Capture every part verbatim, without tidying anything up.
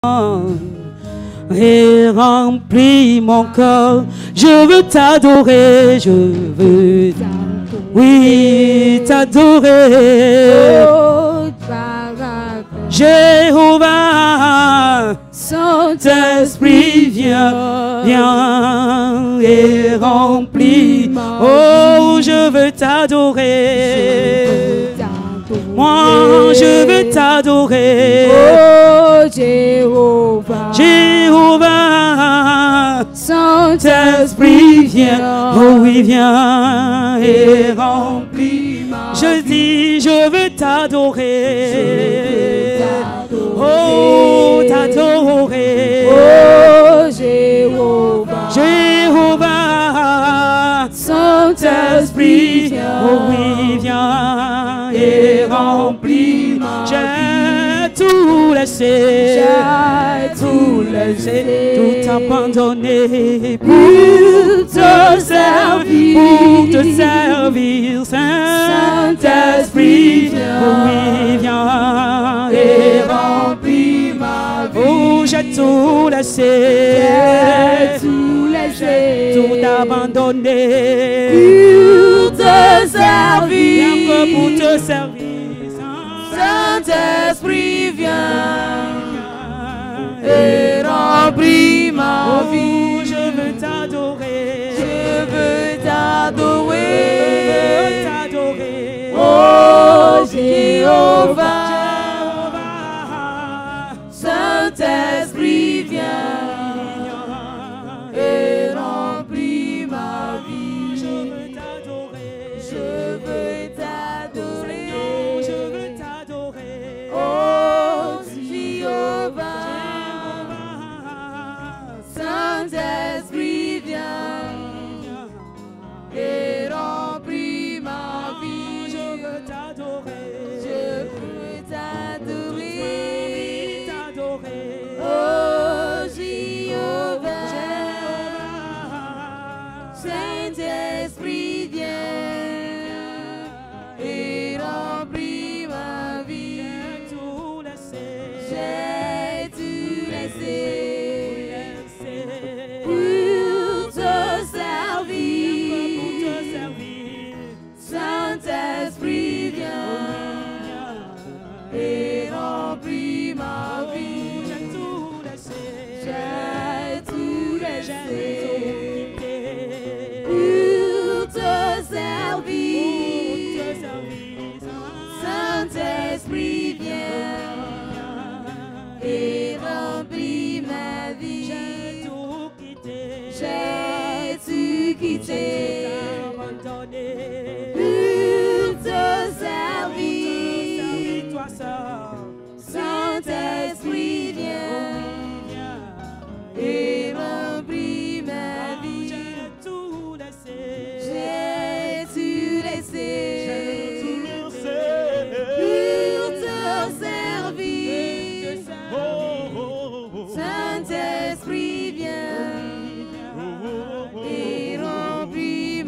et remplis mon corps. Je veux t'adorer, je veux t'adorer. Oui, t'adorer. Oh, Jéhovah, Saint-Esprit, viens, viens et remplis. Oh, je veux t'adorer. Moi, je veux t'adorer. Oh, Jéhovah, Jéhovah, Saint-Esprit, viens. Oh oui, viens et remplis. Je dis, je veux t'adorer. Oh, t'adorer. Oh, Jéhovah, Jéhovah, Saint-Esprit, oh oui, viens et remplis. J'ai tout laissé, j'ai tout laissé, tout abandonné pour te servir, pour te servir, Saint-Esprit, oh oui, viens et remplis ma vie. Oh, j'ai tout laissé, j'ai tout laissé, tout abandonné pour te servir, rien que pour te servir. Saint-Esprit, viens et remplis ma vie. Oh, je veux t'adorer, je veux t'adorer, t'adorer. Oh, Jéhovah, Jéhovah, Saint-Esprit, viens et remplis ma vie. Je veux t'adorer, je veux t'adorer, je veux t'adorer. Oh, Jéhovah, Saint-Esprit, viens et remplis ma vie. Je veux t'adorer, je veux t'adorer, t'adorer. Oh, Jéhovah, Saint-Esprit, viens et remplis ma vie. J'ai tout laissé, j'ai tout laissé pour te servir. Saint-Esprit, viens et remplis ma vie. J'ai tout laissé, j'ai tout laissé pour te servir. Saint-Esprit, viens et remplis ma vie. J'ai tout quitté, j'ai tout quitté abandonné pour te servir. toi seul. Saint-Esprit, viens et remplis ma vie. J'ai tout laissé, j'ai tout laissé pour te servir. Saint-Esprit, viens et remplis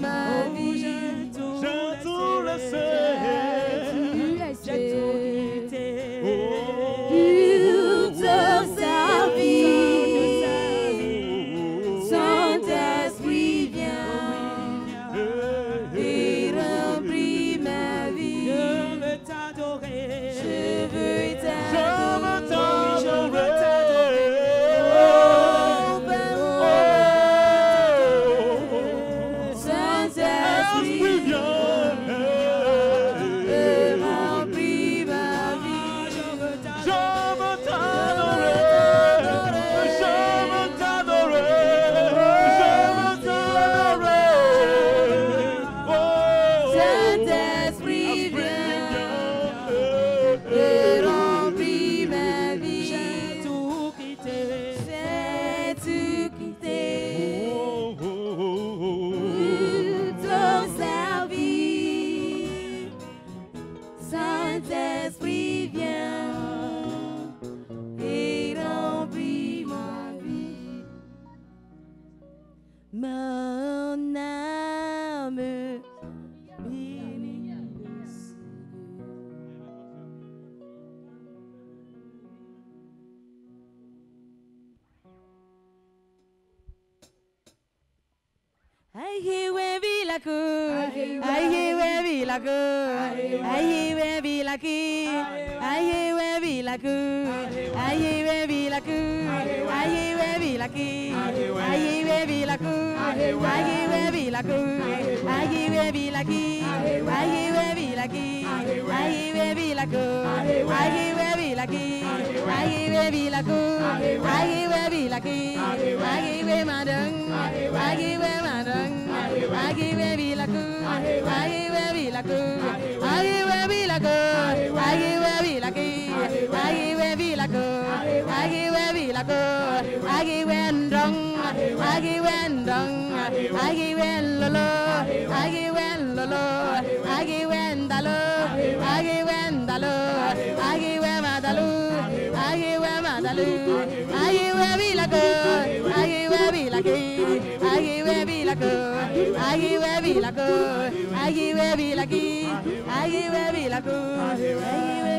Ahiwe bilaku, ahiwe bilaku, ahiwe bilaki, ahiwe bilaku, ahiwe bilaku, ahiwe bilaki, ahiwe bilaku, ahiwe bilaku, ahiwe bilaki, ahiwe bilaki, ahiwe bilaku, ahiwe bilaki, ahiwe bilaku, ahiwe bilaki, ahiwe madang, ahiwe madang. Ahiwe bilaku, ahiwe bilaku, ahiwe bilaku, ahiwe bilaki, ahiwe bilaku, ahiwe bilaku, ahiwe ndong, ahiwe ndong, ahiwe lolo, ahiwe lolo, ahiwe ndalo, ahiwe ndalo, ahiwe madalu, ahiwe madalu, ahiwe bilaku, ahiwe bilaki, ahiwe bilaku. Ahiwe bilaku, ahiwe bilaki, ahiwe bilaku, ahiwe.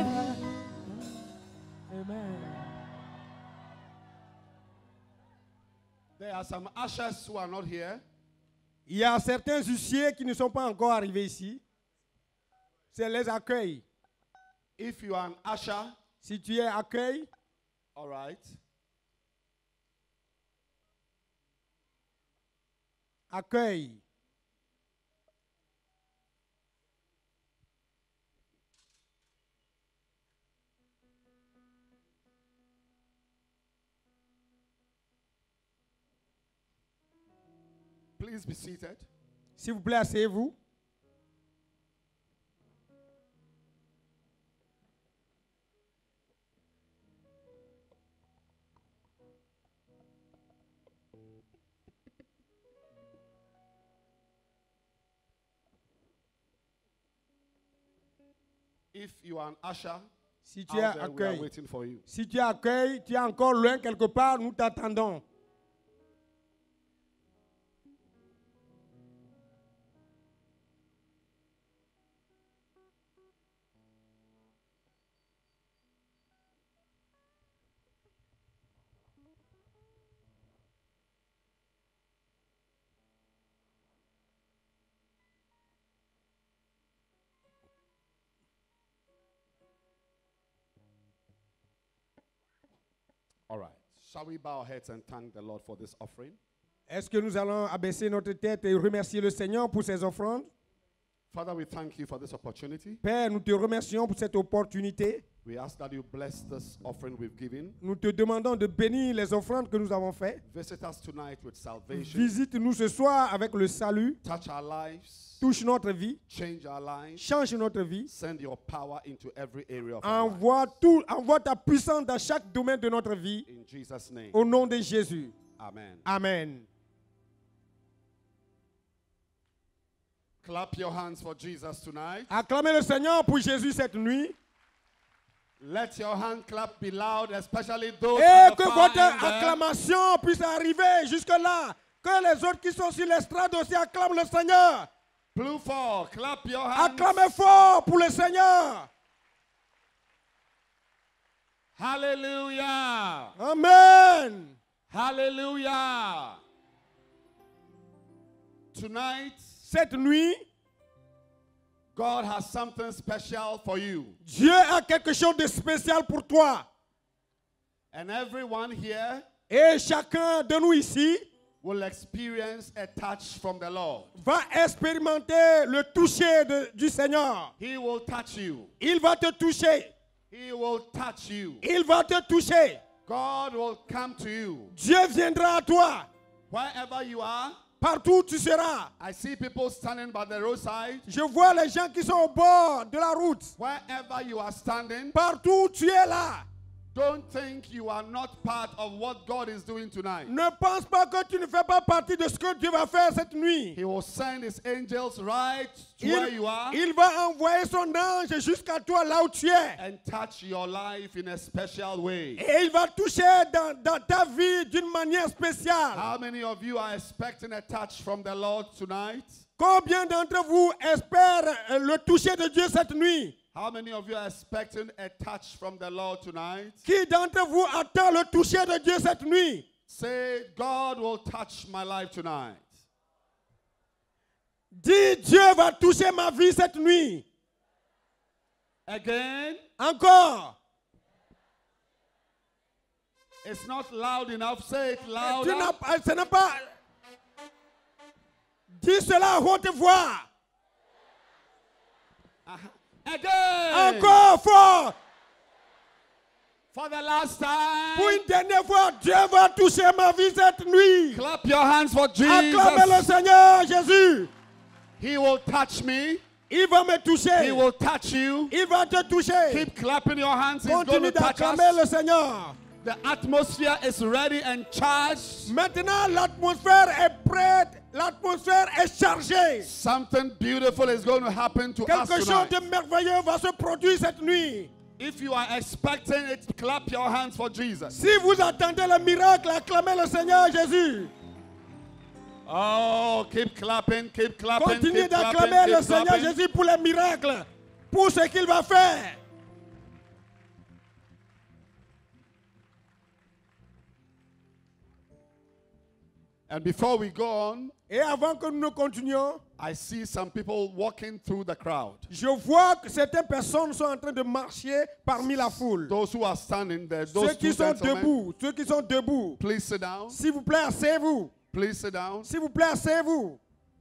Amen. There are some ushers who are not here. Il y a certains huissiers qui ne sont pas encore arrivés ici. C'est les accueils. If you are an usher, Si tu es accueil, all right. accueil. Please be seated. S'il vous plaît, asseyez-vous. If you are an usher, Si tu es out there, we are accueil, waiting for you. si tu es accueil, tu es encore loin quelque part, nous t'attendons. All right. Shall we bow our heads and thank the Lord for this offering? Est-ce que nous allons abaisser notre tête et remercier le Seigneur pour ses offrandes? Father, we thank you for this opportunity. Père, nous te remercions pour cette opportunité. We ask that you bless this offering we've given. Nous te demandons de bénir les offrandes que nous avons faites. Visit us tonight with salvation. Visite-nous ce soir avec le salut. Touch our lives. Touche notre vie. Change our lives. Change notre vie. Send your power into every area of our lives. Envoie, tout, envoie ta puissance dans chaque domaine de notre vie. In Jesus' name. Au nom de Jésus. Amen. Amen. Clap your hands for Jesus tonight. Acclamez le Seigneur pour Jésus cette nuit. Let your hand clap be loud, especially those Et at the que far votre end there. acclamation puisse arriver jusque-là. Que les autres qui sont sur l'estrade aussi acclament le Seigneur. Blue four, clap your hands. Acclamez fort pour le Seigneur. Hallelujah. Amen. Hallelujah. Tonight, Cette nuit, God has something special for you. Dieu a quelque chose de spécial pour toi. And everyone here Et chacun de nous ici will experience a touch from the Lord. va expérimenter le toucher de- du Seigneur. He will touch you. Il va te toucher. He will touch you. Il va te toucher. God will come to you. Dieu viendra à toi. Wherever you are, Partout où tu seras. I see people standing by the roadside. Je vois les gens qui sont au bord de la route. Wherever you are standing, Partout où tu es là. don't think you are not part of what God is doing tonight. Ne pense pas que tu ne fais pas partie de ce que Dieu va faire cette nuit. He will send his angels right to where Il, you are il va envoyer son ange jusqu'à toi là où tu es. and touch your life in a special way. Et il va toucher dans, dans ta vie d'une manière spéciale. How many of you are expecting a touch from the Lord tonight? Combien d'entre vous espèrent euh, le toucher de Dieu cette nuit? How many of you are expecting a touch from the Lord tonight? Qui d'entre vous attend le toucher de Dieu cette nuit? Say, God will touch my life tonight. Dis, Dieu va toucher ma vie cette nuit. Again. Encore. It's not loud enough. Say it louder. Tu n'as pas, ce n'est pas. Dis cela à haute voix. Uh-huh. Again. Encore fort. For the last time. Pour une dernière fois, Dieu va toucher ma vie cette nuit. Clap your hands for Jesus. Acclamez le Seigneur Jésus. He will touch me. Il va me toucher. He will touch you. Il va te toucher. Keep clapping your hands. He's going Continue to touch d'acclamer le us. Seigneur. The atmosphere is ready and charged. Maintenant, l'atmosphère est prête. L'atmosphère est chargée. Something beautiful is going to happen to us Quelque chose tonight. de merveilleux va se produire cette nuit. If you are expecting it, clap your hands for Jesus. Si vous attendez le miracle, acclamez le Seigneur Jésus. Oh, keep clapping, keep clapping, Continuez keep clapping, d'acclamer le keep Seigneur clapping. Jésus pour les miracles, pour ce qu'il va faire. And before we go on, Et avant que nous ne continuions, I see some people walking through the crowd. je vois que certaines personnes sont en train de marcher parmi la foule. Those who are standing there, those Ceux qui two sont gentlemen, debout, ceux qui sont debout, please sit down. s'il vous plaît, asseyez-vous. Please sit down. S'il vous plaît, asseyez-vous.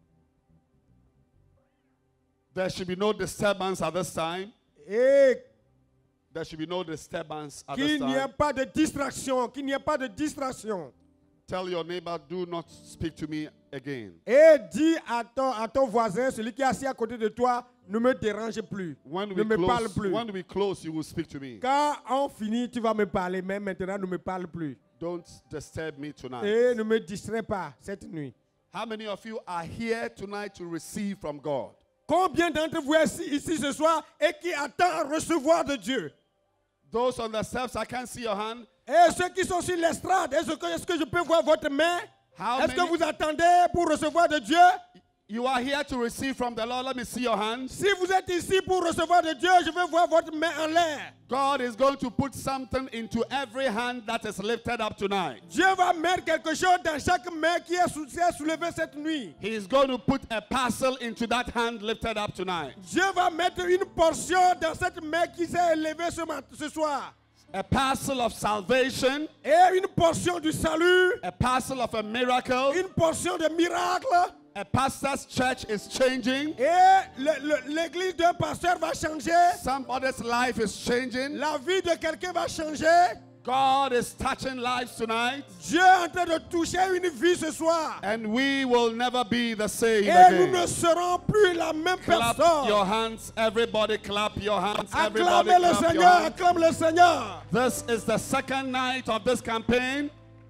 There should be no disturbance at this time. Et There should be no disturbance at this qu'il n'y ait time. pas de distraction, qu'il n'y ait pas de distraction. Tell your neighbor, do not speak to me again. Et dis à ton, à ton voisin, celui qui est assis à côté de toi, ne me dérange plus. When Ne we me parle close, plus. when we close, you will speak to me. Quand on finit, tu vas me parler, mais maintenant, ne me parle plus. Don't disturb me tonight. Et ne me distrais pas cette nuit. How many of you are here tonight to receive from God? Combien d'entre vous êtes ici, ici ce soir et qui attendent recevoir de Dieu? Those on the steps, I can't see your hand. Et ceux qui sont sur l'estrade, est-ce que, est-ce que je peux voir votre main? How Est-ce que many? vous attendez pour recevoir de Dieu? You are here to receive from the Lord. Let me see your hands. Si vous êtes ici pour recevoir de Dieu, je veux voir votre main en l'air. God is going to put something into every hand that is lifted up tonight. Dieu va mettre quelque chose dans chaque main qui est sou- qui est soulevée cette nuit. He is going to put a parcel into that hand lifted up tonight. Dieu va mettre une portion dans cette main qui s'est élevée ce, mat- ce soir. A parcel of salvation, Et une portion du salut, a parcel of a miracle. une portion de miracle. A pastor's church is changing. Et le- le- l'église d'un pasteur va changer. Somebody's life is changing. La vie de quelqu'un va changer. God is touching lives tonight. Dieu est en train de toucher une vie ce soir. And we will never be the same Et nous ne again. serons plus la même Clap personne. your hands. Everybody clap your hands. Everybody Acclamez le clap your Seigneur, hands. acclame le Seigneur. This is the second night of this campaign.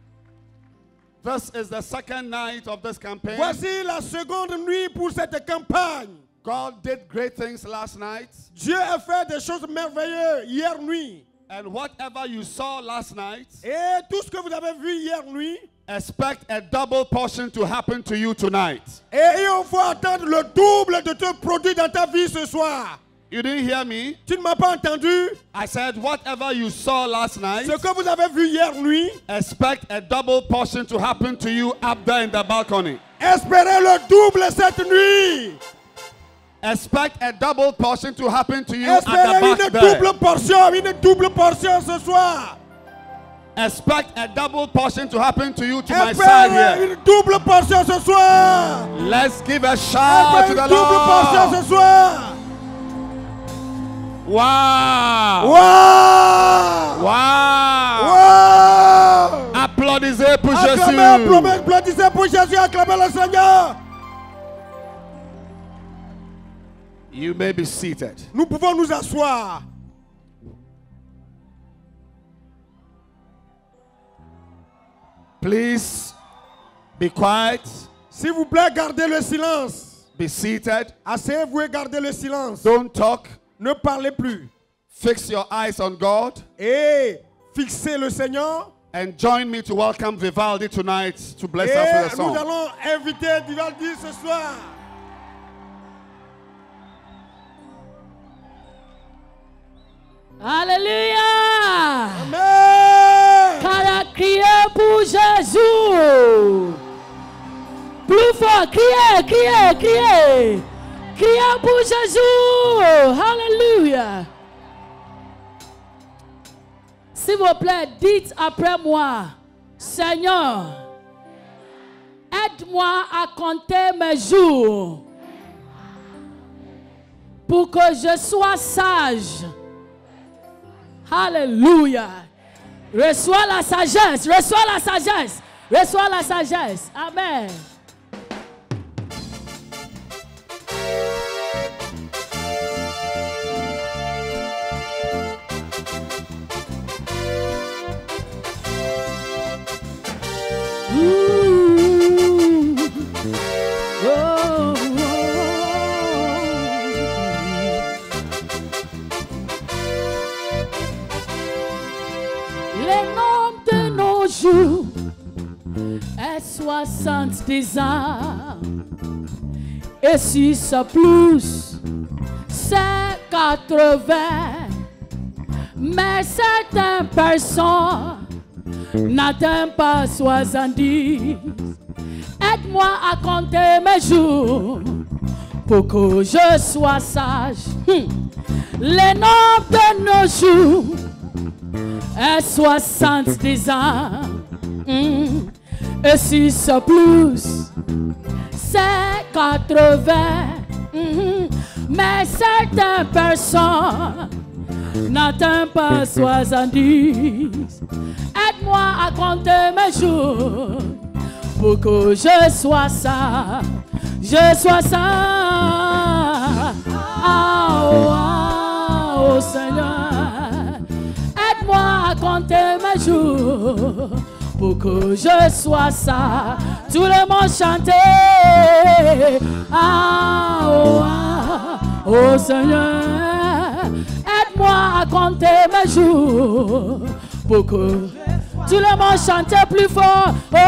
This is the second night of this campaign. Voici la seconde nuit pour cette campagne. God did great things last night. Dieu a fait des choses merveilleuses hier nuit. And whatever you saw last night, Et tout ce que vous avez vu hier nuit, expect a double portion to happen to you tonight. et il faut attendre le double de te produire dans ta vie ce soir. You didn't hear me? Tu ne m'as pas entendu? I said whatever you saw last night, Ce que vous avez vu hier nuit, expect a double portion to happen to you up there in the balcony. espérez le double cette nuit. Expect a double portion to happen to you at the Espérez back une there. double portion, une double portion ce soir. Expect a double portion to happen to you to my side Espérez here. une double portion ce soir. Let's give a shout Espérez to une the double portion Lord. ce soir. Wow! Wow! Wow! Wow! Applaudissez pour Acclamez, Jésus. acclamez, applaudissez pour Jésus, acclamez le Seigneur. You may be seated. Nous pouvons nous asseoir. Please be quiet. S'il vous plaît, gardez le silence. Be seated. Asseyez-vous et gardez le silence. Don't talk. Ne parlez plus. Fix your eyes on God. Et fixez le Seigneur. And join me to welcome Vivaldi tonight to bless Et us with a nous song. allons inviter Vivaldi ce soir. Alléluia. Amen. Car a crié pour Jésus. Plus fort, criez, criez, criez. Criez pour Jésus. Alléluia. S'il vous plaît, dites après moi, Seigneur, aide-moi à compter mes jours pour que je sois sage. Alléluia. Reçois la sagesse, reçois la sagesse, reçois la sagesse. Amen. Ooh. Oh, oh. Les nombres de nos jours est soixante-dix ans. Et si c'est plus, c'est quatre-vingts. Mais certaines personnes n'atteignent pas soixante-dix. Aide-moi à compter mes jours pour que je sois sage. Hum. Les nombres de nos jours est soixante-dix ans. Hum. Et si c'est plus, c'est quatre-vingts. Hum. Mais certaines personnes n'atteignent pas soixante-dix. Aide-moi à compter mes jours pour que je sois ça, je sois ça. Oh, oh, oh Seigneur, aide-moi à compter mes jours pour que je sois ça. Tout le monde chanter. Oh, oh, oh Seigneur, aide-moi à compter mes jours pour que tout le monde chante plus fort. Oh,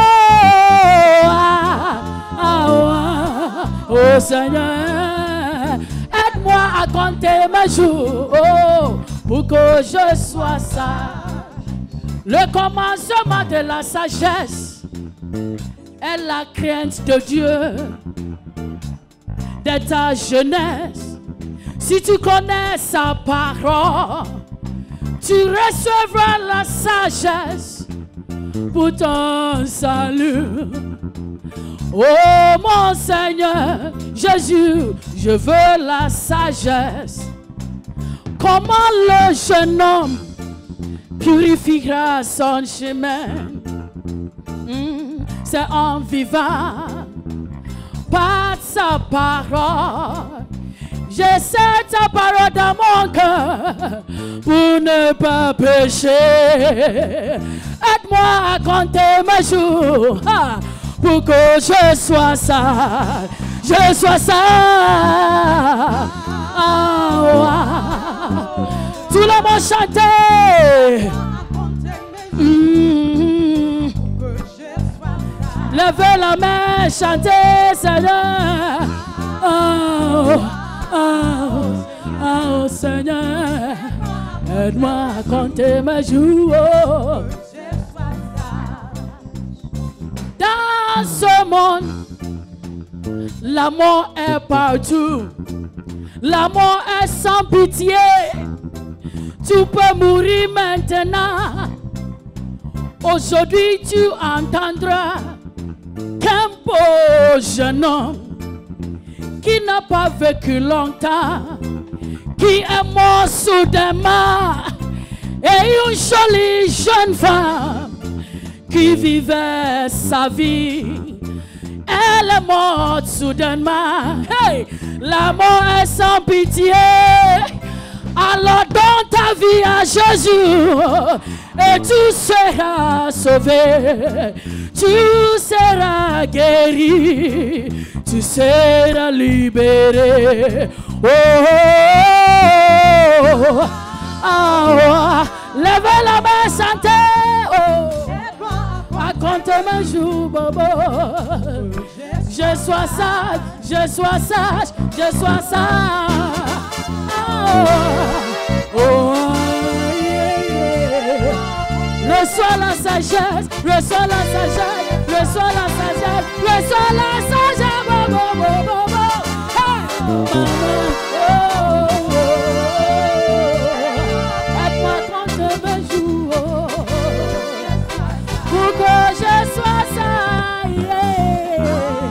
ah, ah, ah, oh Seigneur, aide-moi à compter mes jours oh, pour que je sois sage. Le commencement de la sagesse est la crainte de Dieu. Dès ta jeunesse, si tu connais sa parole, tu recevras la sagesse pour ton salut. Oh mon Seigneur Jésus, je veux la sagesse. Comment le jeune homme purifiera son chemin? Mmh, c'est en vivant par sa parole. J'essaie ta parole dans mon cœur pour ne pas pécher. Aide-moi à compter mes jours ah, pour que je sois sage. Je sois sage. Ah, ah. Tout le monde chanter. Mmh. Levez la main, chantez, Seigneur. Oh. Oh, oh Seigneur, aide-moi à compter mes jours. Dans ce monde, la mort est partout. La mort est sans pitié. Tu peux mourir maintenant. Aujourd'hui, tu entendras qu'un beau jeune homme qui n'a pas vécu longtemps, qui est mort soudainement, et une jolie jeune femme qui vivait sa vie, elle est morte soudainement. Hey, la mort est sans pitié. Alors donne ta vie à Jésus et tu seras sauvé, tu seras guéri, tu seras libéré. Oh, oh, oh, oh, oh. Levez la main, santé. Oh, raconte mes jours, bobo. Je sois sage, je sois sage, je sois sage. Oh, oh, yeah, yeah. reçois la sagesse, reçois la sagesse, reçois la sagesse, reçois la sagesse. Bo, bo, bo, bo, bo. Hey, maman, oh, oh, oh. Aide-moi quand je me joue, oh, pour que je sois ça. Yeah.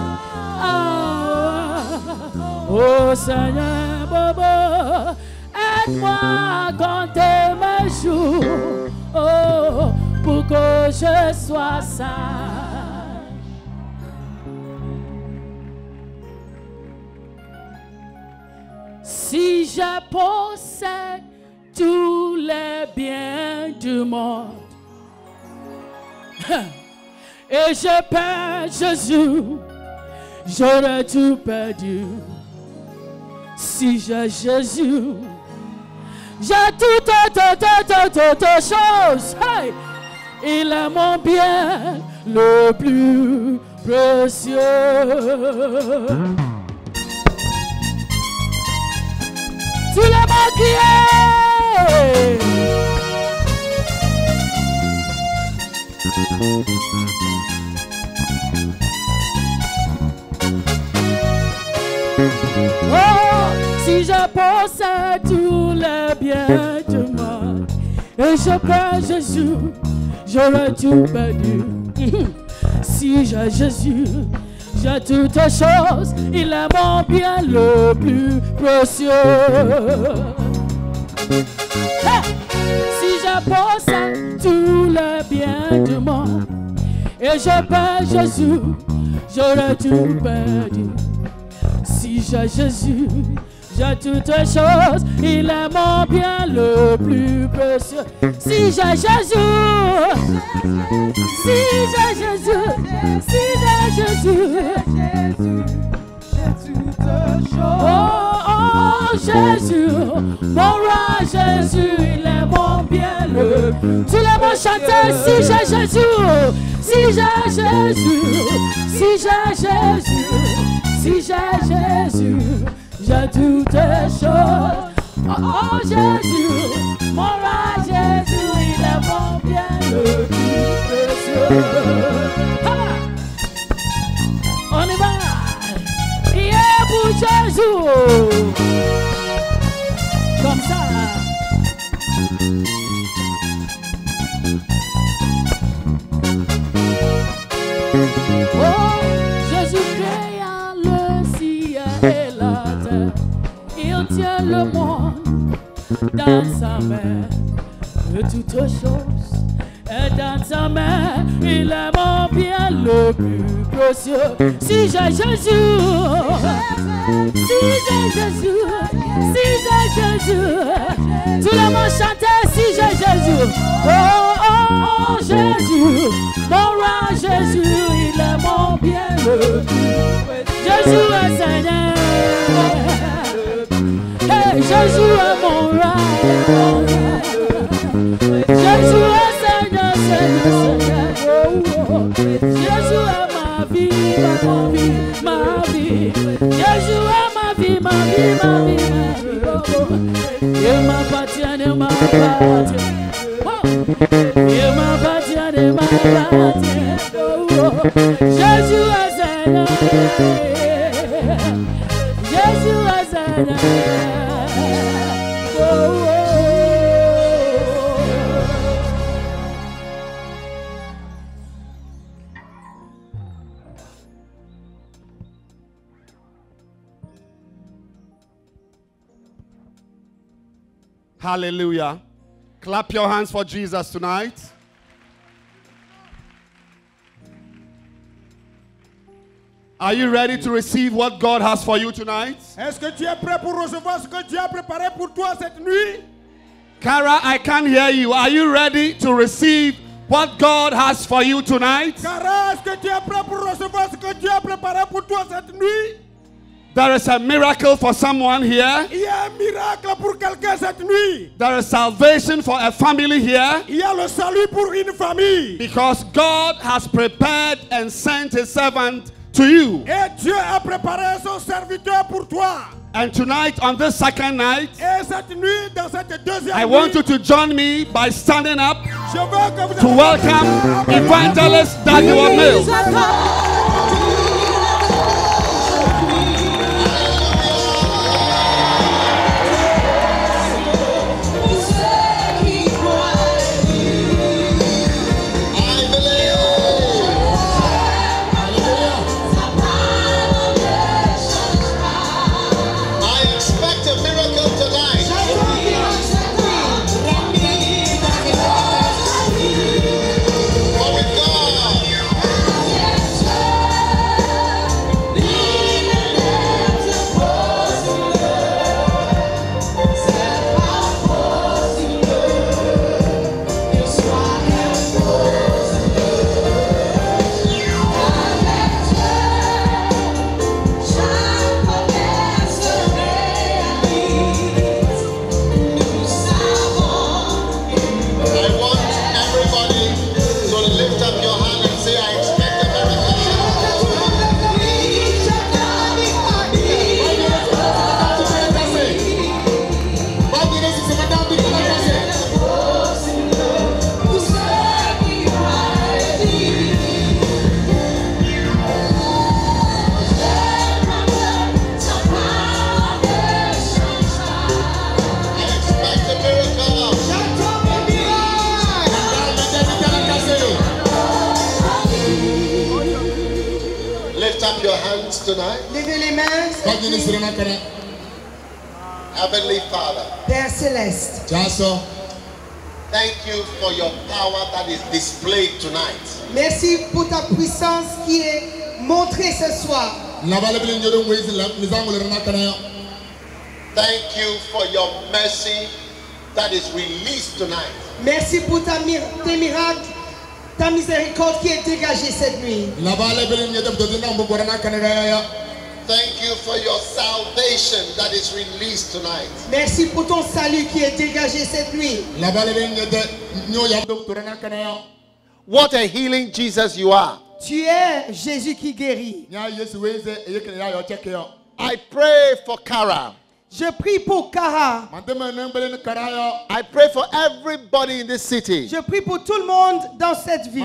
Ah, oh Seigneur, Bobo, aide-moi quand tu me joues, oh, pour que je sois sage. Si je possède tous les biens du monde et je perds Jésus, j'aurais tout perdu. Si j'ai Jésus, j'ai tout, tout, tout, tout, tout, tout chose. Hey! Il est mon bien le plus précieux. Tu l'as manqué. Oh, si je possède tous les biens du monde et je perds Jésus, j'aurais tout perdu. Si j'ai Jésus, j'ai toutes choses, il est mon bien le plus précieux. Hey! Si je possède tous les biens du monde et je perds Jésus, j'aurais tout perdu. Si j'ai Jésus, j'ai toutes choses, il est mon bien le plus précieux. Si j'ai Jésus, si j'ai Jésus, si j'ai Jésus, oh, oh, Jésus, mon roi Jésus, il est mon bien le. Tous les mots chantés, si j'ai Jésus, si j'ai Jésus, si j'ai Jésus, si j'ai Jésus, j'ai toutes choses. Oh, oh Jésus, mon roi Jésus, il est mon bien le plus précieux. Ah, on y va. Yeah, pour Jésus. Comme ça. Oh, Jésus créa le ciel et la terre. Il tient le monde dans sa main. Et toute chose est dans sa main. Il est mon bien le plus précieux. Si j'ai Jésus, si j'ai Jésus, si j'ai Jésus, tout le monde chantait si j'ai Jésus. Oh, oh, oh, Jésus, mon roi Jésus, il est mon bien le plus précieux. Jésus est Seigneur. Hey, Jésus est mon roi. Jésus est Seigneur, Seigneur, Seigneur. Oh, oh. Jésus est ma vie, ma vie, ma vie. Jésus est ma vie, ma vie, ma vie, ma vie. Oh, oh. Il m'appartient, il m'appartient. Oh. Il m'appartient, il m'appartient. Oh, oh. Jésus est Seigneur. Jésus est Seigneur. Oh, oh. Hallelujah. Clap your hands for Jesus tonight. Are you ready to receive what God has for you tonight? Est-ce que tu es prêt pour recevoir ce que Dieu a préparé pour toi cette nuit? Cara, I can't hear you. Are you ready to receive what God has for you tonight? Cara, est-ce que tu es prêt pour recevoir ce que Dieu a préparé pour toi cette nuit? There is a miracle for someone here. Il y a un miracle pour quelqu'un cette nuit. There is salvation for a family here. Il y a le salut pour une famille. Because God has prepared and sent His servant to you. Et Dieu a préparé son serviteur pour toi. And tonight, on this second night, Et cette nuit, dans cette deuxième I nuit, want you to join me by standing up. Je veux que vous to welcome Evangelist Dagwood Mills. Tonight. Levez les mains. Heavenly Father, Père Céleste, thank you for your power that is displayed tonight. Merci pour ta puissance qui est montrée ce soir. Thank you for your mercy that is released tonight. Merci pour ta, tes miracles, ta miséricorde qui est dégagée cette nuit. Thank you for your salvation that is released tonight. Merci pour ton salut qui est dégagé cette nuit. What a healing Jesus you are. Tu es Jésus qui guérit. I pray for Kara. Je prie pour Kara. I pray for everybody in this city. Je prie pour tout le monde dans cette ville.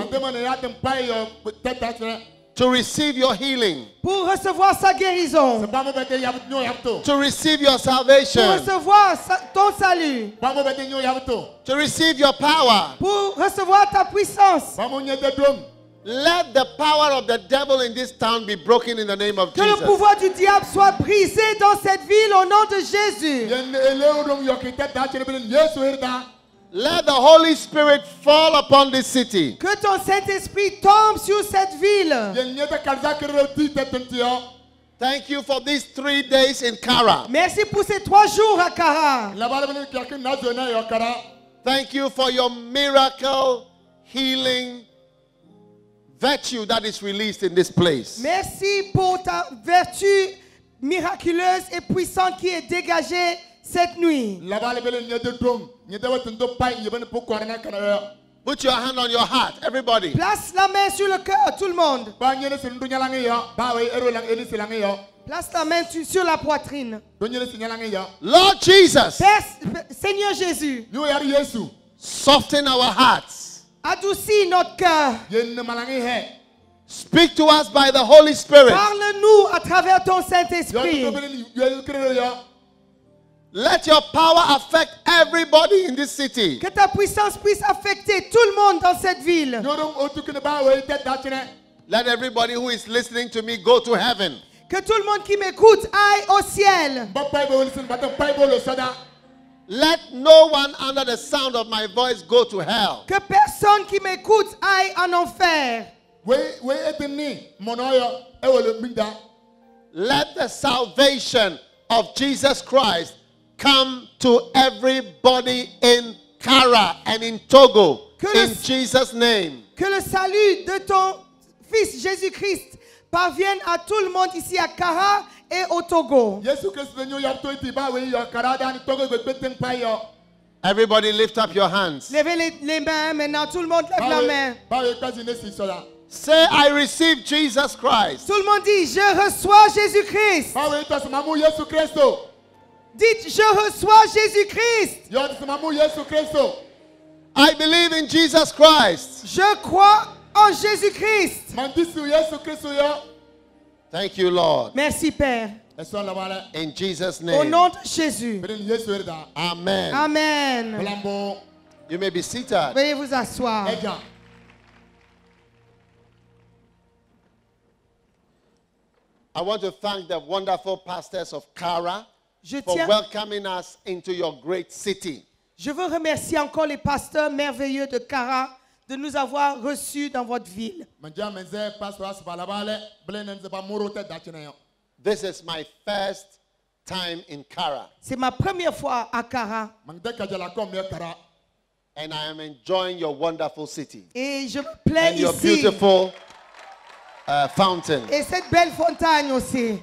To receive your healing. Pour recevoir sa guérison. To receive your salvation. Pour recevoir sa, ton salut. To receive your power. Pour recevoir ta puissance. Let the power of the devil in this town be broken in the name of que Jesus. Que le pouvoir du diable soit brisé dans cette ville au nom de Jésus. Let the Holy Spirit fall upon this city. Que ton Saint-Esprit tombe sur cette ville. Thank you for these three days in Kara. Merci pour ces trois jours à Kara. Thank you for your miracle healing virtue that is released in this place. Merci pour ta vertu miraculeuse et puissante qui est dégagée cette nuit. Put your hand on your heart, everybody. Place la main sur le cœur, tout le monde. Place la main sur la poitrine. Lord Jesus, Père, Seigneur Jésus, soften our hearts. Adoucis notre cœur. Speak to us by the Holy Spirit. Parle-nous à travers ton Saint-Esprit. Let your power affect everybody in this city. Que ta puissance puisse affecter tout le monde dans cette ville. Let everybody who is listening to me go to heaven. Que tout le monde qui m'écoute aille au ciel. Let no one under the sound of my voice go to hell. Que personne qui m'écoute aille en enfer. Let the salvation of Jesus Christ come to everybody in Kara and in Togo. In Jesus' name. Que le salut de ton Fils Jésus-Christ parvienne à tout le monde ici à Kara et au Togo. Everybody lift up your hands. Levez les, les mains maintenant, tout le monde lève la main. Say, I receive Jesus Christ. Tout le monde dit, je reçois Jésus-Christ. Dites, je reçois Jésus-Christ. I believe in Jesus Christ. Je crois en Jésus-Christ. Thank you, Lord. Merci, Père. In Jesus' Au name. nom de Jésus. Amen. Amen. You may be seated. Veuillez vous asseoir. I want to thank the wonderful pastors of Kara Je for tiens, welcoming us into your great city. je veux remercier encore les pasteurs merveilleux de Kara de nous avoir reçus dans votre ville. This is my first time in Kara, C'est ma première fois à Kara and I am enjoying your wonderful city et je me plais and your ici. beautiful uh, fountain. Et cette belle fontaine aussi.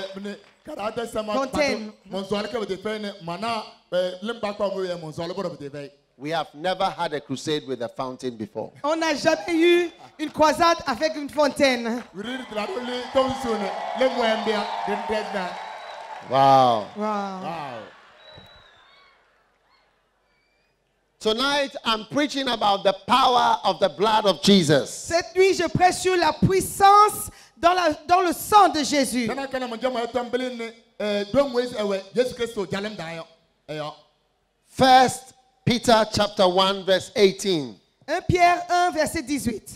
We have never had a crusade with a fountain before. On n'a jamais eu une croisade avec une fontaine. Wow. Wow. Tonight I'm preaching about the power of the blood of Jesus. Cette nuit, je prêche sur la puissance dans, la, dans le sang de Jésus. First Peter chapter one verse eighteen. un Pierre un, verset dix-huit.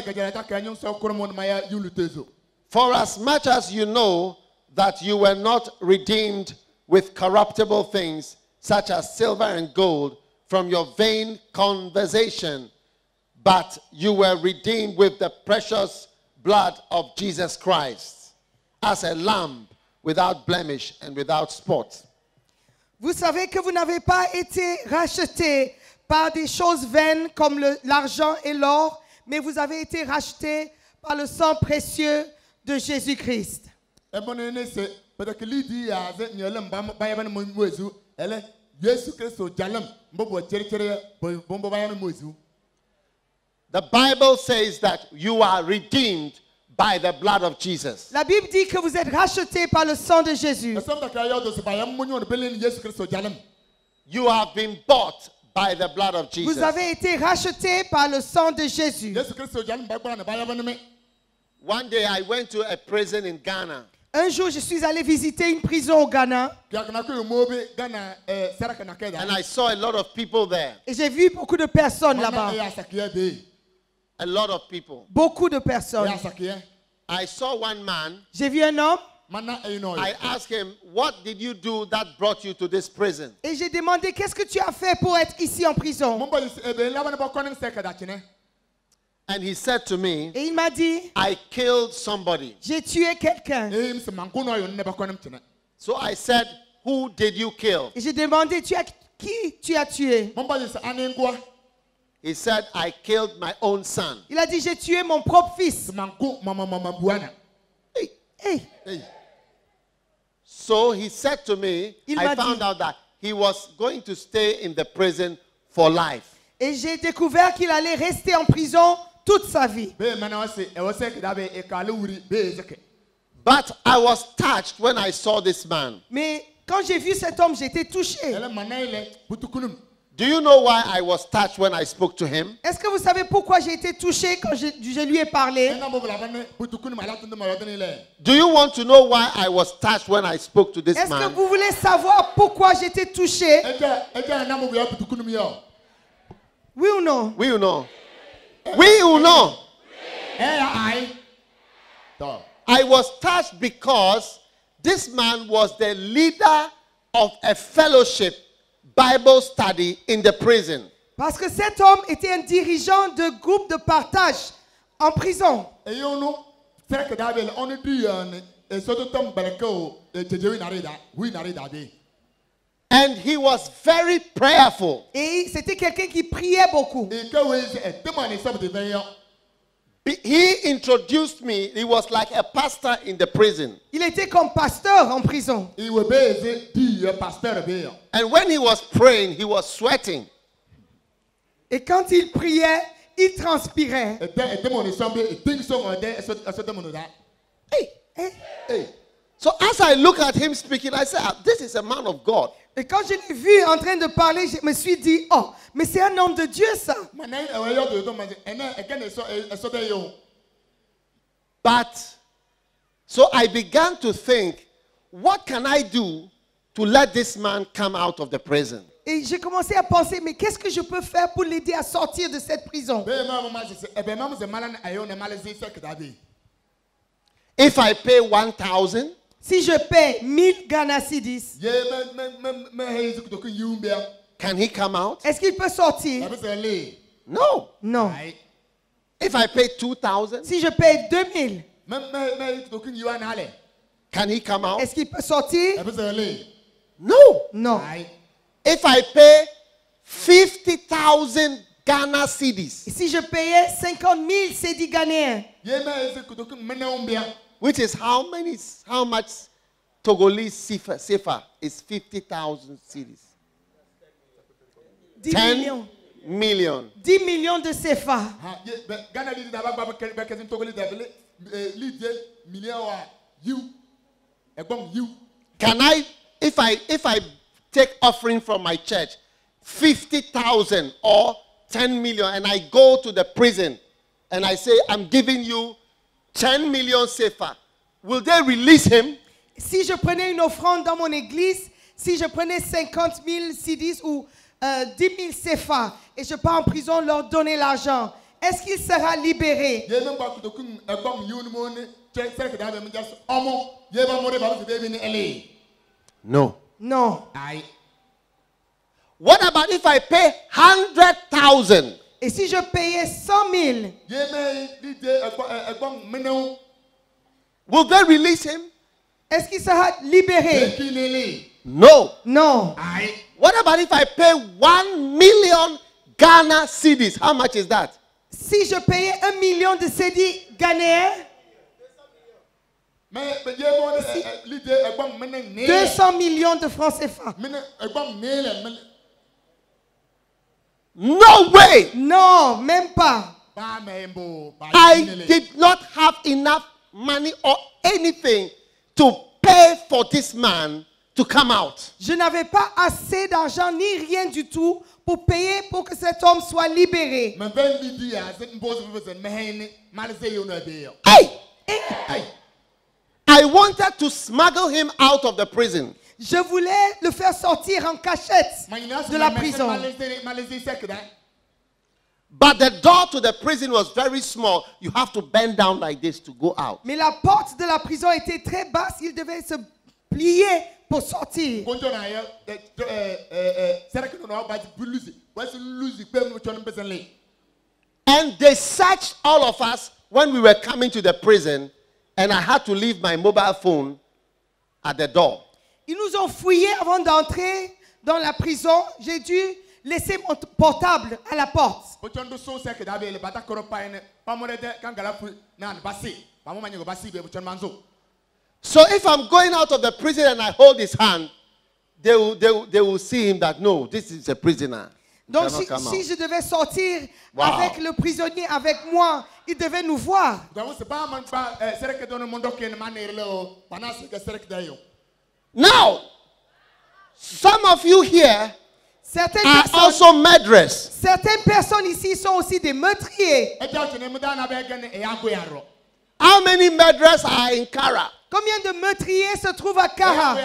For as much as you know that you were not redeemed with corruptible things such as silver and gold from your vain conversation, but you were redeemed with the precious blood of Jesus Christ, as a lamb without blemish and without spot. Vous savez que vous n'avez pas été rachetés par des choses vaines comme le- l'argent et l'or, mais vous avez été rachetés par le sang précieux de Jésus-Christ. The Bible says that you are redeemed by the blood of Jesus. La Bible dit que vous êtes rachetés par le sang de Jésus. You have been bought by the blood of Jesus. Vous avez été rachetés par le sang de Jésus. One day I went to a prison in Ghana. Un jour, je suis allé visiter une prison au Ghana And I saw a lot of people there. et j'ai vu beaucoup de personnes là-bas. A lot of people. Beaucoup de personnes. I saw one man. J'ai vu un homme I asked him, what did you do that brought you to this prison? et j'ai demandé qu'est-ce que tu as fait pour être ici en prison. And he said to me, Et il m'a dit, I killed somebody. j'ai tué quelqu'un. So I said, who did you kill? Et j'ai demandé, tu as, qui tu as tué? He said, I killed my own son. Il a dit, j'ai tué mon propre fils. Hey. Hey, So he said to me, Il I m'a found dit- out that he was going to stay in the prison for life. et j'ai découvert qu'il allait rester en prison toute sa vie. But I was touched when I saw this man. Mais quand j'ai vu cet homme, j'ai été touché. Do you know why I was touched when I spoke to him? Est-ce que vous savez pourquoi j'ai été touché quand je, je lui ai parlé? Do you want to know why I was touched when I spoke to this Est-ce que man? vous voulez savoir pourquoi j'ai été touché? Oui ou non? We will know. We will know. I was touched because this man was the leader of a fellowship Bible study in the prison. Parce que cet homme était un dirigeant de groupe de partage en prison. And he was very prayerful. Et c'était quelqu'un qui priait beaucoup. Be- He introduced me. He was like a pastor in the prison. Il était comme pasteur en prison. And when he was praying, he was sweating. Et quand il priait, il transpirait. Hey, Hey, So as I look at him speaking, I said, ah, this is a man of God. Et quand je l'ai vu en train de parler, je me suis dit, oh, mais c'est un homme de Dieu ça. But, so I began to think, what can I do to let this man come out of the prison? Et j'ai commencé à penser, mais qu'est-ce que je peux faire pour l'aider à sortir de cette prison? If I pay one thousand, Si je paie mille Ghana cedis, can he come out? est-ce qu'il peut sortir? No. Non. If I pay two thousand, Si je paie deux mille, can he come out? est-ce qu'il peut sortir? No. Non. If I pay fifty thousand Ghana cedis, Et si je payais cinquante mille cédis ghanéens, which is how many, how much Togolese sefa, sefa is fifty thousand cedis? dix ten millions. million. dix millions de C F A. Can I, if I, if I take offering from my church, fifty thousand or ten million, and I go to the prison and I say, I'm giving you ten million sefa, will they release him? Si je prenais une offrande dans mon église, si je prenais cinquante mille cedis ou euh, dix mille C F A et je pars en prison leur donner l'argent, est-ce qu'il sera libéré? No. Non. What about if I pay one hundred thousand? Et si je payais cent mille, Will they release him? est-ce qu'il sera libéré? No. Non. What about if I pay one million Ghana cedis? How much is that? Si je payais un million de cédis ghanéens, deux cents millions de francs C F A. No way. Non, même pas. I did not have enough money or anything to pay for this man to come out. Je n'avais pas assez d'argent ni rien du tout pour payer pour que cet homme soit libéré. Hey! I wanted to smuggle him out of the prison. Je voulais le faire sortir en cachette de la prison. But the door to the prison was very small. You have to bend down like this to go out. Mais la porte de la prison était très basse. Il devait se plier pour sortir. And they searched all of us when we were coming to the prison, and I had to leave my mobile phone at the door. Ils nous ont fouillés avant d'entrer dans la prison. J'ai dû laisser mon portable à la porte. So if I'm going out of the prison and I hold his hand, they will, they will, they will see him that, no, this is a prisoner. Donc si, si je devais sortir Wow. avec le prisonnier avec moi, il devait nous voir. Now, some of you here Certaines are personnes, also murderers. certaines personnes ici sont aussi des meurtriers. How many murderers are in Kara? Combien de meurtriers se trouvent à Kara?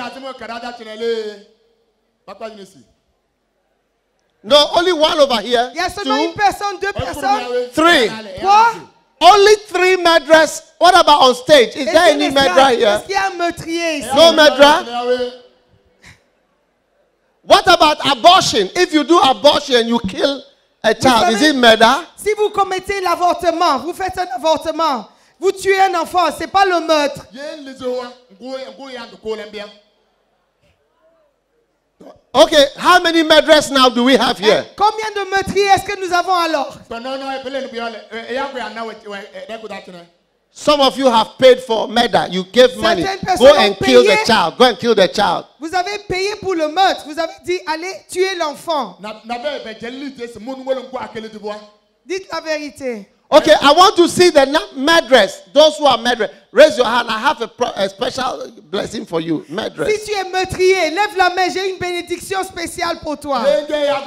No, only one over here. Il y a seulement Two, une personne, deux personnes, three. trois. Only three murderers. What about on stage? Is Est-ce there qu'il y a any une murderer esclave? here? Est-ce qu'il y a un meurtrier ici? No murderer? What about abortion? If you do abortion and you kill a child, is it murder? Si vous commettez l'avortement, vous faites un avortement, vous tuez un enfant, c'est pas le meurtre. Okay, how many murderers now do we have here? Combien de meurtriers est-ce que nous avons alors? Some of you have paid for murder. You gave money. Certaines Go personnes and ont kill the payé. child. Go and kill the child. Vous avez payé pour le meurtre. Vous avez dit, allez tuer l'enfant. Dites la vérité. Okay, I want to see the nu- murderers, those who are murderers. raise your hand. I have a, pro- a special blessing for you. Murderers. Si tu es meurtrier, lève la main, j'ai une bénédiction spéciale pour toi. Tell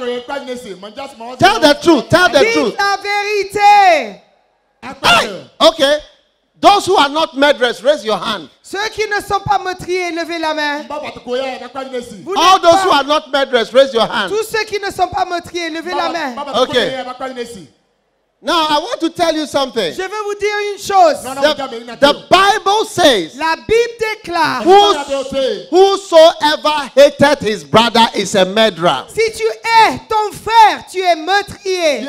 the truth. Tell the Dis truth. la vérité. Hey, okay. Those who are not murderers, raise your hand. Ceux qui ne sont pas meurtriers, levez la main. Vous All n'êtes those who pas- are not murderers, raise your hand. Tous ceux qui ne sont pas meurtriers, levez la main. Okay. Now I want to tell you something. Je veux vous dire une chose. The, the Bible says, La Bible déclare, "Whos- whosoever hated his brother is a murderer." si tu hais ton frère, tu es meurtrier.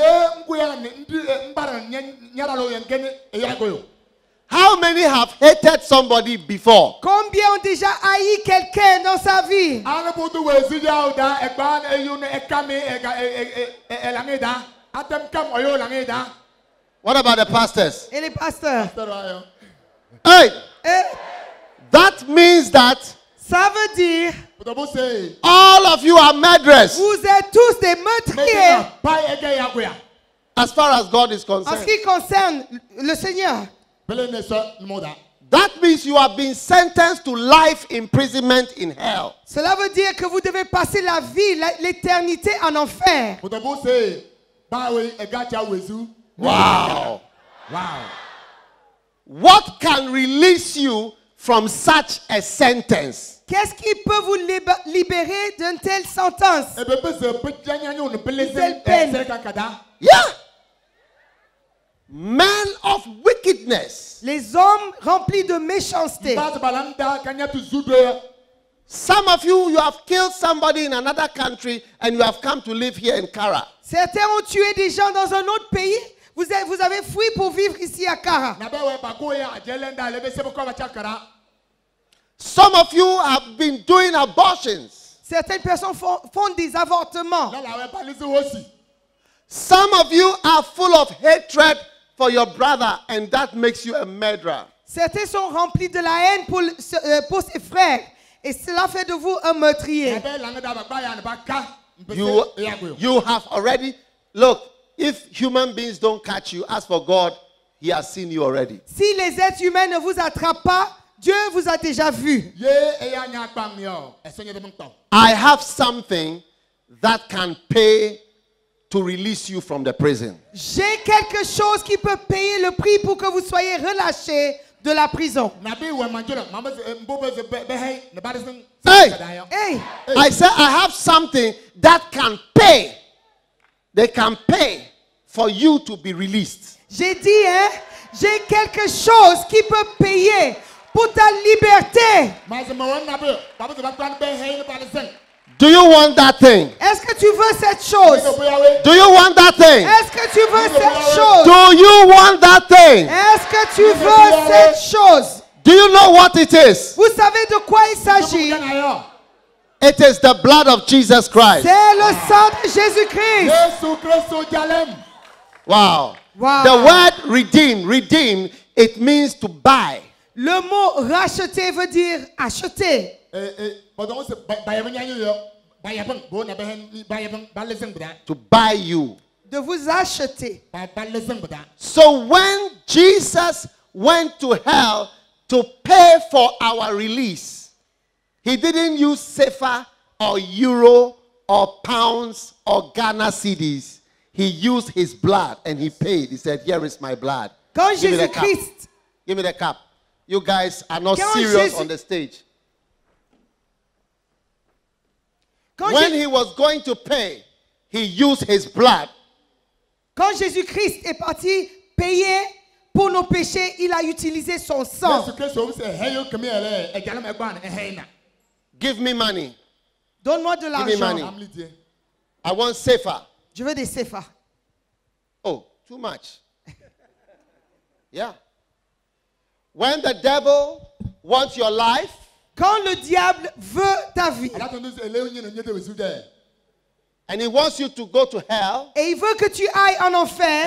How many have hated somebody before? Combien ont déjà haï quelqu'un dans sa vie? What about the pastors? Et les pasteurs? Hey, Et that means that ça veut dire, all of you are murderers vous êtes tous des meurtriers. as far as God is En ce concerned. qui concerne le Seigneur, That means you have been sentenced to life imprisonment in hell. cela veut dire que vous devez passer la vie, la- l'éternité en enfer. Wow. Wow. What can release you from such a sentence? Qu'est-ce qui peut vous liba- libérer d'une telle sentence? Yeah. Men of wickedness. Les hommes remplis de méchanceté. Some of you, you have killed somebody in another country and you have come to live here in Kara. Certains ont tué des gens dans un autre pays. Vous avez, vous avez fui pour vivre ici à Kara. Some of you have been doing abortions. Certaines personnes font, font des avortements. Some of you are full of hatred for your brother and that makes you a murderer. Certains sont remplis de la haine pour, le- ce- euh, pour ses frères. Et cela fait de vous un meurtrier. You, you have already, look, if human beings don't catch you, ask for God, He has seen you already. Si les êtres humains ne vous attrapent pas, Dieu vous a déjà vu. I have something that can pay to release you from the prison. J'ai quelque chose qui peut payer le prix pour que vous soyez relâchés de la prison. Hey, Hey, I said I have something that can pay. They can pay for you to be released. j'ai dit, hein, j'ai quelque chose qui peut payer pour ta liberté. Do you want that thing? Est-ce que tu veux cette chose? Do you want that thing? Est-ce que tu veux cette chose? Do you want that thing? Est-ce que tu veux cette chose? Do you know what it is? Vous savez de quoi il s'agit? It is the blood of Jesus Christ. C'est le sang de Jésus-Christ. Wow. Wow. The word redeem, redeem, it means to buy. Le mot racheter veut dire acheter. To buy you. De vous acheter. So when Jesus went to hell to pay for our release, He didn't use sefer or euro or pounds or Ghana cedis. He used His blood and He paid. He said, here is my blood. Quand Give me the cup. Jésus-Christ, Give me the cup. You guys are not Quand serious Jésus- on the stage. quand, When Jé- He was going to pay, He used His blood. quand Jésus-Christ est parti payer pour nos péchés, il a utilisé son sang. Give me money. Donne-moi de Give me l'argent. money. I want sefer. Je veux des séphas. Oh, too much. Yeah. When the devil wants your life, Quand le diable veut ta vie and he wants you to go to hell, et il veut que tu ailles en enfer,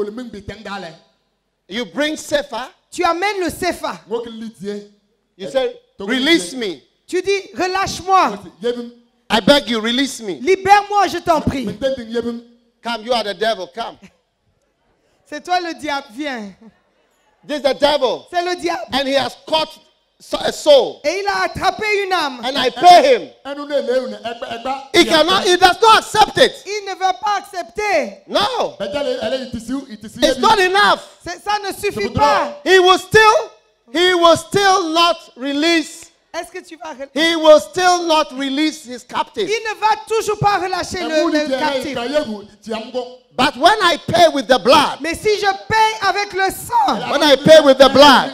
you bring sefer, tu amènes le séphah. you say, release me. Tu dis, relâche-moi, I beg you, release me. libère-moi, je t'en prie. Come, you are the devil, come. C'est toi le diable, viens. This is the devil. C'est le diable. And he has caught so- a soul. Et il a attrapé une âme. And I pay him. He cannot, he does not accept it. Il ne veut pas accepter. No. It's It's not enough. C'est- Ça ne suffit pas. He will still, he will still not release, Est-ce que tu vas relâcher? he will still not release his captive. Il ne va toujours pas relâcher le, le captif. But when I pay with the blood, Mais si je paye avec le sang, when I pay with the blood,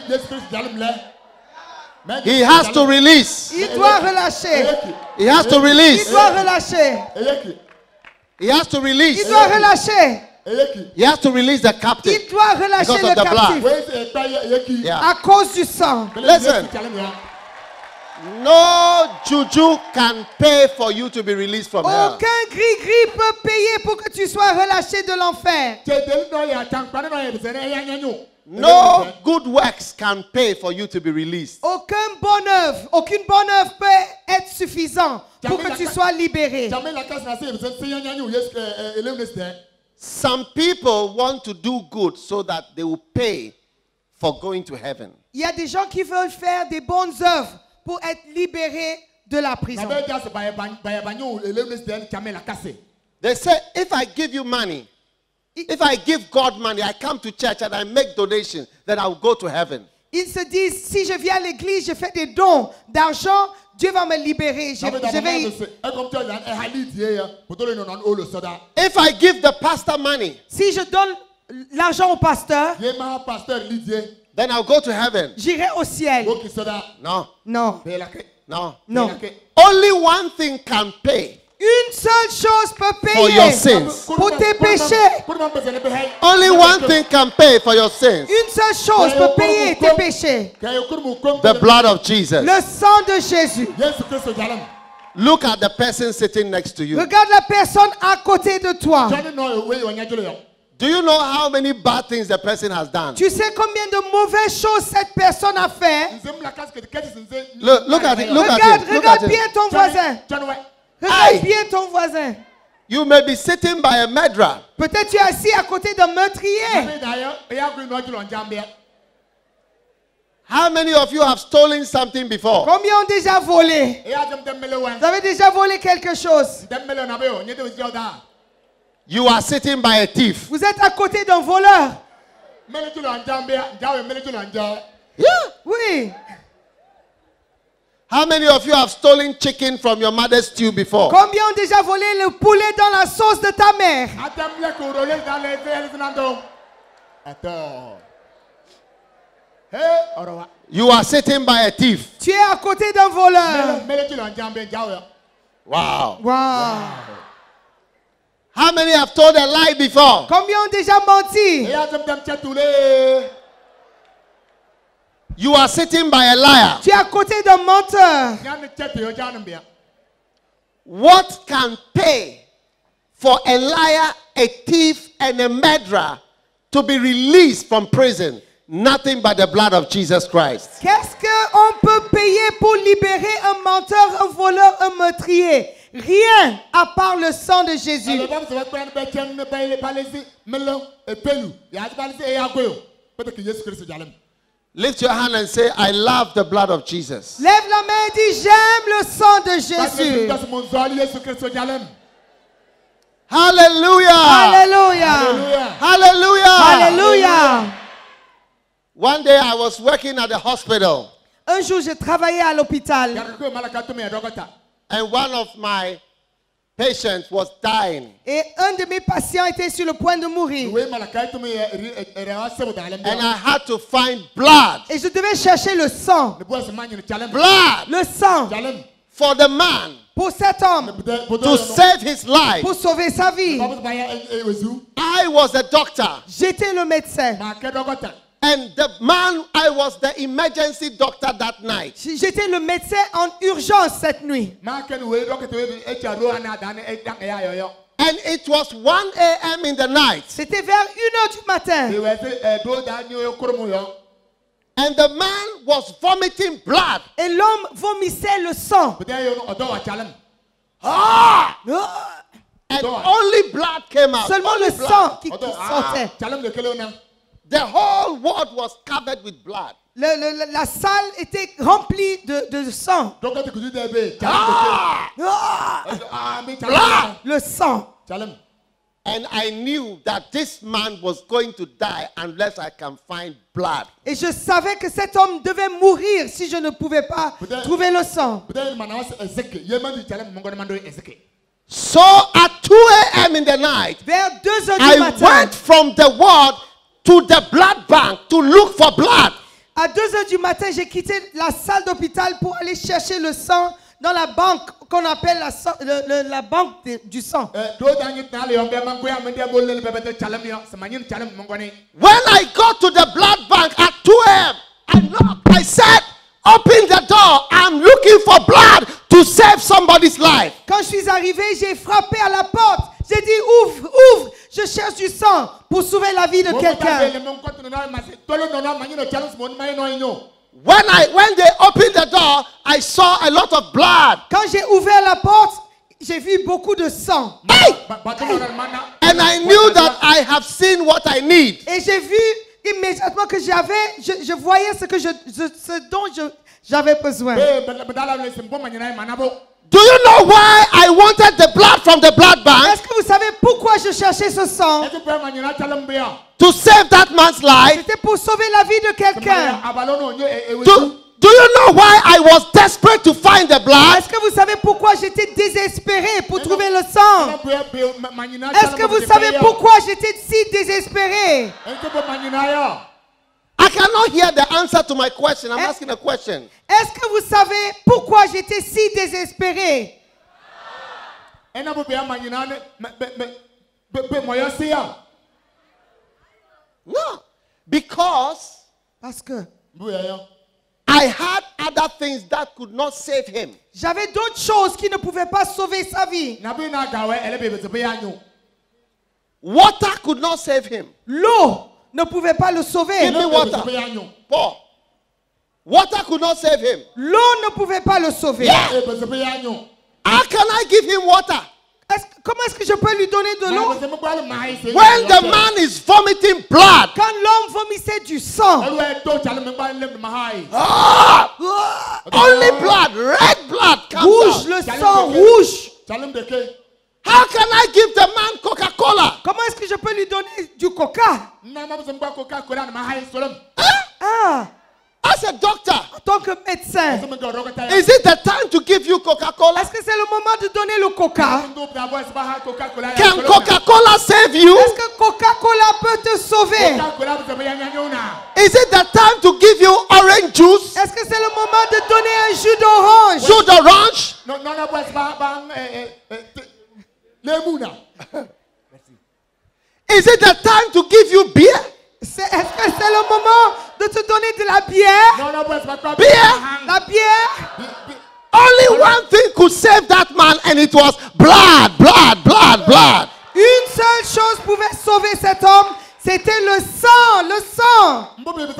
he has to release. il doit relâcher. He has to Il release. doit relâcher. He has to release. Il doit relâcher. He has to release the captive. Il doit relâcher Because le of the blood. captif Yeah. à cause du sang. Listen. No juju can pay for you to be released from hell. Aucun gris-gris peut payer pour que tu sois relâché de l'enfer. No good works can pay for you to be released. Aucun bonne œuvre, aucune bonne œuvre peut être suffisant pour que tu sois libéré. Some people want to do good so that they will pay for going to heaven. Il y a des gens qui veulent faire des bonnes œuvres pour être libérés de la prison. They say, if I give you money, if I give God money, I come to church and I make donations, then I will go to heaven. Ils se disent, si je viens à l'église, je fais des dons d'argent, Dieu va me libérer. Je, je vais y- If I give the pastor money, Si je donne l'argent au pasteur, then I'll go to heaven. j'irai au ciel. No, Non, no. non. Only one thing can pay Une seule chose peut for your payer sins. pour tes péchés. Only one thing can pay for your sins. Une seule chose peut payer tes péchés. The blood of Jesus. Le sang de Jésus. Look at the person sitting next to you. Regarde la personne à côté de toi. Do you know how many bad things the person has done? Tu sais combien de mauvaises choses cette personne a fait? Look, look at it. Look Regarde, at it. Look regarde at bien it. ton voisin. Aïe. Regarde bien ton voisin. You may be sitting by a murderer. Peut-être tu es assis à côté d'un meurtrier. How many of you have stolen something before? Combien ont déjà volé? Vous avez déjà volé quelque chose? You are sitting by a thief. Vous êtes à côté d'un voleur? Yeah. Oui. How many of you have stolen chicken from your mother's stew before? Combien ont déjà volé le poulet dans la sauce de ta mère? You are sitting by a thief. Tu es à côté d'un voleur. Wow. Wow. How many have told a lie before? Combien ont déjà menti? You are sitting by a liar. Tu es à côté d'un menteur. What can pay for a liar, a thief, and a murderer to be released from prison? Nothing but the blood of Jesus Christ. Qu'est-ce qu'on peut payer pour libérer un menteur, un voleur, un meurtrier? Rien à part le sang de Jésus. Lift your hand and say, I love the blood of Jesus. Lève la main et dis, j'aime le sang de Jésus. Hallelujah. Alléluia. Hallelujah. Alléluia. One day I was working at the hospital Un jour, j'ai travaillé à l'hôpital and one of my patients was dying. et un de mes patients était sur le point de mourir. And I had to find blood. Et je devais chercher le sang. Blood Le sang for the man pour cet homme, to save his life. pour sauver sa vie. I was a doctor. J'étais le médecin. And the man, I was the emergency doctor that night. J'étais le médecin en urgence cette nuit. And it was one a m in the night. C'était vers une heure du matin. And the man was vomiting blood. Et l'homme vomissait le sang. Ah! Ah! And only blood came out. Seulement Only le blood. sang qui, qui sortait. The whole world was covered with blood. Le- le- la salle était remplie de, de sang. Ah! Ah! Blood! Le sang. And I knew that this man was going to die unless I can find blood. Et je savais que cet homme devait mourir si je ne pouvais pas trouver le sang. So at two a m in the night, Vers deux heures du I matin, went from the ward to the blood bank to look for blood. à deux heures du matin, j'ai quitté la salle d'hôpital pour aller chercher le sang dans la banque qu'on appelle la, sang- le- le- la banque de- du sang. When I got to the blood bank at two a m, I knocked. I said, open the door. I'm looking for blood to save somebody's life. Quand je suis arrivé, j'ai frappé à la porte. J'ai dit, ouvre, ouvre, je cherche du sang pour sauver la vie de quelqu'un. When I when they opened the door, I saw a lot of blood. Quand j'ai ouvert la porte, j'ai vu beaucoup de sang. Hey! And I knew that I have seen what I need. Et j'ai vu immédiatement que j'avais, je, je voyais ce, que je, je- ce dont je- j'avais besoin. Do you know why I wanted the blood from the blood bank? Est-ce que vous savez pourquoi je cherchais ce sang? To save that man's life? C'était pour sauver la vie de quelqu'un. Do, do you know why I was desperate to find the blood? Est-ce que vous savez pourquoi j'étais désespéré pour trouver le sang? Est-ce que vous savez pourquoi j'étais si désespéré? I cannot hear the answer to my question. I'm asking a question. Est-ce que vous savez pourquoi j'étais si désespéré? No. Because Parce que I had other things that could not save him. j'avais d'autres choses qui ne pouvaient pas sauver sa vie. Water could not save him. L'eau ne pouvait pas le Give sauver. me water. Paul. Water could not save him. L'eau ne pouvait pas le sauver. Yeah. How can I give him water? Est-ce- comment est-ce que je peux lui donner de l'eau? When the man is vomiting blood. Quand l'homme vomissait du sang. Ah! Only blood, red blood comes Rouge, out. le sang rouge. How can I give the man Coca-Cola? Comment est-ce que je peux lui donner du coca? Ah, As a doctor, en tant que médecin, is it the time to give you Coca-Cola? est-ce que c'est le moment de donner le coca? Can Coca-Cola save you? Est-ce que Coca-Cola peut te sauver? Is it the time to give you orange juice? Est-ce que c'est le moment de donner un jus d'orange? Jus d'orange? Is it the time to give you beer? C'est- Est-ce que c'est le moment de te donner de la bière? Beer? La bière? Only one thing could save that man, and it was blood, blood, blood, blood. Une seule chose pouvait sauver cet homme, c'était le sang, le sang.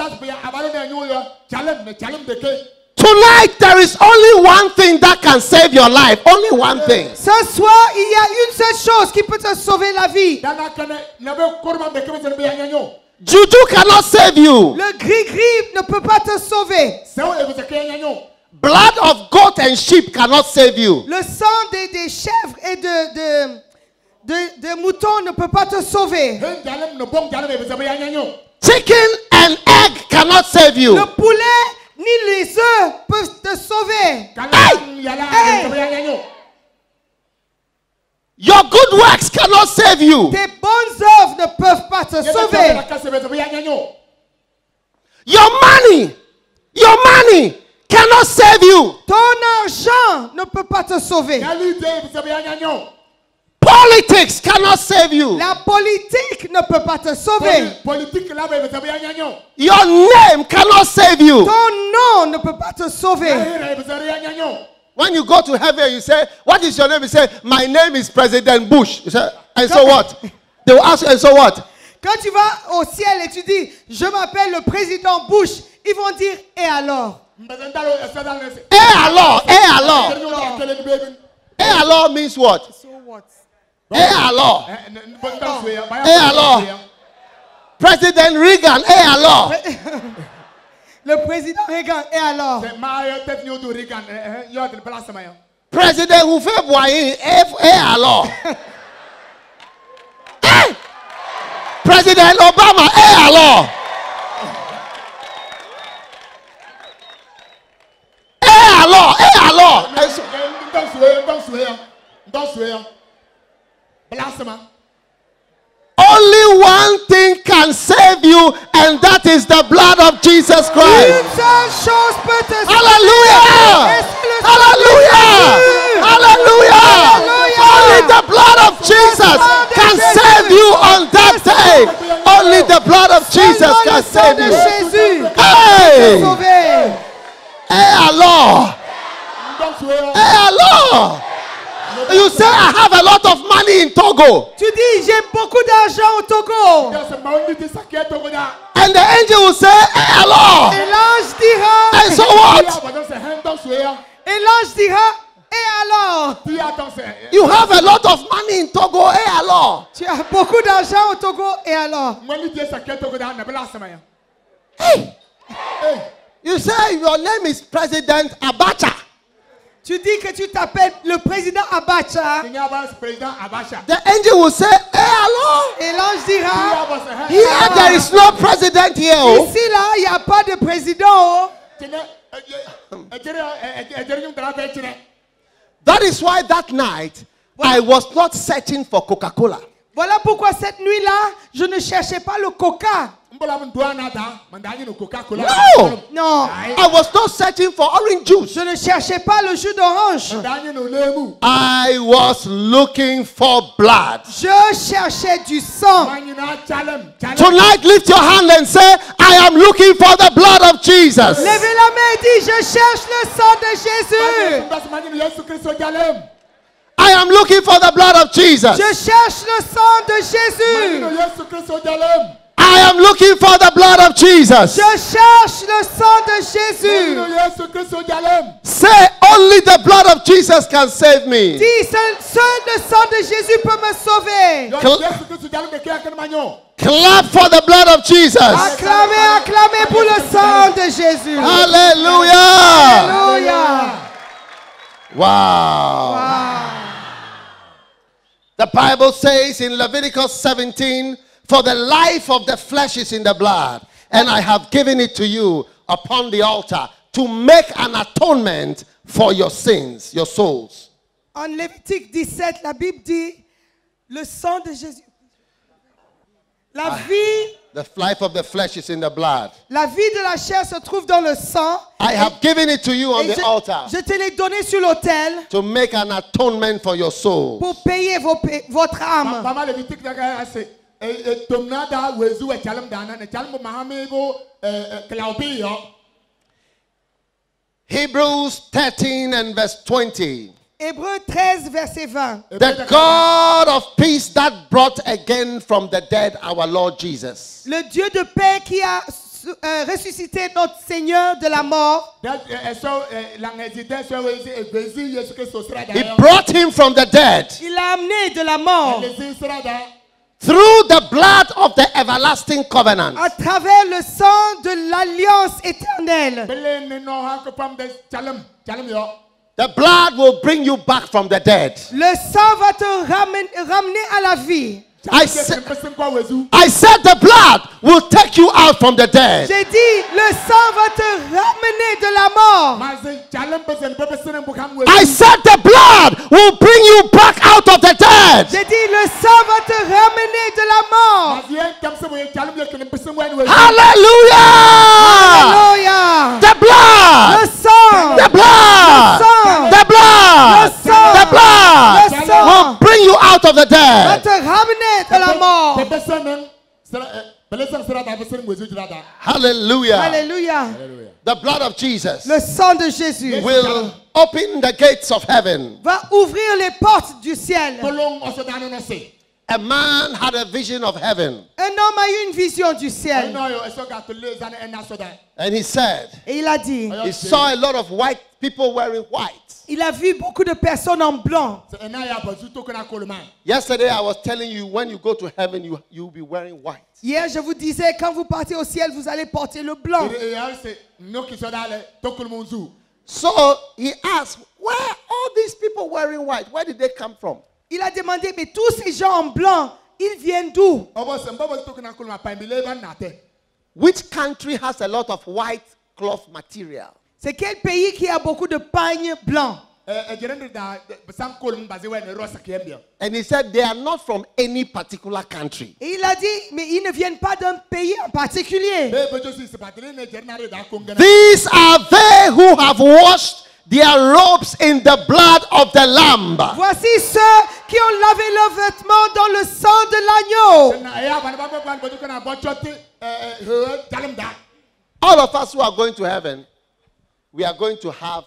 Tonight, there is only one thing that can save your life. Only one thing. Ce soir, il y a une seule chose qui peut te sauver la vie. Juju cannot save you. Le gris-gris ne peut pas te sauver. Blood of goat and sheep cannot save you. Le sang des, des chèvres et de, de, de, de moutons ne peut pas te sauver. Chicken and egg cannot save you. Le poulet ni les œufs peuvent te sauver. Your good works cannot save you. Tes bonnes œuvres ne peuvent pas te sauver. Your money, your money cannot save you. Ton argent ne peut pas te sauver. Politics cannot save you. La politique ne peut pas te sauver. Your name cannot save you. Ton nom ne peut pas te sauver. When you go to heaven, you say, what is your name? You say, my name is President Bush. You say, and so what? They will ask you, and so what? Quand tu vas au ciel et tu dis, je m'appelle le président Bush, ils vont dire, et alors? Eh alors, eh alors. Eh alors means what? So what? Eh alors. Eh alors. President Reagan, et alors? Le président Reagan, et alors? Président Houphouët Boigny, et alors? Hey! Président Obama, et alors? Et alors? Et alors? Only one thing can save you, and that is the blood of Jesus Christ. Une seule chose peut te sauver. Hallelujah! Et c'est le sang de Hallelujah! Jésus. Hallelujah! Hallelujah! Only the blood of Jesus can save you on that day. Only the blood of Jesus Seulement can le sang save de you. Jésus peut te Hey! sauver. Hey, alors? Hey, alors? You say I have a lot of money in Togo. Tu dis, j'ai beaucoup d'argent au Togo. And the angel will say, hey, alors? Et l'ange dira, And so what? et l'ange dira, et alors? You have a lot of money in Togo, hey, alors? Tu as beaucoup d'argent au Togo, et alors? Hey! You say your name is President Abacha. Tu dis que tu t'appelles le président Abacha. The angel will say, hey, alors? Et l'ange dira, Here there is no president here. Oh. ici là, il n'y a pas de président. That is why that night I was not searching for Coca-Cola. Voilà pourquoi cette nuit-là, je ne cherchais pas le coca. No! Non. I was not searching for orange juice. Je ne cherchais pas le jus d'orange. I was looking for blood. Je cherchais du sang. Tonight, lift your hand and say, I am looking for the blood of Jesus. Levez la main et dis, je cherche le sang de Jésus. I am looking for the blood of Jesus. Je cherche le sang de Jésus. I am looking for the blood of Jesus. Je cherche le sang de Jésus. Say, only the blood of Jesus can save me. Dis, seul, seul le sang de Jésus peut me sauver. Clap for the blood of Jesus. Acclamez, acclamez pour le sang de Jésus. Hallelujah. Alléluia. Wow. Wow. The Bible says in Leviticus seventeen, for the life of the flesh is in the blood, and I have given it to you upon the altar to make an atonement for your sins, your souls. En Lévitique dix-sept, la Bible dit, le sang de Jésus. La vie, The life of the flesh is in the blood. la vie de la chair se trouve dans le sang. I have given it to you on Et the je, altar je te l'ai donné sur l'autel to make an atonement for your soul. pour payer vos pa- votre âme. Hebrews thirteen and verse twenty. Hébreux treize, verset vingt. The God of peace that brought again from the dead our Lord Jesus. Le Dieu de paix qui a euh, ressuscité notre Seigneur de la mort. He brought him from the dead Il l'a amené de la mort through the blood of the everlasting covenant. à travers le sang de l'alliance éternelle. The blood will bring you back from the dead. Le sang va te ramener, ramener à la vie. I said, I said the blood will take you out from the dead. J'ai dit, le sang va te ramener de la mort. I said the blood will bring you back out of the dead. J'ai dit, le sang va te ramener de la mort. Hallelujah! Alléluia. The blood! Le sang. The blood! Le sang. The blood! Le sang. The blood Le sang. will bring you out of the Va dead. te ramener de la mort. Hallelujah. Alléluia. The blood of Jesus Le sang de Jésus will open the gates of heaven. va ouvrir les portes du ciel. a man had a vision of heaven. Un homme a eu une vision du ɛno ciel. ayɔ ɛsɛ ɔga to le zane ɛna so da And he said, Et il a dit, he saw a lot of white people wearing white. il a vu beaucoup de personnes en blanc. sɛ ɛna yɛ abɔsu to kana koloma Yesterday I was telling you, when you go to heaven, you you will be wearing white. Hier, je vous disais, quand vous partez au ciel, vous allez porter le blanc. ɛyɛ sɛ noki so da le to koloma nzu So he asked, where all these people wearing white? Where did they come from? Il a demandé, mais tous ces gens en blanc, ils viennent d'où? ɔbɔ sɛ mbɔbɔ to kana koloma pa mbile ba nate Which country has a lot of white cloth material? C'est quel pays qui a beaucoup de pagnes blancs? ɛ ɛgyere ne da sam kolom base wɛ ne rosa kɛmbia And he said they are not from any particular country. Et il a dit, mais ils ne viennent pas d'un pays en particulier. be be josi se patele ne gyere na re da kongana These are they who have washed their robes in the blood of the Lamb. Voici ceux qui ont lavé leurs vêtements dans le sang de l'agneau. na ɛyɛ abana ba ba ba to kana bɔchɔte ɛ ɛ jalem da All of us who are going to heaven, we are going to have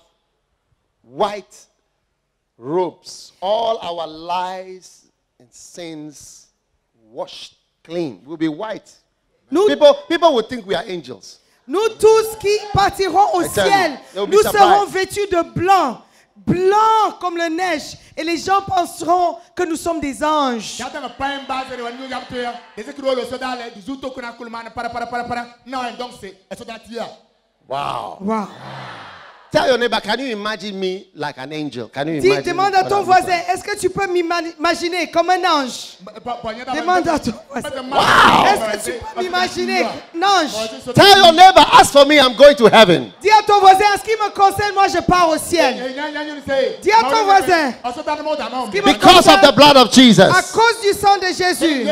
white robes. All our lies and sins washed clean. We'll be white. Nous, People, people will think we are angels. nous tous qui partirons au I tell you, ciel, they will be nous surprised. serons vêtus de blanc, blanc comme la neige. Et les gens penseront que nous sommes des anges. jata ma pain base re wani yam to ya de se kiro lo so da le du to kana koloma na para para para para na en donc c'est ɛso da tia Wow. Wow. Tell your neighbor, can you imagine me like an angel? Can you Dis, imagine? demande à what ton I look voisin, like? est-ce que tu peux m'imaginer comme un ange? Demande à ton voisin. wow Est-ce que tu peux m'imaginer un ange? Tell your neighbor, as for me, I'm going to heaven. Dis à ton voisin, en ce qui me concerne, moi je pars au ciel. Dis à ton voisin. Ce qui me Because of the concerne, blood of à Jesus. cause du sang de Jésus.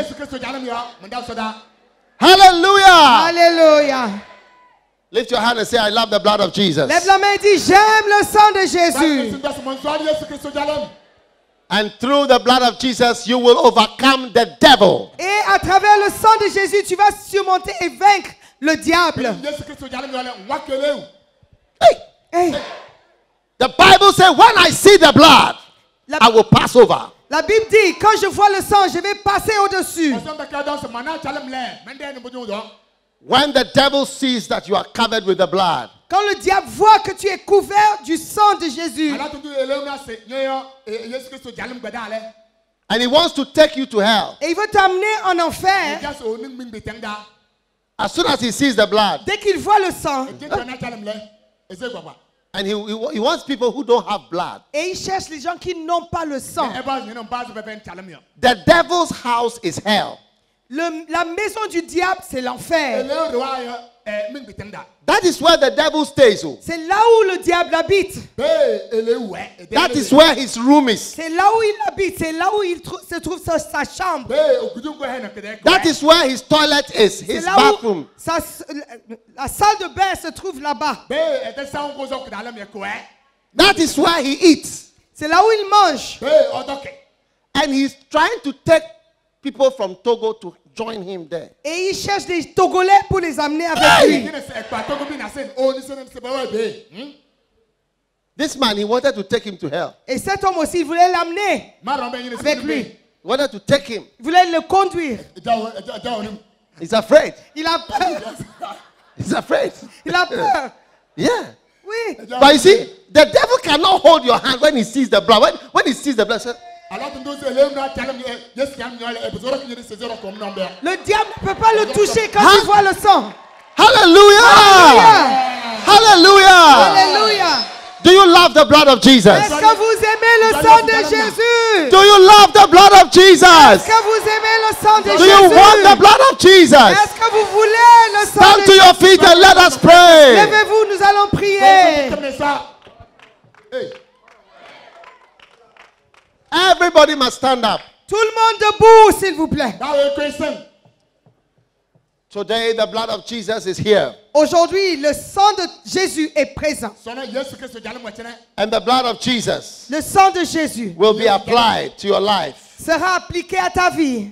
Hallelujah. Alléluia. Lift your hand and say, I love the blood of Jesus. Lève la main et dis, j'aime le sang de Jésus. And through the blood of Jesus, you will overcome the devil. Et à travers le sang de Jésus, tu vas surmonter et vaincre le diable. Hey, Hey, the Bible says, when I see the blood, la, I will pass over. la Bible dit, quand je vois le sang, je vais passer au-dessus. When the devil sees that you are covered with the blood, Quand le diable voit que tu es couvert du sang de Jésus and he wants to take you to hell, et il veut t'amener en enfer, as soon as he sees the blood, dès qu'il voit le sang, and he, he, he wants people who don't have blood, et il cherche les gens qui n'ont pas le sang. the devil's house is hell. Le- la maison du diable, c'est l'enfer. That is where the devil stays. Oh. C'est là où le diable habite. That is where his room is. C'est là où il habite. C'est là où il trou- se trouve sa, sa chambre. That is where his toilet is, C'est his là où bathroom. sa- la, la salle de bain se trouve là-bas. That is where he eats. C'est là où il mange. And he's trying to take people from Togo to join him there. Et il cherche des Togolais pour les amener avec lui. This man, he wanted to take him to hell. Et cet homme aussi, il voulait l'amener avec lui. He wanted to take him. Il voulait le conduire. He's afraid. Il a peur. He's afraid. Il a peur. Yeah. Oui. But you see, the devil cannot hold your hand when he sees the blood. When, when he sees the blood, so, Le diable ne peut pas le toucher quand Hein? il voit le sang. hallelujah! Hallelujah! Alléluia. Do you love the blood of Jesus? Est-ce que vous aimez le sang de Jésus? Do you love the blood of Est-ce Jesus? que vous aimez le sang de Do you want the Jésus? blood of Jesus? Est-ce que vous voulez le sang Stand de to your Jésus? feet and let us pray. Levez-vous, nous allons prier. Everybody must stand up. Tout le monde debout, s'il vous plaît. Today, the blood of Jesus is here. Aujourd'hui, le sang de Jésus est présent. And the blood of Jesus Le sang de Jésus will be applied to your life. sera appliqué à ta vie.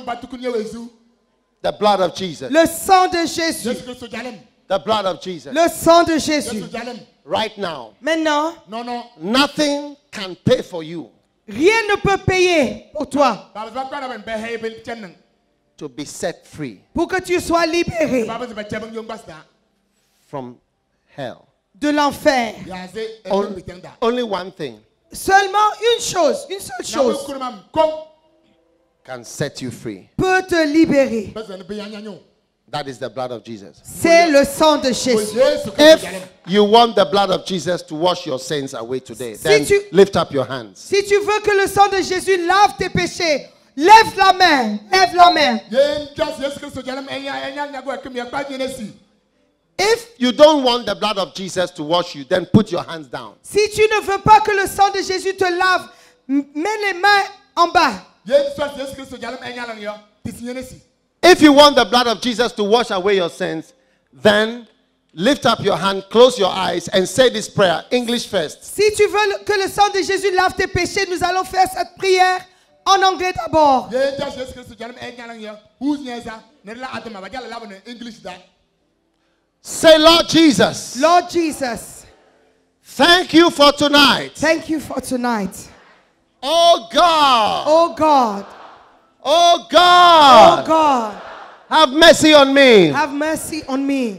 The blood of Jesus. Le sang de Jésus. The blood of Jesus. Le sang de Jésus. Right now, Maintenant, nothing can pay for you. Rien ne peut payer pour toi, Ba ba kwa na ben be hay bel chen. to be set free pour que tu sois libéré Ba ba ba chabang yung basta. from hell. de l'enfer. Ya ze e On- bitenda. only one thing Seulement une chose, une seule Na chose ko mam kom. can set you free. peut te libérer. Ba ze ne be yanya nyo. That is the blood of Jesus. C'est le sang de Ko Jésus. Yesu ko If jalem. you want the blood of Jesus to wash your sins away today, Si then tu- lift up your hands. Si tu veux que le sang de Jésus lave tes péchés, lève la main, lève la main. Yen just Yesu Kristo jalem enya enya nyago akem ya kwa nesi. If you don't want the blood of Jesus to wash you, then put your hands down. Si tu ne veux pas que le sang de Jésus te lave, m- mets les mains en bas. Yen just Yesu Kristo jalem enya lang yo. Tisinye nesi. If you want the blood of Jesus to wash away your sins, then lift up your hand, close your eyes, and say this prayer. English first. Si tu veux le- que le sang de Jésus lave tes péchés, nous allons faire cette prière en anglais d'abord. Yen just Yesu Kristo jalem enya lang yo. Who's nyesa? Ne la atama ba jala labo ne English da. Say, Lord Jesus, Lord Jesus, thank you for tonight. thank you for tonight. Oh God, Oh God, oh oh God, God, have mercy on me. have mercy on me.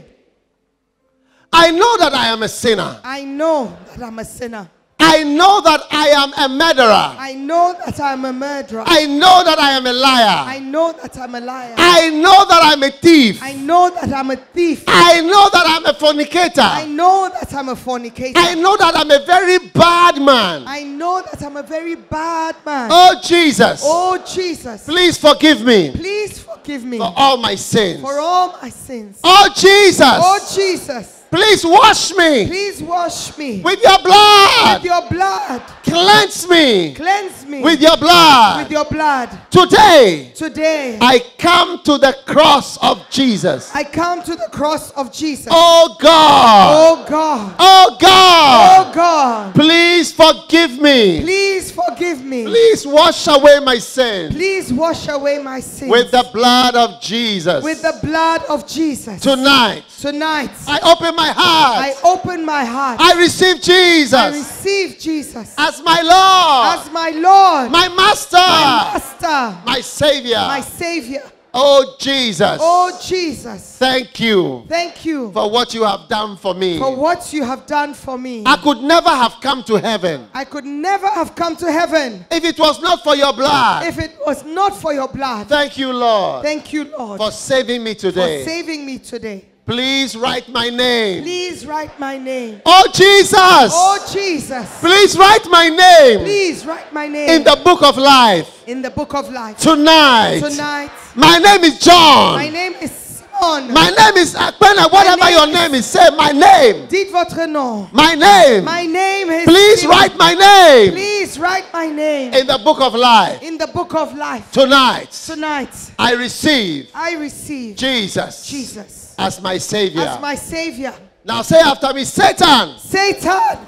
I know that I am a sinner. I know that I'm a sinner. I know that I am a murderer. I know that I'm a murderer. I know that I am a liar. I know that I'm a liar. I know that I'm a thief. I know that I'm a thief. I know that I'm a fornicator. I know that I'm a fornicator. I know that I'm a very bad man. I know that I'm a very bad man. Oh Jesus, Oh Jesus, please forgive me please forgive me for all my sins. for all my sins. Oh Jesus, Oh Jesus, please wash me please wash me with your blood. with your blood. Cleanse me Cleanse me with your with blood. your blood. Today, Today, I come to the cross of Jesus. I come to the cross of Jesus. Oh God, Oh God, oh God, oh God, please forgive me. please forgive me. Please wash away my sin Please wash away my sins with the blood of Jesus. with the blood of Jesus. Tonight, Tonight, I open my I heart. open my heart. I receive I Jesus receive Jesus as my Lord, as my Lord, my Master, my Master, my Savior. my Savior. Oh Jesus, Oh Jesus, thank you thank you for what you have done for me. for what you have done for me. I could never have come to heaven I could never have come to heaven if it was not for your blood. if it was not for your blood. Thank you, Lord, Thank you, Lord, for saving me for today. saving me today. Please write my name. Please write my name. Oh Jesus, Oh Jesus, please write my name please write my name in the book of life in the book of life. tonight. Tonight, My name is John. my name is Simon. My name is Akpena. Whatever name your is- name is, say my name. Dites votre nom. My name. My name is Please Simon. write my name Please write my name in the book of life in the book of life. tonight. Tonight, I receive I receive Jesus Jesus as my Savior. as my Savior. Now say after me, Satan, Satan,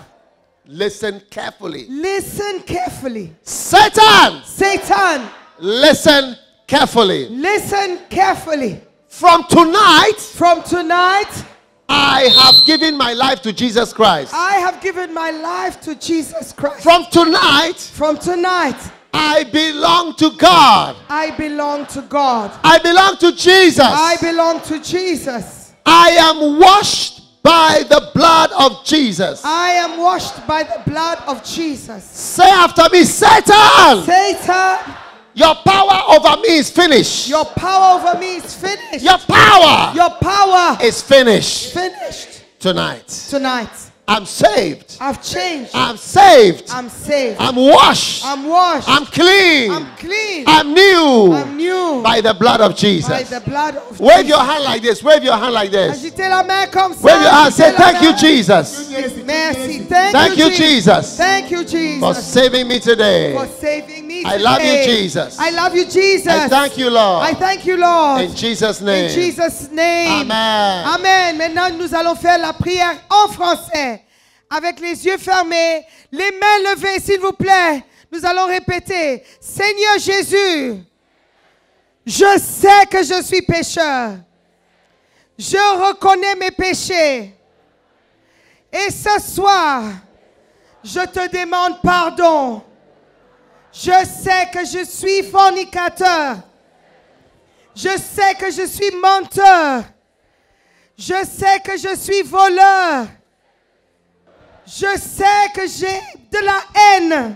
listen carefully. listen carefully. Satan, Satan, listen carefully. listen carefully. From tonight, From tonight, I have given my life to Jesus Christ. I have given my life to Jesus Christ. From tonight, From tonight, I belong to God. I belong to God. I belong to Jesus. I belong to Jesus. I am washed by the blood of Jesus. I am washed by the blood of Jesus. Say after me, Satan, Satan, your power over me is finished. your power over me is finished. Your power Your power is finished finished tonight. tonight. I'm saved. I've changed. I'm saved. I'm saved. I'm washed. I'm washed. I'm clean. I'm clean. I'm new I'm new by the blood of by Jesus. the blood of Wave Jesus. your hand like this. Wave your hand like this. Agitez la main comme ça. Wave your hand. Say Agitez la thank you, main. Jesus, Merci. Thank, Thank you, you, Jesus, Thank you, for Jesus, saving me today. for saving me I love you, today. Jesus. I love you, Jesus. I thank you, Lord. I thank you, Lord. In Jesus' In name. Jesus' name. Amen. Amen. Maintenant, nous allons faire la prière en français. Avec les yeux fermés, les mains levées, s'il vous plaît. Nous allons répéter. Seigneur Jésus, je sais que je suis pécheur. Je reconnais mes péchés. Et ce soir, je te demande pardon. Je sais que je suis fornicateur. Je sais que je suis menteur. Je sais que je suis voleur. Je sais que j'ai de la haine.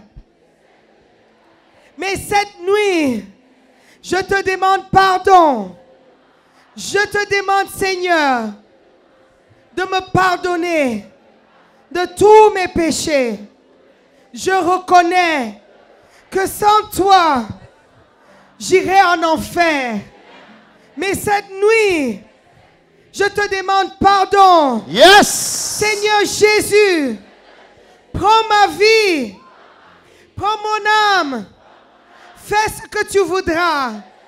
Mais cette nuit, je te demande pardon. Je te demande, Seigneur, de me pardonner de tous mes péchés. Je reconnais que sans toi, j'irai en enfer. Mais cette nuit, je te demande pardon. Yes. Seigneur Jésus, prends ma vie, prends mon âme, fais ce que tu voudras.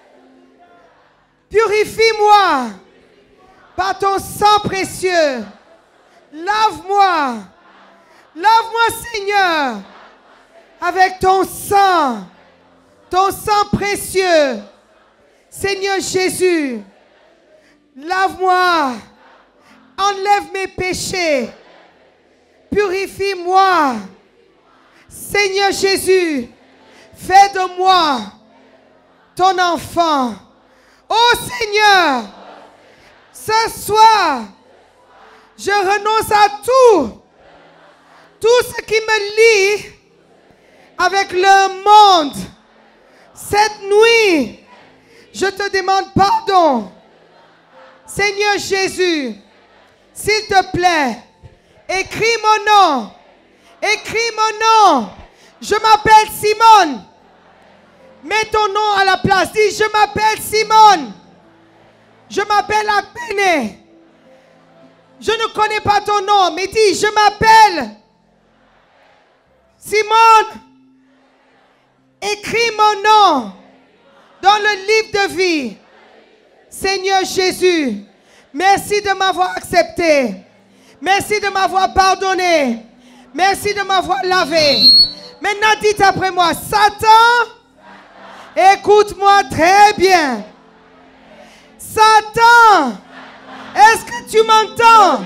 Purifie-moi par ton sang précieux. Lave-moi, lave-moi Seigneur, avec ton sang, ton sang précieux. Seigneur Jésus, lave-moi, enlève mes péchés, purifie-moi. Seigneur Jésus, fais de moi ton enfant. Oh Seigneur, ce soir, je renonce à tout, tout ce qui me lie avec le monde. Cette nuit, je te demande pardon. Seigneur Jésus, s'il te plaît, écris mon nom. Écris mon nom. Je m'appelle Simone. Mets ton nom à la place. Dis, je m'appelle Simone. Je m'appelle Akpene. Je ne connais pas ton nom, mais dis, je m'appelle Simone. Écris mon nom dans le livre de vie. Seigneur Jésus, merci de m'avoir accepté. Merci de m'avoir pardonné. Merci de m'avoir lavé. Maintenant, dites après moi, Satan, écoute-moi très bien. Satan, est-ce que tu m'entends?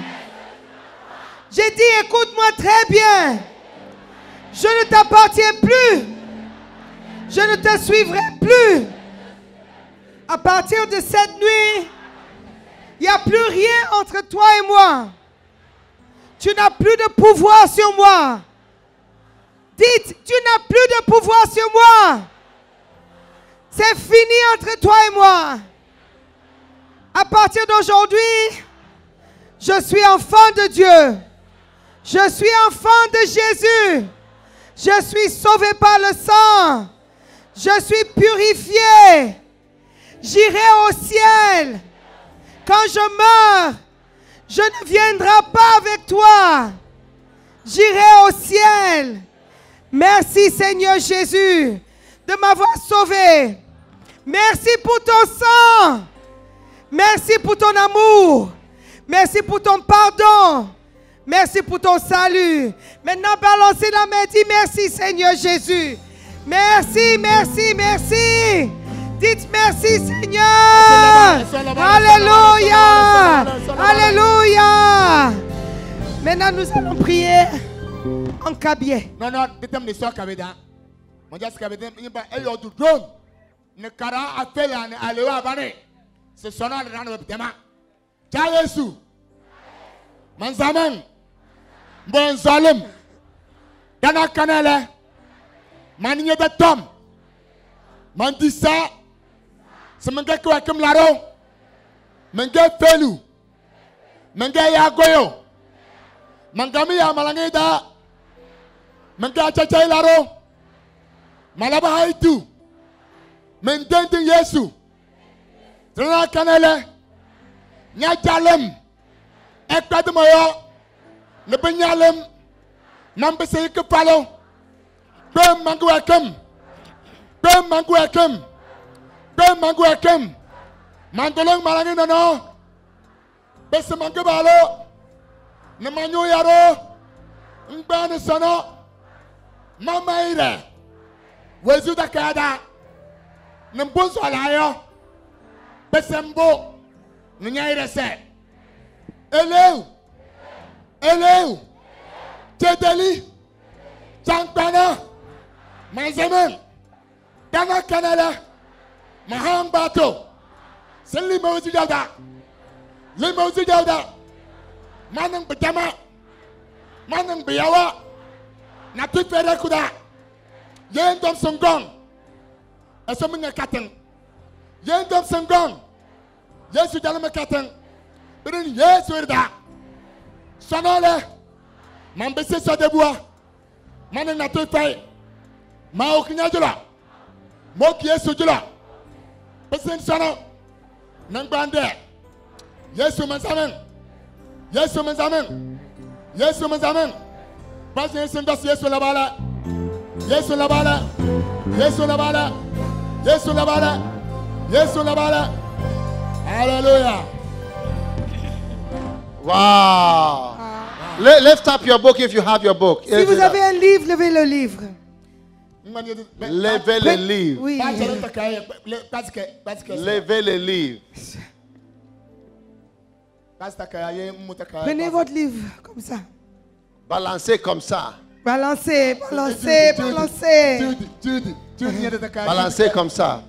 J'ai dit, écoute-moi très bien. Je ne t'appartiens plus. Je ne te suivrai plus. À partir de cette nuit, il n'y a plus rien entre toi et moi. Tu n'as plus de pouvoir sur moi. Dites, tu n'as plus de pouvoir sur moi. C'est fini entre toi et moi. À partir d'aujourd'hui, je suis enfant de Dieu. Je suis enfant de Jésus. Je suis sauvé par le sang. Je suis purifié. J'irai au ciel. Quand je meurs, je ne viendrai pas avec toi. J'irai au ciel. Merci Seigneur Jésus de m'avoir sauvé. Merci pour ton sang. Merci pour ton amour. Merci pour ton pardon. Merci pour ton salut. Maintenant, balancez la main. Dis merci Seigneur Jésus. Merci, merci, merci. Dites merci Seigneur. Alléluia. Alléluia. Maintenant, nous allons prier en cabier. Non, non, détem ne soit kabeda. Mon Dieu, ce kabeda, il va y avoir du drone. Ne kara appelle à aller à Bané. C'est son nom de l'anneau. Tiens, Jésus. Manzaman. Bon Zalem. Dana Canele. Manier de Tom. Mandissa. C'est mon gars qui a comme l'aro. Mon gars Felou. Mon gars Yagoyo. Mon gars Mia Malangeda. Mon gars Tchatcha l'aro. Malaba Haïtou. Mon dente Yesu. Dana Canele. Nya Jalem. Ekpa de Moyo. Ne Benyalem. Nambese que Palo. Pem Manguakem. Pem Manguakem. Pem Manguakem. Mangolong Malangi no. Bese Mangabalo. Ne Manyo Yaro. Mbane Sono. Mama Ire. Wezu da Kada. Nembunzo Alayo. Besembo. Nyaire se. Eleu. Eleu. Tedeli. Chankana. Mazemen. Dana Canada, Maham Bato, Sally Mosey Delta, Limosi Delta, Manang Pajama, Manang Biawa, Natu Ferakuda, Yen Dom Songong, a summon a cotton, Yen Dom Songong, yes, you tell him a cotton, but then yes, with that. Sonole, Mambese Sadebua, Manang Natu Fay, Maokinajula, Mokia Sujula, President Sono, Nangbande. Yes, woman, Amen. Yes, woman, Amen. Yes, woman, Amen. President Santos, yes, Labala. Yes, Labala. Yes, Labala. Yes, Labala. Yes, Labala. Hallelujah. Wow. Le- lift up your book if you have your book. Si vous avez un livre, levez le livre. Levez le livre. Oui. Levez le livre. Prenez votre livre comme ça. Balancez comme ça. Balancez, balancez, balancez. Balancez comme ça.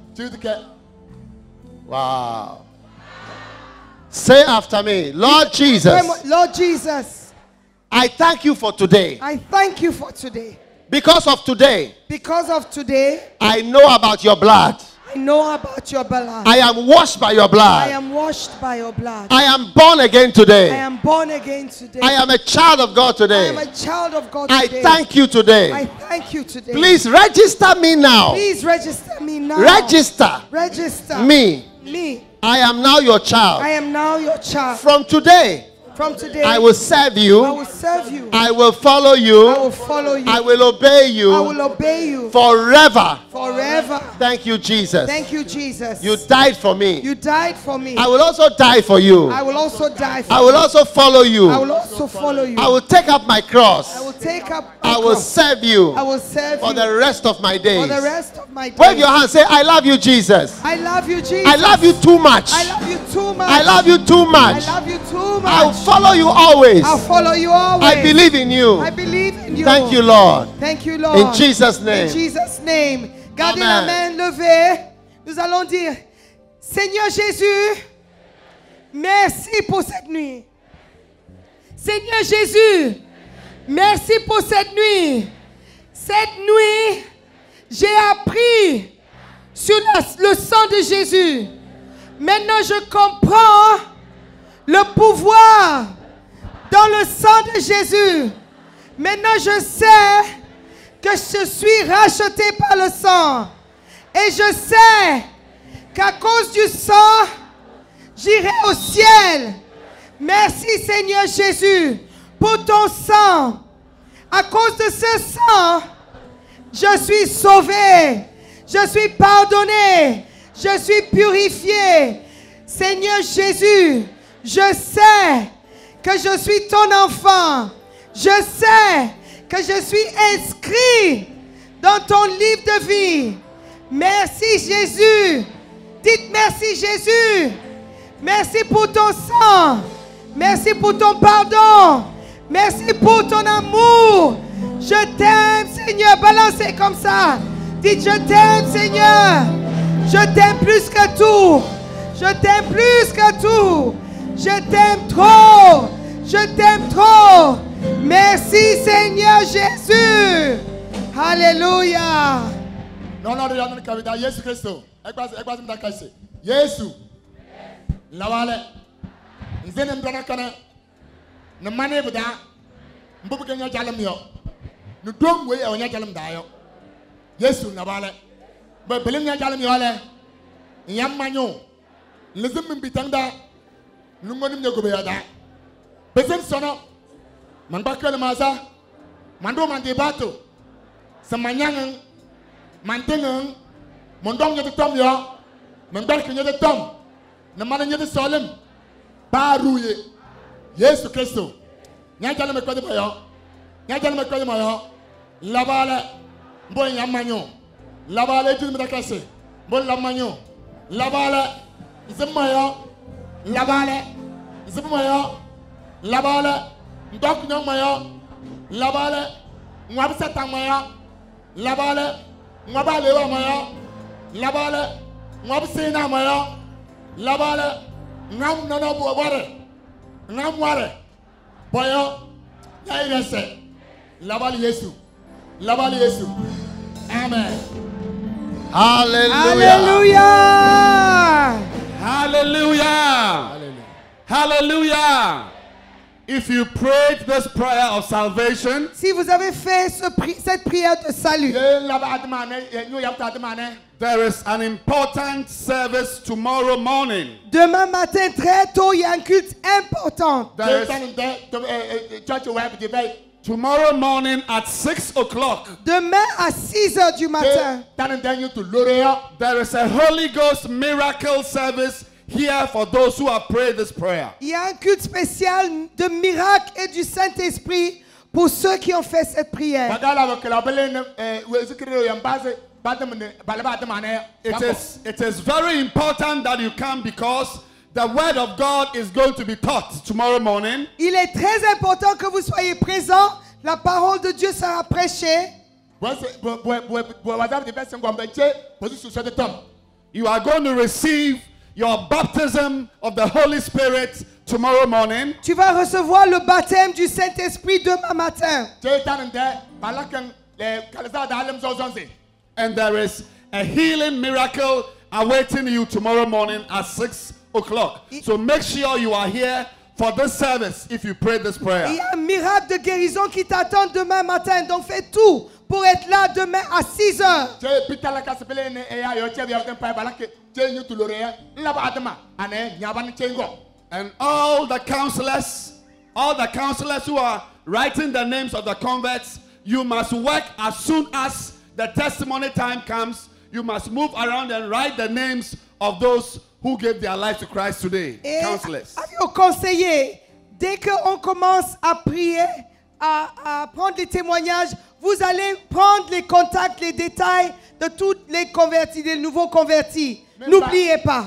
Wow. Say after me, Lord Jesus, Lord Jesus, I thank you for today. I thank you for today. Because of today, Because of today, I know about your blood. I know about your blood. I am washed by your I blood. am washed by your blood. I am born again I today. am born again today. I am a child of God I am today. a child of God I today. thank you I today. thank you today. Please register me now. Please register me now. Register Register me. me. I am now your I child. am now your child. From today, From today, I will serve I you. will serve you. I will follow I will you. follow you. I will obey I you will obey you forever. forever. Thank you, Jesus. Thank you, Jesus. You died for me. You died for me. I will also die for you. I will also die for I will you. also follow I will you. also follow you. I will take up my I cross. will take up my I will cross. serve you I will serve for you the rest of my for days. the rest of my days. Wave your hand. Say, I love you, Jesus. I love you, Jesus. I love you too much. I love you too much. I love you too much. I love you too much. I'll follow you always. I'll follow you always. I believe in you. I believe in you. Thank you, Lord. Thank you, Lord. In Jesus' In name. Jesus' name. Gardez Amen. la main levée. Nous allons dire, Seigneur Jésus, merci pour cette nuit. Seigneur Jésus, merci pour cette nuit. Cette nuit, j'ai appris sur la- le sang de Jésus. Maintenant, je comprends le pouvoir dans le sang de Jésus. Maintenant, je sais que je suis racheté par le sang. Et je sais qu'à cause du sang, j'irai au ciel. Merci Seigneur Jésus pour ton sang. À cause de ce sang, je suis sauvé. Je suis pardonné. Je suis purifié. Seigneur Jésus, je sais que je suis ton enfant. Je sais que je suis inscrit dans ton livre de vie. Merci Jésus. Dites merci Jésus. Merci pour ton sang. Merci pour ton pardon. Merci pour ton amour. Je t'aime Seigneur. Balancez comme ça. Dites je t'aime Seigneur. Je t'aime plus que tout. Je t'aime plus que tout. Je t'aime trop. Je t'aime trop. Merci Seigneur Jésus. Alléluia. Non, non, non, non, non, Yesu Christo. Ekwas, ekwas mta kaise. Yesu. Lawale. Nzene mdana kana. Na mane buda. Mbubu kenya jalam yo. Nu dom we e onya jalam da yo. Yesu lawale. Ba belim nya jalam yo le. Nyam manyo. Lezim mbitanga. Lungonim nyago be yada. Besen sono. Man bakale masa. Mando mande bato. Samanyang mantengang mondong nyete tom yo mandar ke nyete tom na mana nyete solim baruye Yesu Kristo nya jale me kwade bayo nya jale me kwade mayo labale mbo nyamanyo labale tu me kase mbo lamanyo labale zemayo labale zemayo labale ndok nyomayo labale ngwabisa tamayo labale ngwabale wa mayo Labale, Wabsi Namaya, Labale, Nam Nano Ware, Nam Ware, Boyo, Nairese, Labali Yesu, Labali Yesu. Amen. Hallelujah. Alléluia. Hallelujah. Hallelujah. If you prayed this prayer of salvation, Si vous avez fait ce pri- cette prière de salut, there is an important service tomorrow morning. demain matin très tôt, il y a un culte important. There is tomorrow morning at six o'clock. Demain à six heures du matin, There is a Holy Ghost miracle service here for those who have prayed this prayer. il y a un culte spécial de miracle et du Saint-Esprit pour ceux qui ont fait cette prière. It is, it is very important that you come because the word of God is going to be taught tomorrow morning. Il est très important que vous soyez présents. La parole de Dieu sera prêchée. You are going to receive your baptism of the Holy Spirit tomorrow morning. Tu vas recevoir le baptême du Saint-Esprit demain matin. And there is a healing miracle awaiting you tomorrow morning at six o'clock. So make sure you are here for this service if you pray this Il y prayer. a un miracle de guérison qui t'attend demain matin. Donc fais tout pour être là demain à six heures. And all the counselors, all the counselors who are writing the names of the converts, you must work as soon as the testimony time comes. You must move around and write the names of those who gave their life to Christ today. Et Counselors. avis aux conseillers, dès qu'on commence à prier, à, à prendre les témoignages, vous allez prendre les contacts, les détails de tous les convertis, les nouveaux convertis. N'oubliez pas.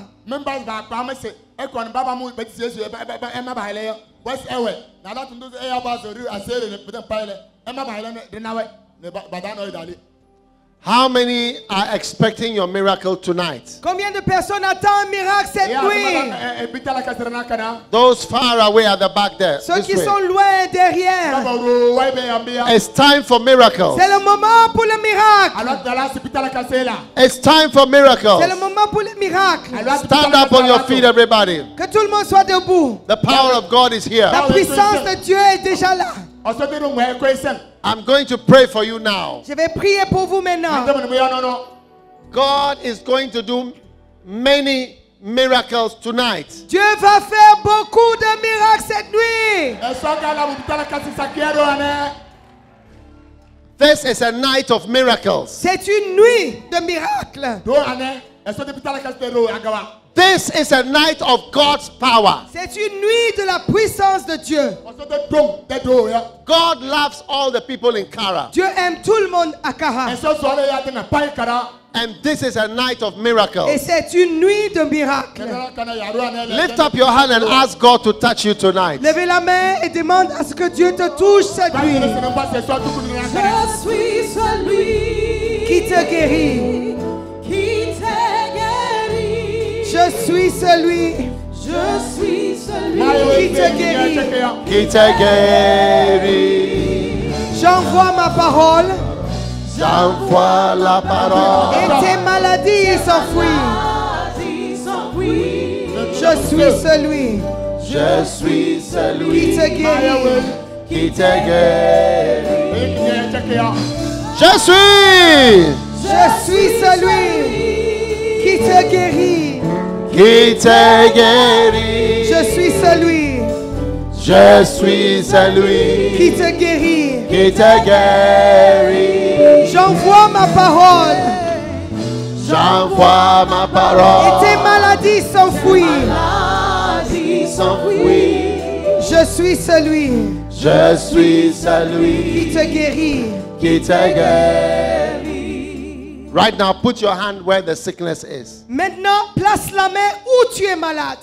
How many are expecting your miracle tonight? Combien de personnes attendent un miracle cette nuit? Those far away at the back there. Ceux This qui way. sont loin derrière. It's time for miracles. C'est le moment pour le miracle. It's time for C'est le miracles. moment pour le miracle. Stand up on your feet, everybody. Que tout le monde soit debout. The power of God is here. La puissance de Dieu est déjà là. I'm going to pray for you now. Je vais prier pour vous maintenant. God is going to do many miracles tonight. Dieu va faire beaucoup de miracles cette nuit. This is a night of miracles. C'est une nuit de miracles. This is a night of God's power. C'est une nuit de la puissance de Dieu. God loves all the people in Kara. Dieu aime tout le monde à Kara. And this is a night of miracles. Et c'est une nuit de miracles. Lift up your hand and ask God to touch you tonight. Levez la main et demande à ce que Dieu te touche cette nuit. Je suis celui Qui te guérit. qui t'est guéri. Je suis celui Je suis celui qui te guérit. Qui te guérit. J'envoie ma parole J'envoie la et parole. tes maladies s'enfuient. qui s'enfuit. Je suis celui Je suis qui celui te guérit. qui te guérit. Je suis. Je suis celui qui te guérit. Qui te guérit. Je suis celui Je suis celui qui te guérit. qui te guérit. J'envoie ma parole J'envoie ma et parole. tes maladies s'enfuient. Maladie s'enfuit. Je suis celui Je suis qui celui te guérit. qui te guérit. Right now, put your hand where the sickness is. Maintenant, place la main où tu es malade.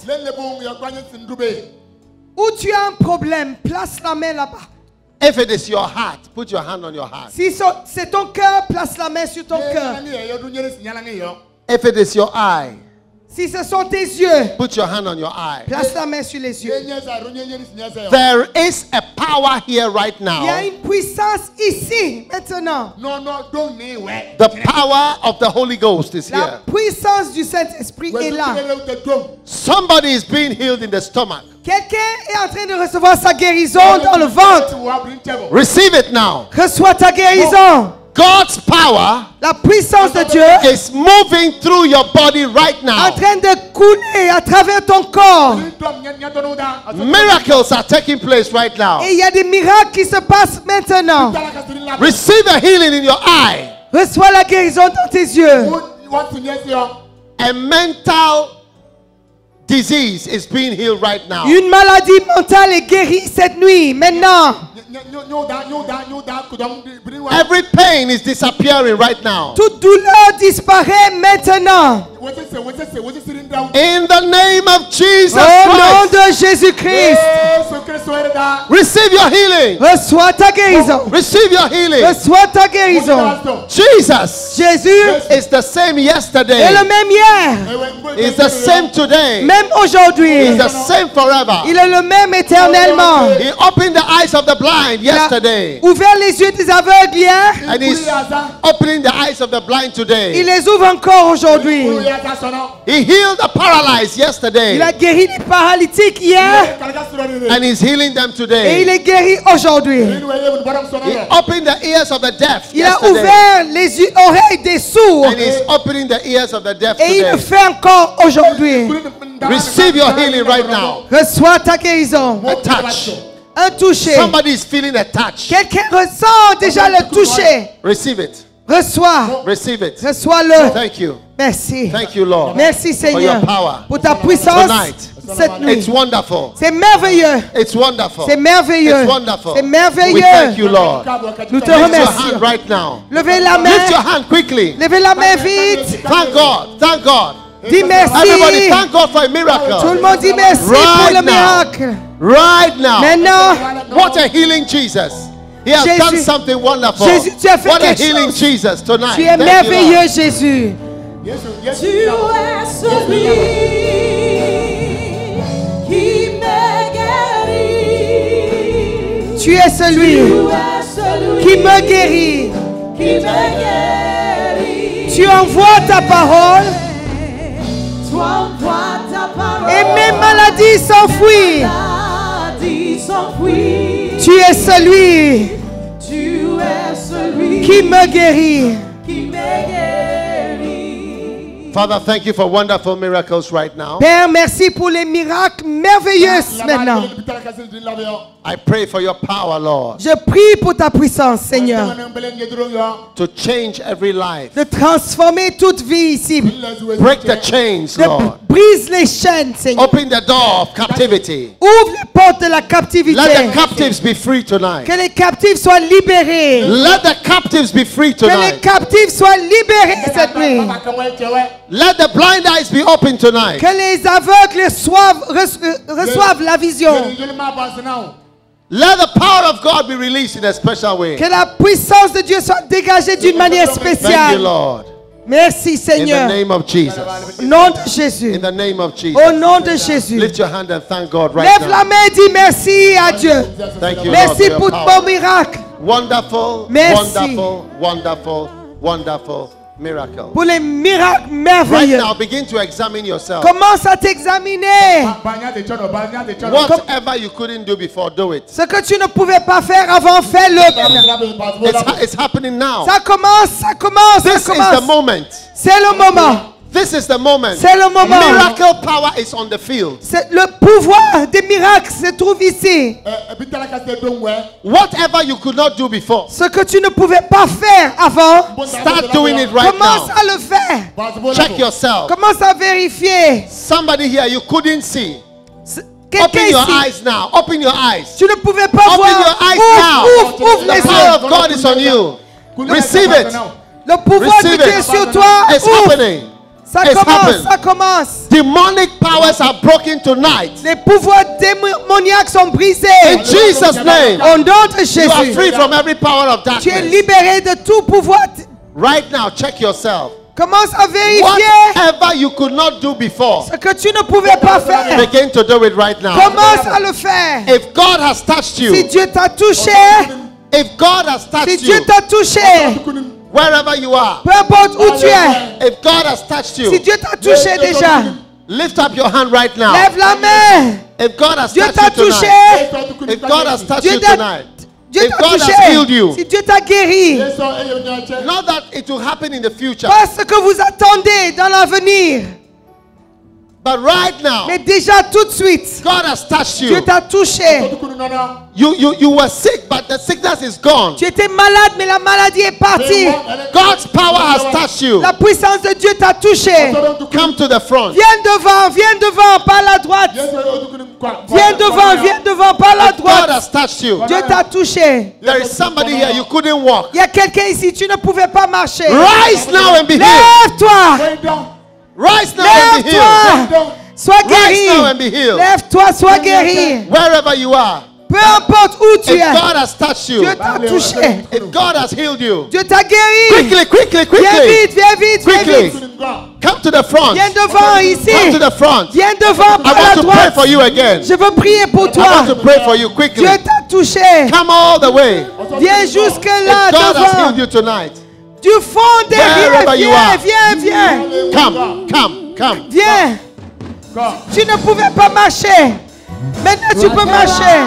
Où tu as un problème, place la main là-bas. If it is your heart, put your hand on your heart. Si so- c'est ton cœur, place la main sur ton cœur. If it is your eye, Si ce sont tes yeux, put your hand on your eye. place ta main sur les yeux. There is a power here right Il y a now. une puissance ici, maintenant. Non, non, don't me wet. The power of the Holy Ghost is La here. puissance du Saint-Esprit est là. Somebody is being healed in the stomach. Quelqu'un est en train de recevoir sa guérison dans le ventre. Receive it now. Reçois ta guérison. God's power La puissance de Dieu is moving through your body right est en now. train de couler à travers ton corps. Miracles are taking place right now. Et il y a des miracles qui se passent maintenant. Receive a healing in your eye. Reçois la guérison dans tes yeux. A mental disease is being healed right now. Une maladie mentale est guérie cette nuit, maintenant. Every pain is disappearing right now. Toute douleur disparaît maintenant. In the name of Jesus Au nom Christ, de Jésus-Christ, receive your healing. reçois ta guérison. Receive your healing. Reçois ta guérison. Jesus Jésus is the same est yesterday. le même hier, Is the same today. même aujourd'hui. Is the same forever. Il est le même éternellement. He opened the eyes of the blind Il a yesterday. ouvert les yeux des aveugles hier. And he's opening the eyes of the blind Il today. les ouvre encore aujourd'hui. He healed the paralyzed Il a yesterday. guéri les paralytiques hier And he's healing them et il today. est guéri aujourd'hui. He opened the ears of the deaf Il a yesterday. ouvert les yeux- oreilles des sourds And he's opening the ears of the deaf et il le today. fait encore aujourd'hui. Receive your healing right now. Reçois ta guérison. A touch. Un toucher. Somebody is feeling a touch. Quelqu'un ressent déjà le toucher. Receive it. Reçois. Receive it. Reçois-le. Thank you. Merci. Thank you, Lord. Merci For your Seigneur power. pour ta puissance Tonight. cette nuit. It's wonderful. C'est merveilleux. It's wonderful. C'est merveilleux. It's wonderful. C'est We merveilleux. thank you, Lord. Nous te Lift your remercions. hand right now. Levez la main. Lift your hand quickly. Levez la main vite. Thank God. Thank God. Dis merci. Everybody, thank God for a Tout le miracle. monde dit merci Right pour le now. miracle. Right now. Maintenant, What a healing Jesus. He has Jésus- done something wonderful. Jésus, tu as fait What a quelque healing chose. Jesus tonight. tu es Thank you, merveilleux, Lord. Jésus. Tu es celui qui me guérit. Tu es celui Tu es celui qui me guérit. qui me guérit. Tu envoies ta parole Tu envoies ta parole. et mes maladies s'enfuient. Maladie s'enfuit. Tu es celui Tu es celui qui me guérit. qui me guérit. Father, thank you for wonderful miracles right now. Père, merci pour les miracles merveilleux maintenant. I pray for your power, Lord, Je prie pour ta puissance, Seigneur, to change every life. de transformer toute vie ici. Break the chains, De Lord. brise les chaînes, Seigneur. Open the door of captivity. Ouvre les portes de la captivité. Let the captives be free tonight. Que les captifs soient libérés. Let the captives be free Que les tonight. captifs soient libérés cette nuit. Let the blind eyes be open tonight. Que les aveugles reçoivent, reço- reçoivent la vision. Let the power of God be released in a special way. Que la puissance de Dieu soit dégagée d'une manière Thank you, spéciale. Lord. Merci In the Seigneur. name of Jesus. Au nom de Jésus. In the name of Jesus. Au nom de Jésus. Lift your hand and thank God right Lève la now. main et dis merci à Dieu. Thank you, Lord, Merci for pour your ton power. miracle. Wonderful, Merci. wonderful, wonderful, wonderful miracle. Pour les miracles Right merveilleux. now, begin to examine yourself. Commence à t'examiner. Whatever you couldn't do before, do it. Ce que tu ne pouvais pas faire avant, fais-le. It's, ha- it's happening now. Ça commence, ça commence, This ça is the commence. moment. C'est le moment. This is the moment. C'est le moment. Miracle power is on the field. C'est le pouvoir des miracles se trouve ici. Whatever you could not do before, Ce que tu ne pouvais pas faire avant, start doing it right commence now. à le faire. Check yourself. Commence à vérifier. Somebody here you couldn't see. C'est- Open Quelqu'un your ici, eyes now. Open your eyes. tu ne pouvais pas Open voir. your eyes Ouvre, now. ouvre, ouvre les The power yeux. of God is on you. Receive it. Le pouvoir de Receive Dieu est it. sur toi. It's Ouvre. happening. Ça It's commence, happened. ça commence. Demonic powers are broken tonight. Les pouvoirs démoniaques sont brisés. In Jesus' name, Au nom de you are Jésus. free from every power of Tu es darkness. libéré de tout pouvoir. Right now, check yourself. Commence à vérifier Whatever you could not do before, ce que tu ne pouvais pas faire. begin to do it right now. Commence à le faire. If God has touched Si you, Dieu t'a touché, if God has si touched Dieu you, t'a touché, wherever you are, peu importe où tu es, if God has touched si you, Dieu t'a touché déjà, lift up your hand right now. lève la main. If God has Dieu touched t'a you touché. tonight, if God has touched Dieu you t'a tonight, Dieu if t'a God has touché. healed you, Si Dieu t'a guéri, not that it will happen in the future, pas ce que vous attendez dans l'avenir, but right now, mais déjà tout de suite, God has touched Dieu you. t'a touché. You, you. you were sick, but the sickness is gone. Tu étais malade, mais la maladie est partie. God's power has touched you. La puissance de Dieu t'a touché. Come to the front. Viens devant, viens devant, par la droite. Viens devant, viens devant, par la God droite. has touched you. Dieu t'a touché. There is somebody here, you couldn't walk. Il y a quelqu'un ici, tu ne pouvais pas marcher. Rise now and be healed. Lève-toi. Rise now and be healed. Lève-toi. Sois Rise guéri. now and be healed. Lève-toi, sois guéri. Wherever you are. Peu importe où tu If es. God has touched you, Dieu t'a touché. if God has healed you, Dieu t'a guéri. quickly, quickly, Viens quickly, vite, viens vite, viens quickly, vite. come to the front. Viens devant ici. Come to the front. Viens devant I par la want to pray droite. for you again. Je veux prier pour I toi. want to pray for you quickly. Dieu t'a touché. Come all the way. Viens jusque là If God has devant. healed you tonight, Du fond des Wherever viens, you are. viens, viens, viens. come, come, come. Viens. Tu ne pouvais pas marcher. Maintenant tu peux marcher.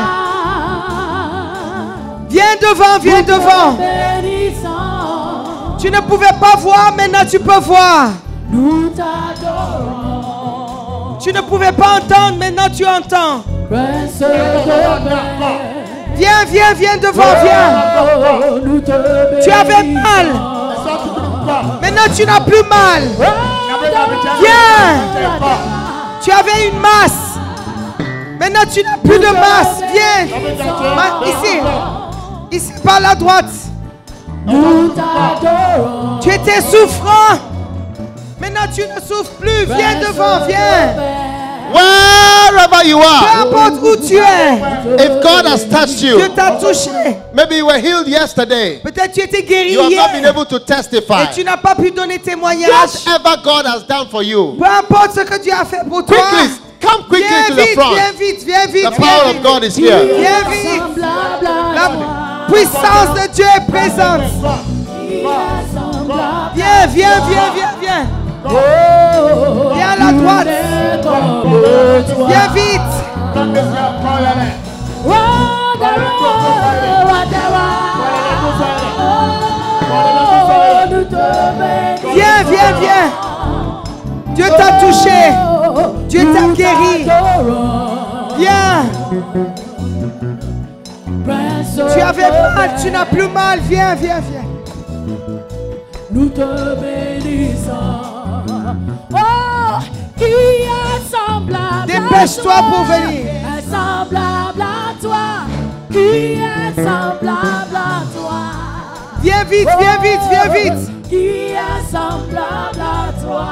Viens devant, viens devant. Tu ne pouvais pas voir, maintenant tu peux voir. Nous t'adorons. Tu ne pouvais pas entendre, maintenant tu entends. Prince de paix. Viens, viens, viens devant, viens. Oh, nous te Tu avais bénissons. mal. Maintenant tu n'as plus mal. Viens. Tu avais une masse. Maintenant tu n'as plus de masse. Viens. Ma- Ici. Ici par la droite. Nous t'adorons. Tu étais souffrant. Maintenant tu ne souffres plus. Viens devant, viens. Wherever you Peu are, importe où tu es. if God has touched Dieu you, t'a touché. maybe you were healed yesterday. Peut-être tu étais guéri You have not been hier. able to testify. Et tu n'as pas pu donner témoignage. Whatever God has done for you, Peu importe ce que Dieu a fait pour toi. quickly, come quickly Viens to the vite, front. viens vite, viens vite. The viens power vite. of God is here. Viens vite. Semblable à La toi. puissance de Dieu est présente. Qui est semblable Viens, viens, viens, viens, viens. Oh, Viens à la droite. est comme toi. Viens vite. Wadara, wadara. Oh, nous te bénissons. Viens, viens, viens. Dieu t'a touché. Dieu t'a Nous guéri. t'adorons. Viens. Prince Tu avais de mal, paix. tu n'as plus mal. Viens, viens, viens. Nous te bénissons. Oh, qui est semblable Dépêche-toi à toi. pour venir. Est semblable à toi. Qui est semblable à toi. Viens vite, viens vite, viens vite. Qui est semblable à toi.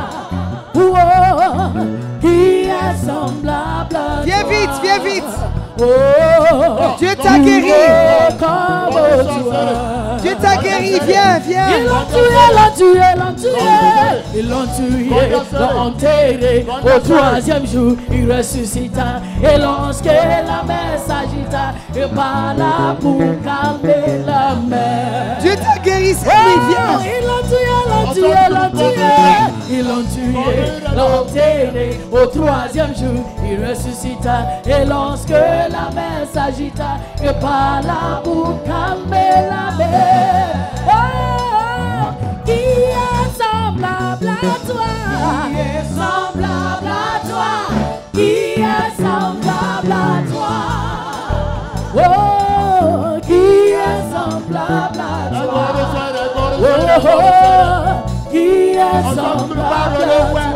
Oh, qui est semblable à Viens toi. vite, viens vite. Oh, Dieu t'a guéri. comme toi. Dieu t'a guéri. Viens, Ils viens. l'ont tué, l'ont tué, l'ont tué. Ils l'ont tué, l'ont enterré. Au troisième jour, il ressuscita. Et lorsque la mer s'agita, il parla pour calmer la mer. Dieu t'a guéri. C'est Oh, lui, viens. ils l'ont tué, l'ont tué, l'ont tué. Ils l'ont tué, l'ont enterré. Au troisième jour, il ressuscita. Et lorsque la mer s'agita, il parla pour calmer la mer. Oh, qui est semblable à toi? Qui est semblable à toi? Qui est semblable à toi? Oh, qui est semblable à toi? Oh, oh, qui est semblable à toi?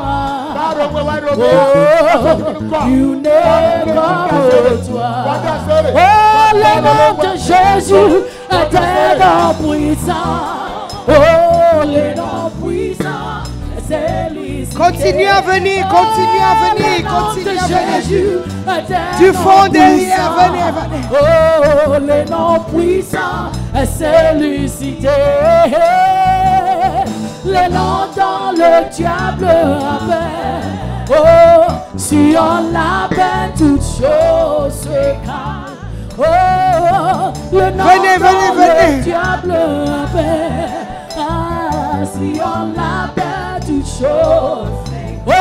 Oh, tu n'es comme toi. Oh, le nom de Jésus est un nom puissant. Oh, le nom puissant, c'est lui. Continue à venir, continue à venir, continue à venir. Jésus Du du fond derrière, venez, venez. Oh, le nom puissant est célicité. les noms dont le diable avait. Oh, si on l'appelle, toutes choses se calment. Oh, le nom Venez, dont venez, venez. le diable avait. Ah, si on l'appelle, toutes choses. Oh,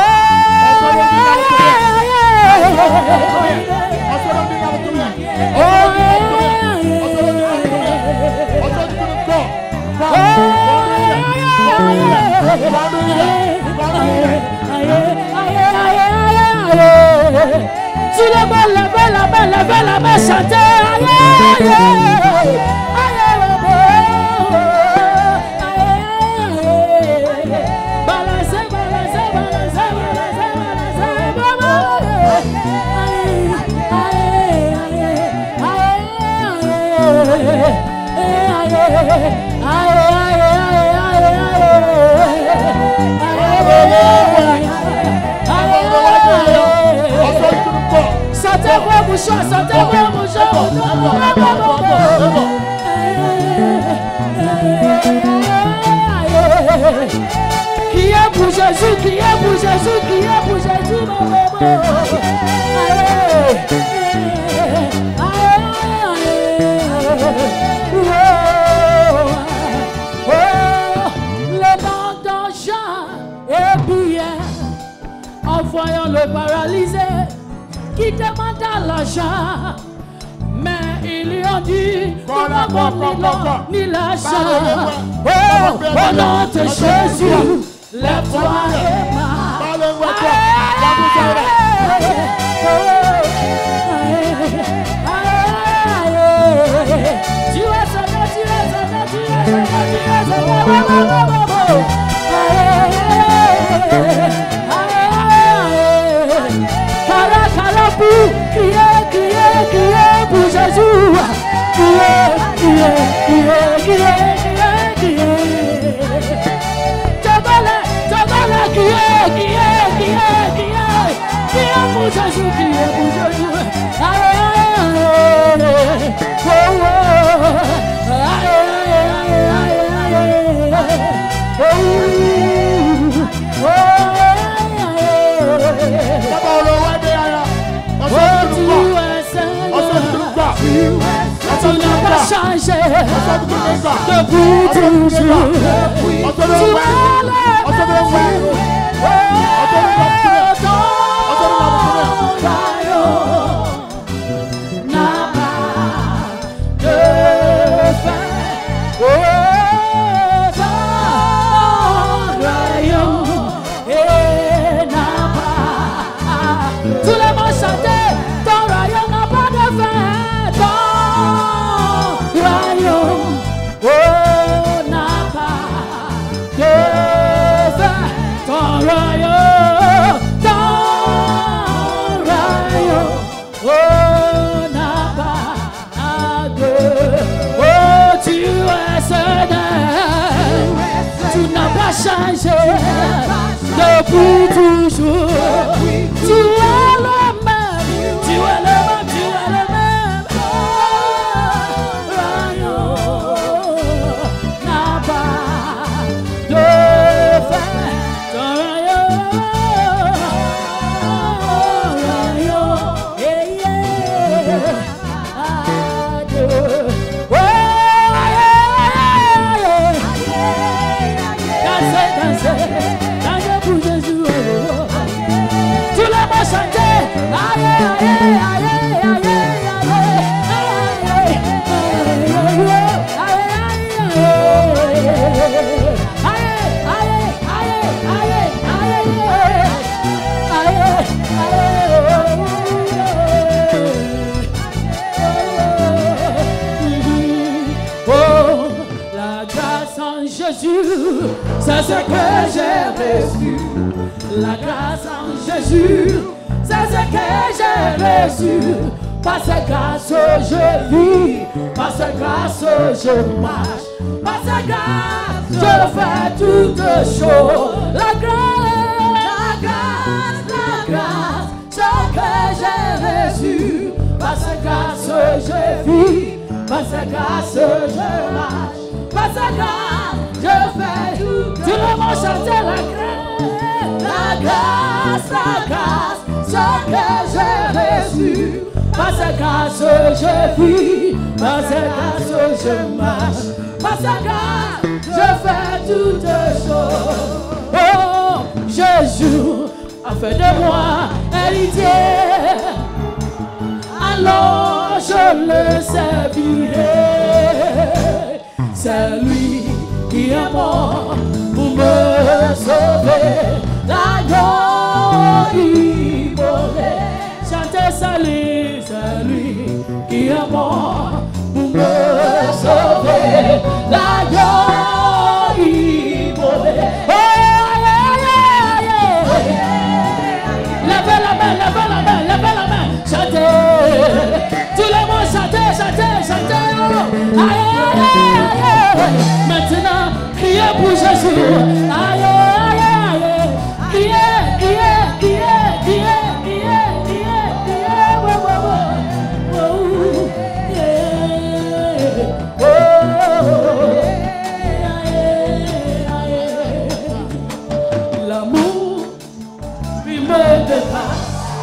tu la main, la main, la main, la main, la main, chantez. Balancez, balancez, balancez, balancez, Sentez-moi mouchoir, sentez-moi mouchoir. Qui est pour Jésus, qui est pour Jésus, qui est pour Jésus, le nom d'argent est bien en voyant le paralysé qui demanda l'argent, mais ils lui ont dit ni l'argent. Oh, au nom de Jésus, lève-toi et marche. Tu es sauvé, tu es sauvé, tu es sauvé, tu es sauvé. Qui est, qui est, qui est pour Jésus? Qui est, qui est, qui est, qui est, qui est, qui est? Tabala, tabala, qui est, qui est, qui est, qui est? Qui est pour Jésus? Qui est pour Jésus? Aïe, aïe, aïe, oh, oh, aïe, aïe, aïe, aïe, aïe, oh, oh, tu n'as pas changé depuis toujours. Tu es le même. N'a pas de fin. Ton royaume n'a pas. Tous les mots chantés. Ton royaume n'a pas de fin. Oh, n'a pas de fin, ton royaume, ton royaume, oh, n'a pas de, oh, tu es Seigneur, tu n'as pas changé depuis toujours, tu es le même, tu es le même, tu es le même. C'est ce que j'ai reçu, la grâce en Jésus, c'est ce que j'ai reçu. Par sa grâce je vis, par sa grâce je marche, par sa grâce je fais toutes choses. La grâce, la grâce, la grâce, ce que j'ai reçu. Par sa grâce je vis, par sa grâce je marche, par sa grâce je fais tout. le monde chantait la grâce, la grâce, la grâce, ce que j'ai reçu. Par sa grâce je vis, par sa grâce je marche, par sa grâce je fais toutes choses. Oh, Jésus a fait de moi héritier, alors je le servirai. C'est lui qui est mort pour me sauver, la gloire immonée. Chantez salut, c'est lui qui est mort pour me sauver, la gloire immonée. Levez la main, levez la main, levez la main, chantez. Tout le monde chantez, chantez, chantez. Aïe, aïe, aïe. Maintenant, criez pour Jésus. Aïe, aïe, aïe. Criez, criez, criez, criez, criez, criez, criez. Ouais, ouais, ouais. Oh, yeah. Oh, aïe, aïe. L'amour qui me dépasse.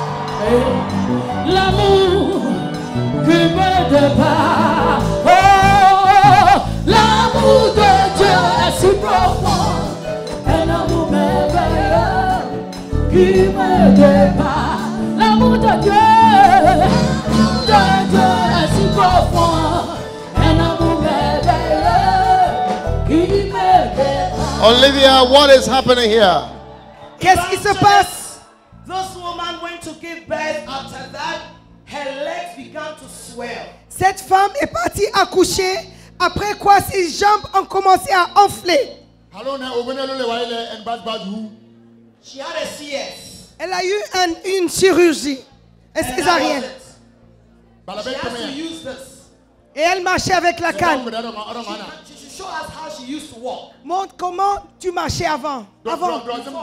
L'amour qui me dépasse. Oh, l'amour de Dieu est si profond. Un amour merveilleux qui me dépasse. L'amour de Dieu, de Dieu est si profond. Un amour merveilleux qui me dépasse. Olivia, what is happening here? Qu'est-ce qui se passe? This woman went to give birth. After that, her legs began to swell. Cette femme est partie accoucher, après quoi ses jambes ont commencé à enfler. She had a C S. Elle a eu un- une chirurgie, un And that was césarienne. it. She has to use this. Et elle marchait avec la canne. She, she should show us how she used to walk. Montre comment tu marchais avant. Avant,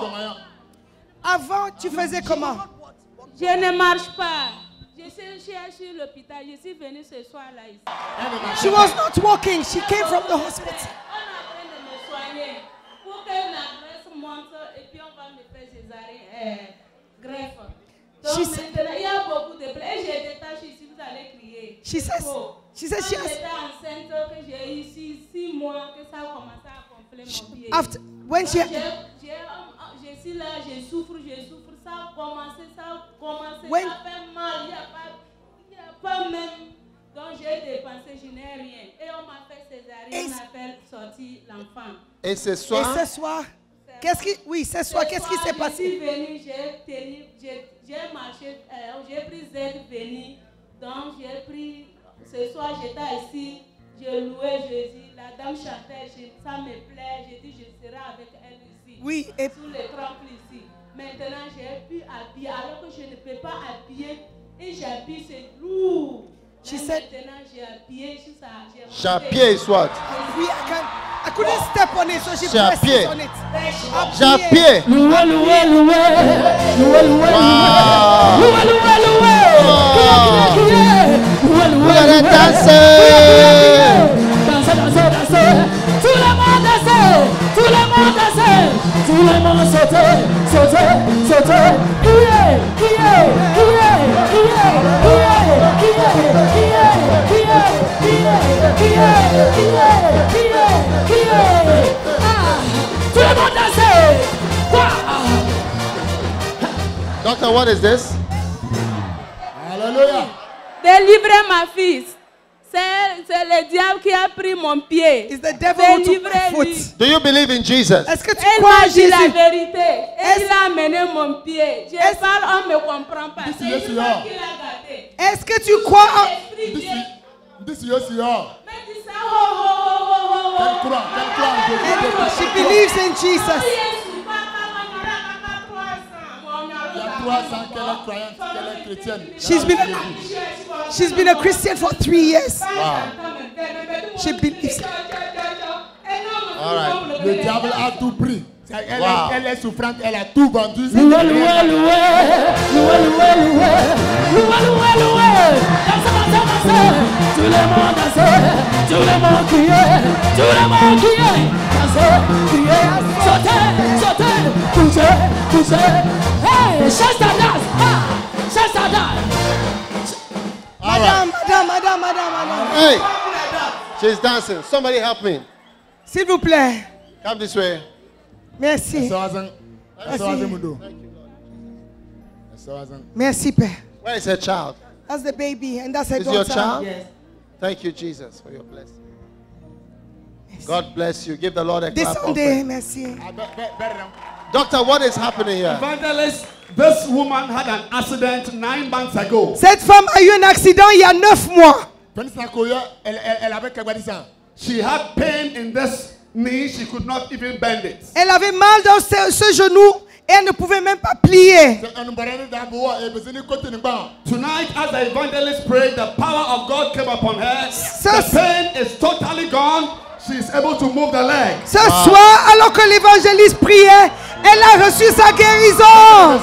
avant tu faisais comment? Je ne marche pas. Je suis chez l'hôpital. Je suis venue ce soir là ici. She was not walking. She came from the hospital. On est en train de me soigner pour que la graisse monte et puis on va me faire césarienne, euh, greffe. Donc She maintenant il y a beaucoup de plaies. J'ai des taches ici, vous allez crier. She says, Oh. she says she Quand has, j'étais enceinte, que j'ai eu six, six mois, que ça a commencé à gonfler mon pied. after, when she, J'ai- j'ai- Je suis là, je souffre, je souffre, ça a commencé, ça a commencé, When- ça fait mal, il n'y a pas, il y a pas même. Donc j'ai dépensé, je n'ai rien. Et on m'a fait césarienne, Et- on a fait sortir l'enfant. Et ce et soir, ce soir, qu'est-ce qui, oui, ce soir, qu'est-ce qui s'est Je passé? suis venue, j'ai tenu, j'ai j'ai marché, euh, j'ai pris Z venue. Donc j'ai pris, ce soir j'étais ici, j'ai loué Jésus, la dame chantait, je- ça me plaît, j'ai dit je serai avec elle ici. Oui, et Sous les trempes ici. Maintenant, j'ai pu habiller alors que je ne peux pas habiller. Et j'habille, c'est lourd. She Mais said- maintenant, j'ai habillé sur ça. j'ai monté. Chapier is what? oui, I can, I couldn't step on it, so she C'est à pressed pied. on it. Chapier. Loué, loué, loué. Loué, loué, Wow. loué, loué, loué. Criez, criez, criez. Loué, loué, Vous allez loué. danser. Dansez, dansez, dansez. Tout le monde dansez. Tout le monde dansez. Tout le monde sautez, sautez, sautez. Criez, criez, criez, criez, criez, criez, criez, criez, criez, criez, criez, criez, criez. Ah, tout le monde dansez. Waouh. Doctor, what is this? Alléluia. Délivrez ma fille. C'est c'est le diable qui a pris mon pied. It's the devil who took my Délivrez-lui. foot. Do you believe in Jesus? Est-ce que tu Elle crois m'a en dit la Jésus? vérité. Et Est-ce- il a amené mon pied. Je Est-ce- parle, on ne me comprend pas. This C'est is lui your- qui l'a gâté. Est-ce que tu crois en... L'esprit This vient. is this is your Seigneur. Mais dis ça, oh, oh, oh, oh, oh, Quelle oh. croix, quelle croix en Jésus. She believes in Jesus. Jésus, papa, maman, papa, trois cents. Mon Il y a Dieu, trois cents qu'elle est croyante, qu'elle est chrétienne. She's been, she's been a Christian for three years. She believes. All right. Le diable a tout pris. Ça, Elle, Wow. est, elle est souffrante, elle a tout vendu. Loué, loué, loué, loué, loué, loué, loué, loué, loué. Dansez, dansez, dansez. Tout le monde dansez, tout le monde criez, tout le monde criez. Dansez, criez, sautez, bouger, bouger. Hey, change ta danse. Ah, change ta danse. Madame, madame, madame, madame, madame. Hey, she's dancing. Somebody help me. S'il vous plaît. Come this way. Merci. Merci. Merci, Père. Where is her child? That's the baby, and that's her Is daughter. your child? Yes. Thank you, Jesus, for your blessing. God bless you. Give the Lord a clap. Descendez, offering. merci. Doctor, what is happening here? Evangelist, this woman had an accident nine months ago. Cette femme a eu un accident il y a neuf mois. She had pain in this knee. She could not even bend it. Elle avait mal dans ce, ce genou et elle ne pouvait même pas plier. Tonight, as the evangelist prayed, the power of God came upon her. Ça, The pain is totally gone. She is able to move the leg. Ce soir, alors que l'évangéliste priait, elle a reçu sa guérison.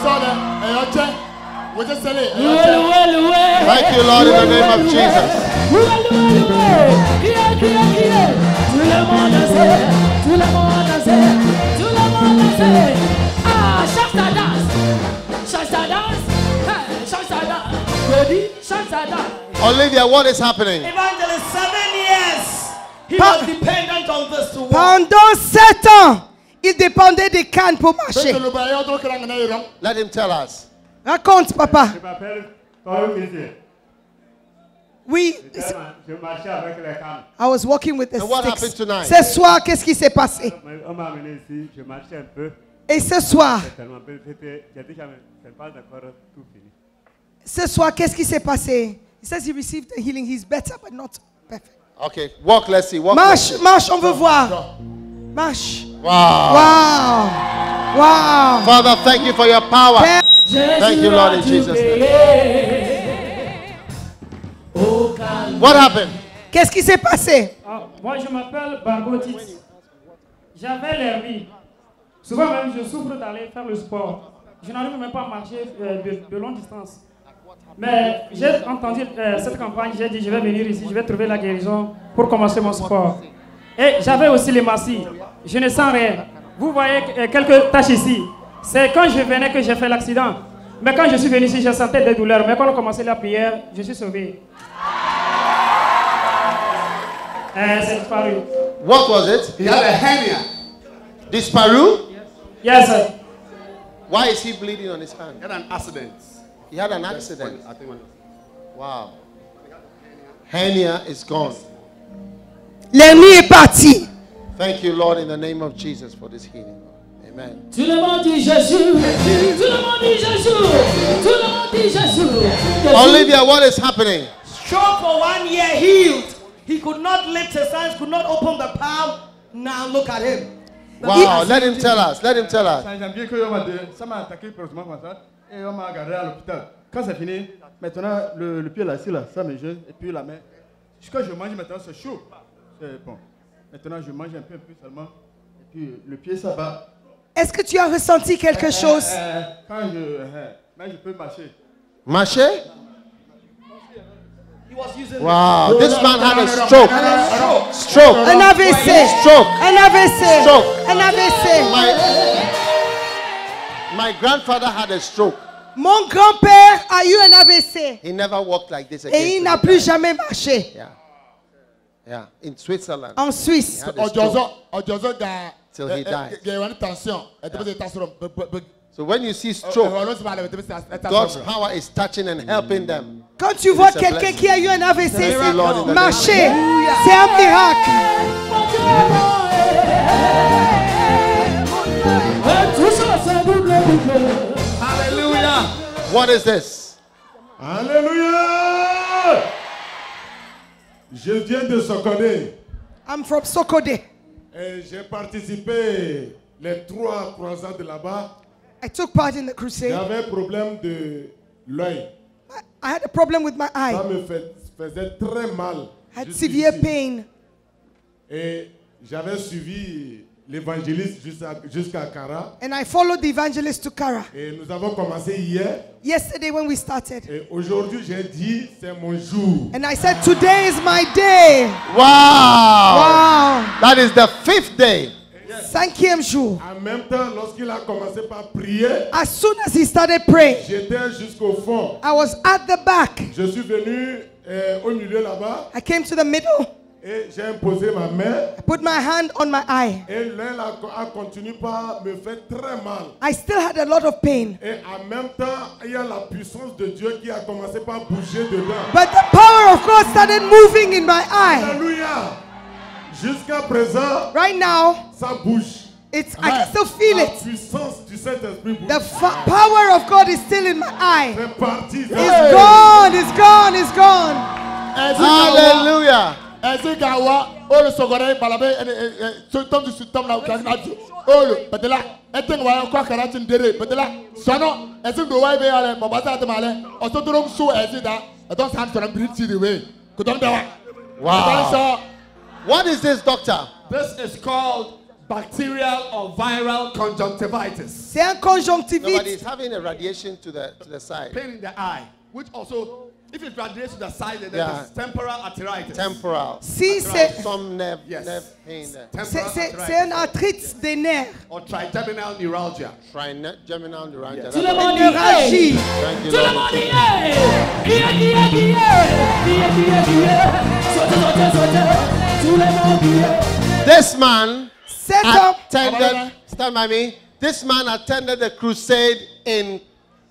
Thank you, Lord, in the name of Jesus. Criez, criez, criez. Tout le monde danse, tout le monde danse, tout le monde danse. Ah, change ta danse, change ta danse, hey, change ta danse. Baby, change ta danse. Olivia, what is happening? Evangelist, seven years. He Pa- was dependent on this to walk. Pendant sept ans, il dépendait des cannes pour marcher. Let him tell us. Raconte, papa. Je m'appelle Paul Kizé. Oui, Je marchais avec les cannes. I was walking with the And what sticks. happened tonight? Ce soir, qu'est-ce qui s'est passé? On m'a amené ici, je marchais un peu. Et ce soir, Tellement belle, c'était, j'ai dit jamais, c'est pas encore tout fini. ce soir, qu'est-ce qui s'est passé? He says he received the healing. He's better, but not perfect. Okay, walk, let's see. Walk. Marche, marche, on veut voir. Marche. Wow. Wow. Wow. Father, thank you for your power. Père, Thank you, Lord, in Jesus' name. What happened? qu'est-ce qui s'est passé? Ah, moi, je m'appelle Bargotit. J'avais l'hernie. Souvent même, je souffre d'aller faire le sport. Je n'arrive même pas à marcher euh, de, de longue distance. Mais j'ai entendu euh, cette campagne, j'ai dit, je vais venir ici, je vais trouver la guérison pour commencer mon sport. Et j'avais aussi les massis. Je ne sens rien. Vous voyez euh, quelques taches ici. C'est quand je venais que j'ai fait l'accident. Mais quand je suis venu ici, je sentais des douleurs. Mais quand on a commencé la prière, je suis sauvé. Euh, c'est disparu. What was it? He had a hernia. Disparu? Yes, sir. Why is he bleeding on his hand? He had an accident. He had an accident. I think when- Wow. Hernia is gone. L'ennemi est parti. Thank you, Lord, in the name of Jesus for this healing. Amen. Tout le monde dit Jésus. Tout le monde dit Jésus. Tout le monde dit Jésus. Jésus. Olivia, what is happening? Stroke for one year healed. He could not lift his hands, could not open the palm. Now look at him. Wow, let him tell us. Let him tell us. Ça, j'aime bien que on m'a dit- ça m'a attaqué proprement comme ça. Et on m'a gardé à l'hôpital. Quand c'est fini, maintenant le, le pied là, ici là, ça me gêne. Et puis la main. Ce que je mange maintenant, c'est chaud. C'est bon. Maintenant, je mange un peu, un peu seulement. Et puis le pied, ça va. Est-ce que tu as ressenti quelque chose? Euh, euh, quand je, euh, mais je peux marcher. Marché? He was using Wow, this man had a stroke. Stroke. Un A V C. Stroke. Un A V C. Stroke. Un A V C. My, my grandfather had a stroke. Mon grand-père a eu un A V C. He never walked like this again. Et il till n'a he plus died. jamais marché. Yeah. Yeah. In Switzerland. En Suisse. He had a stroke. Till he died. So when you see stroke, God's power is touching and helping them. Quand tu vois quelqu'un qui a eu un A V C, Thank you, Lord, in the name of marcher, c'est un miracle. Hallelujah. What is this? Alléluia! Je viens de Sokodé I'm from Sokode. et j'ai participé les trois croisades de là-bas. I took part in the crusade. J'avais un problème de l'œil. I had a problem with my Ça eye. me fait- faisait très mal. I had jusqu'ici. severe pain. Et j'avais suivi l'évangéliste jusqu'à jusqu'à Kara. And I followed the evangelist to Kara. Et nous avons commencé hier. Yesterday when we started. Et aujourd'hui, j'ai dit, c'est mon jour. And I said, today is my day. Wow. Wow. That is the fifth day. cinquième jour, En même temps, lorsqu'il a commencé par prier, as soon as he started praying, j'étais jusqu'au fond. I was at the back. Je suis venu euh, au milieu là-bas I came to the middle. et j'ai imposé ma main. I put my hand on my eye. Et l'un a, a continué par me faire très mal. I still had a lot of pain. Et en même temps, il y a la puissance de Dieu qui a commencé par bouger dedans. But the power of God started moving in my eye. Alléluia. Jusqu'à présent, Right now, ça bouge. it's I can still feel La it. puissance du Saint-Esprit bouge. The fa- power of God is still in my eye. C'est parti. It's gone, it's gone, it's gone. Hallelujah. Ezigawa, olu sogore balabe, tom du tom na ukana du. Olu, betela, eteng wa kwa karatin dere, betela, sono, ezig do wa be ale, mabasa te male, osodoro su ezida, don san sono briti the way. Kudon dawa. Wow. What is this, doctor? This is called bacterial or viral conjunctivitis. C'est un Nobody conjonctivite. is having a radiation to the to the side. Pain in the eye, which also, if it radiates to the side, then Yeah. it's temporal arthritis. Temporal. Si c'est Some nerve, Yes. nerve pain there. c'est Temporal c'est- arthritis. c'est un arthrite des nerfs. Or trigeminal neuralgia. Trigeminal neuralgia. Tout le That's monde what- dit hey. Neuralgie. Thank you, Tout le Lord. monde dit hey. Criez, criez, criez. Criez, criez, criez. Sautez, sautez, sautez. Tout le monde dit hey. This man Cet homme, attended, stand by me. This man attended the crusade in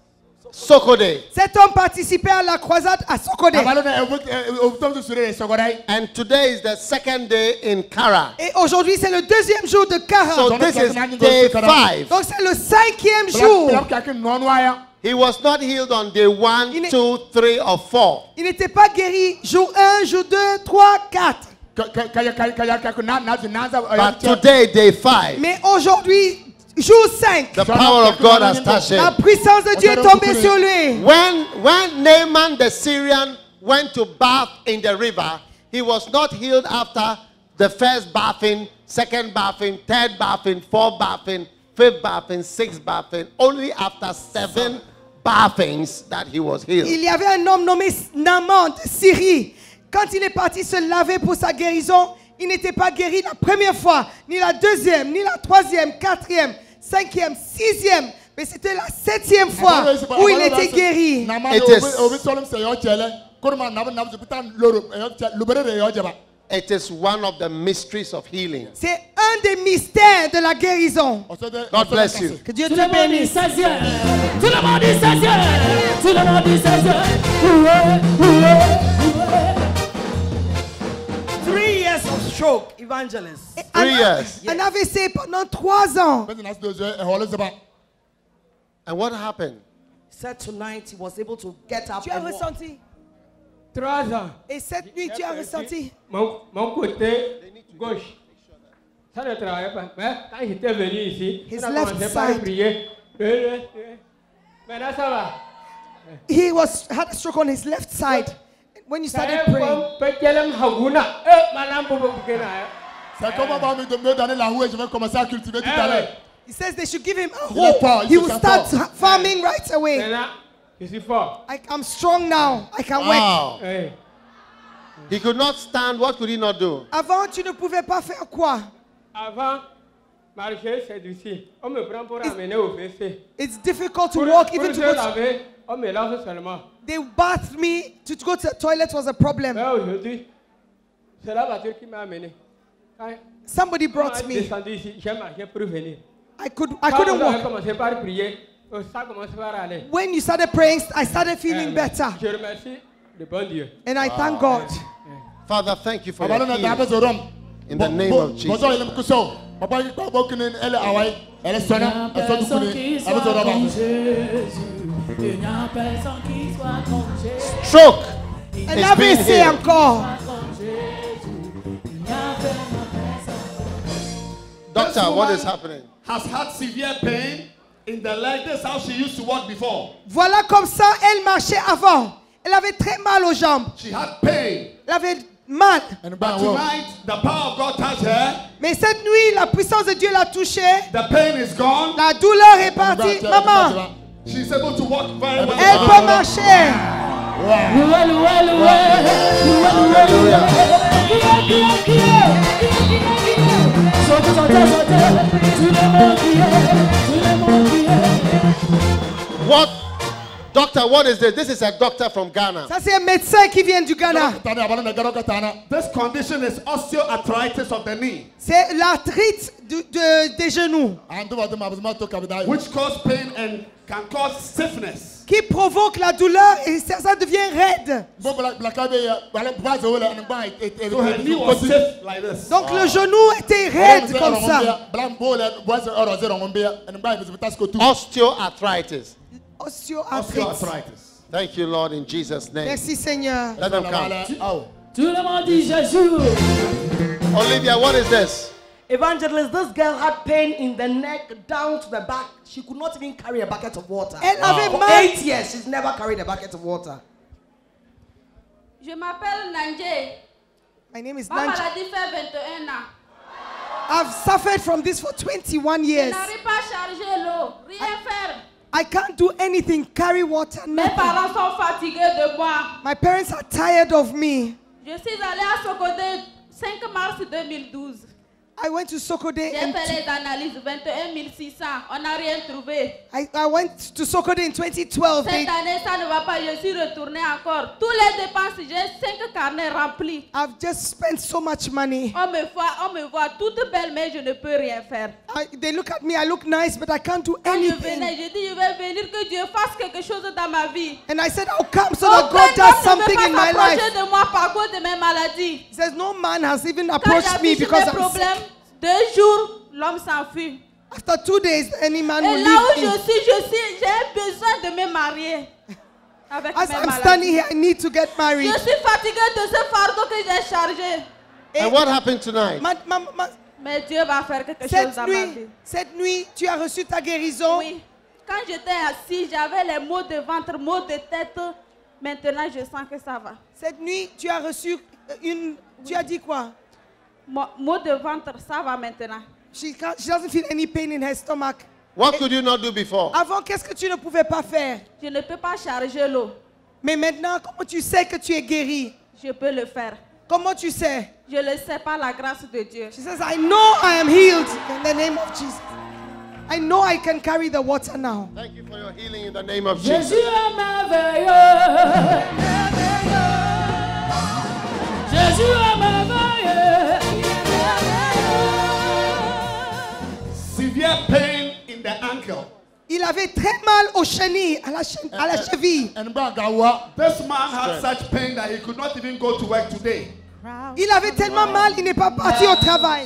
Sokode. cet homme participait à la croisade à Sokode. Abalo na tom du sure sogore. And today is the second day in Kara. Et aujourd'hui, c'est le deuxième jour de Kara. So this is day five. Donc c'est le cinquième jour. Blam kakin non waya. He was not healed on day one, Il est- two, three, or four. Il n'était pas guéri jour un, jour deux, trois, quatre. Kaya kaya kaya kakin na na naza. But today, day five, Mais aujourd'hui, jour cinq, the power of God has touched la him. puissance de Dieu est tombée sur lui. When, when Naaman the Syrian went to bath in the river, he was not healed after the first bathing, second bathing, third bathing, fourth bathing, fifth bathing, sixth bathing. Only after seven bathings that he was healed. Il y avait un homme nommé Naaman de Syrie. Quand il est parti se laver pour sa guérison, il n'était pas guéri la première fois, ni la deuxième, ni la troisième, quatrième, cinquième, sixième. Mais c'était la septième fois où il était guéri. It is- Obi solom se yo chele. Kurma na na bitan loro lubere re yo jaba. It is one of the mysteries of healing. C'est un des mystères de la guérison. God bless you. Que Dieu Tout te le monde dit bénisse. seizième. Tout le monde dit seizième. Tout le monde dit seizième. Oué, oué, oué. Three years of stroke, evangelist. Three years. Un A V C pendant trois ans. And what happened? Said tonight he was able to get up Tu as and walk. ressenti. Trois ans. Et cette nuit, tu as ressenti. Mon, mon côté gauche, ça ne travaillait pas. Mais quand j'étais venu ici, His on a left commencé par side. prier. Euh, euh, euh. Maintenant, ça va. He was had a stroke on his left side. When you started Saya praying, pun pejalan haguna. Eh, mana bobo bukena. C'est comme on va me me donner la roue et je vais commencer à cultiver tout à l'heure. he says they should give him a Il est fort, hoe. il He se will sent start fort. farming right away. Maintenant, je suis fort. I, I'm strong now. I can work. Wow. Eh. He could not stand. What could he not do? Avant, tu ne pouvais pas faire quoi? Avant, marcher, c'est difficile. On me prend pour amener au W C. It's difficult to Pour, walk, pour even se to go to, laver, on me lave seulement. they bathed me. To go to the toilet was a problem. Mais aujourd'hui, c'est la voiture qui m'a amené. Quand Somebody on brought a me. descendu ici, j'ai marché pour venir. I could I Quand couldn't on a walk. commencé par prier, oh, ça commence par aller. When you started praying, I started feeling Eh, better. Je remercie le bon Dieu. And I thank God. Father, thank you for Baba your no na healing. dabe zorom. In the name of Jesus. Bozo ele mkuso. Baba ki pa bokune ele awai. Ele sona, ele sodu Personne kune. qui Ele soit zodo comme ba. Jésus. Il n'y a personne qui soit comme Jésus. Stroke. Un It's A V been C healed. encore. Comme Jésus. Il n'y a personne. Doctor, what is happening? Has had severe pain in the leg. This is how she used to walk before. Voilà comme ça elle marchait avant. Elle avait très mal aux jambes. She had pain. Elle avait mal. But tonight, the power of God touched her. Mais cette nuit, la puissance de Dieu l'a touchée. The pain is gone. La douleur est partie. Maman, She's able to walk very well. elle peut marcher. Loué, loué, loué. Loué, loué, loué. Qui est, qui est, qui est? Qui est, qui est, qui est? Sautez, What? Doctor, what is this? This is a doctor from Ghana. Ça c'est un médecin qui vient du Ghana. This condition is osteoarthritis of the knee. C'est l'arthrite du- de- des genoux Which cause pain and can cause stiffness. qui provoque la douleur et ça, ça devient raide. So her knee was stiff like this. Donc le genou était raide comme ça. Osteoarthritis. Osteoarthrite. Osteoarthritis. Thank you, Lord, in Jesus' name. Merci Seigneur. Let them come. Tout le monde dit Jésus. Olivia, what is this? Evangelist, this girl had pain in the neck down to the back. She could not even carry a bucket of water. Elle avait For mal. eight years, she's never carried a bucket of water. Je m'appelle Nanje. My name is Ma Nancy. maladie fait vingt et un ans. I've suffered from this for twenty-one Je years. n'arrive pas à charger l'eau, rien faire. I can't do anything, carry water, Mes nothing. parents sont fatigués de moi. My parents are tired of me. Je suis allée à Sokodé cinq mars deux mille douze. I went to Sokode J'ai and fait les analyses, vingt et un mille six cents. On n'a rien trouvé. I, I went to Sokode in twenty twelve. They- Cette année, ça ne va pas. Je suis retournée encore. Tous les dépenses, j'ai cinq carnets remplis. I've just spent so much money. On me voit, on me voit toute belle, mais je ne peux rien faire. I, they look at me, I look nice, but I can't do Quand je anything. venais, j'ai dit, je vais venir, que Dieu fasse quelque chose dans ma vie. And I said, I'll come so that Aucun God does homme ne something peut in pas my life. s'approcher de moi par cause de mes maladies. He says, no man has even Quand approached me j'affiche because mes I'm problèmes, sick. deux jours, l'homme s'enfuit. After two days, any man will Et là où leave je me. suis, je suis, j'ai besoin de me marier. Avec As mes I'm maladies. standing here, I need to get married. Je suis fatiguée de ce fardeau que j'ai chargé. And what happened tonight? Ma- ma- ma- Mais Dieu va faire quelque chose cette dans ma vie. nuit, cette nuit, tu as reçu ta guérison. Oui. Quand j'étais assise, j'avais les maux de ventre, maux de tête. Maintenant, je sens que ça va. Cette nuit, tu as reçu une. Tu as dit quoi? Mo- Maux de ventre, ça va maintenant. She, can't, she doesn't feel any pain in her stomach. What could you not do before? Avant, qu'est-ce que tu ne pouvais pas faire? Je ne peux pas charger l'eau. Mais maintenant, comment tu sais que tu es guéri? Je peux le faire. Comment tu sais? Je le sais par la grâce de Dieu. She says, I know I am healed in the name of Jesus. I know I can carry the water now. Thank you for your healing in the name of Jésus Jesus. est merveilleux. Jésus est merveilleux. Severe pain in the ankle. Il avait très mal aux chenilles, à la, che- à la cheville. This man had such pain that he could not even go to work today. Il avait tellement mal, il n'est pas parti au travail.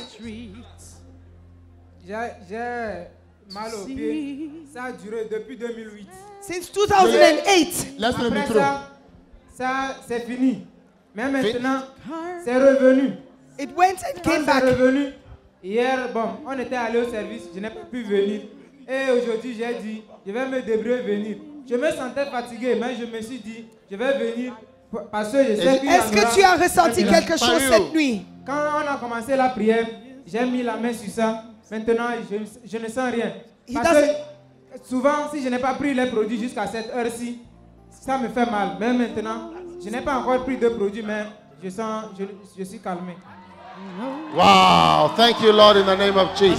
J'ai j'ai mal au pied. Ça a duré depuis deux mille huit. Since two thousand eight. Après ça, ça c'est fini. Mais maintenant, c'est revenu. It went and Quand came c'est back. revenu, hier, bon, on était allé au service, je n'ai pas pu venir. Et aujourd'hui, j'ai dit, je vais me débrouiller venir. Je me sentais fatigué, mais je me suis dit, je vais venir parce que je sais qu'il y Est-ce en aura que tu as ressenti un quelque miracle. chose cette nuit? Quand on a commencé la prière, j'ai mis la main sur ça. Maintenant, je, je ne sens rien. He Parce doesn't- que souvent, si je n'ai pas pris les produits jusqu'à cette heure-ci, ça me fait mal. Mais maintenant, je n'ai pas encore pris de produits, mais je sens, je, je suis calmé. Wow. Thank you, Lord, in the name of Jesus.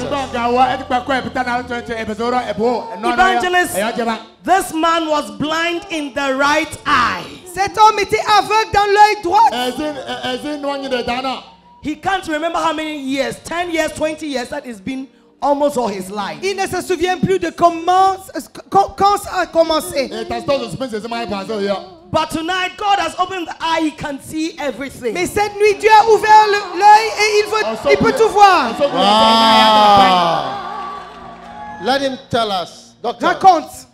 Evangelist, this man was blind in the right eye. Cet homme était aveugle dans l'œil droit. He can't remember how many years, ten years, twenty years, that it's been almost all his life. Il ne se souvient plus de comment, quand, quand ça a commencé. But tonight, God has opened the eye, he can see everything. Mais cette nuit, Dieu a ouvert le- l'œil et il, veut, il peut tout voir. Wow. Let him tell us, doctor. Raconte.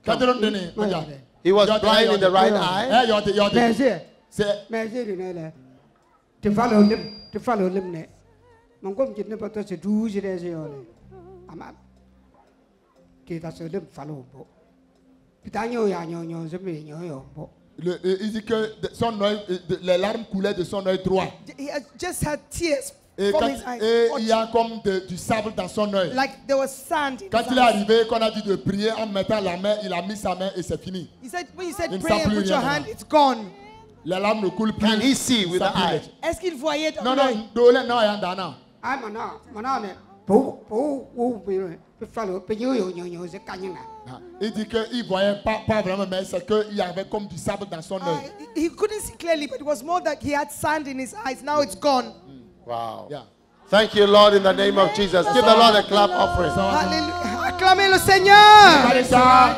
He was blind in the right eye. Merci. Merci de ne te follow lim te follow lim ne. Mon comme tu ne peux pas se douze des yeux. Ama. Kita se lim follow bo. Pitanyo ya nyo nyo zemi nyo yo bo. Le- euh, il dit que de- son œil, euh, de- les larmes coulaient de son œil droit. He had just had tears Et, from quand- his eyes. et il y a comme de- du sable dans son œil. Like there was sand in Quand his il est eyes. arrivé, qu'on a dit de prier en mettant la main, il a mis sa main et c'est fini. He said, when you said Il ne pray sent and plus put your rien hand, maintenant. it's gone. Les larmes ne coulent plus. Can he see Il with sent the plus eye? rien. Est-ce qu'il voyait dans Non, l'œil? non, dole, non, il y a un dana. Ai mana mana ne Il dit qu'il ne voyait pas, pas vraiment, mais c'est qu'il y avait comme du sable dans son œil. Uh, he couldn't see clearly, but it was more that he had sand in his eyes. Now it's gone. Wow. Yeah. Thank you, Lord, in the name of Jesus. Give the Lord a clap offering. Alléluia. Acclamez le Seigneur.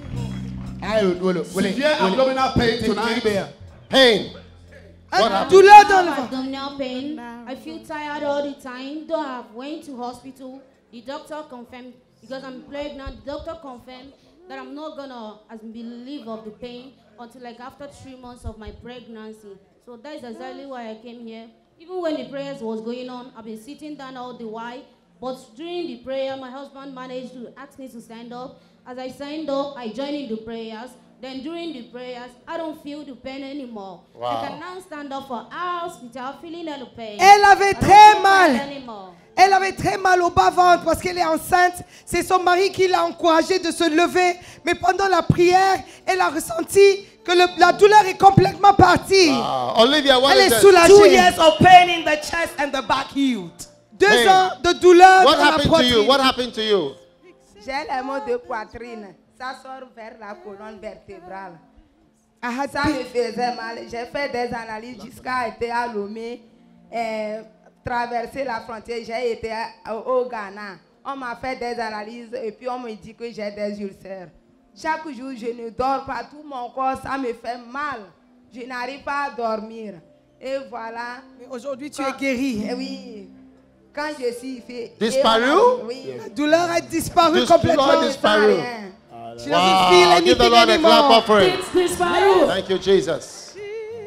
Severe abdominal pain tonight. Pain. What happened? Douleur dans le ventre. Abdominal pain. I feel tired all the time. Though I went to hospital, the doctor confirmed because I'm pregnant. The doctor confirmed that I'm not gonna as relieve of the pain until like after three months of my pregnancy. So that is exactly why I came here. Even when the prayers was going on, I've been sitting down all the while. But during the prayer, my husband managed to ask me to stand up. As I signed up, I joined in the prayers. Then during the prayers, I don't feel the pain anymore. Wow. I can now stand up for hours without feeling any pain. Elle avait I don't très feel mal. pain anymore. Elle avait très mal au bas-ventre parce qu'elle est enceinte. C'est son mari qui l'a encouragée de se lever. Mais pendant la prière, elle a ressenti que le- la douleur est complètement partie. Wow. Olivia, what Elle is est this? soulagée. Two years of pain in the chest and the back healed. Deux Hey. ans de douleur What dans la happened to you? poitrine. What happened to you? J'ai les maux de poitrine. Ça sort vers la colonne vertébrale. Ça me faisait mal. J'ai fait des analyses jusqu'à être à Lomé, euh, traverser la frontière. J'ai été à- au Ghana. On m'a fait des analyses et puis on me dit que j'ai des ulcères. Chaque jour, je ne dors pas. Tout mon corps, ça me fait mal. Je n'arrive pas à dormir. Et voilà. Mais aujourd'hui, tu es guérie. Eh oui. Quand je suis fait. Disparu? Oui. La douleur a disparu This complètement. douleur disparu. She doesn't feel Wow. Give the anything Lord a clap anymore. offering. It's disparu. Thank you, Jesus.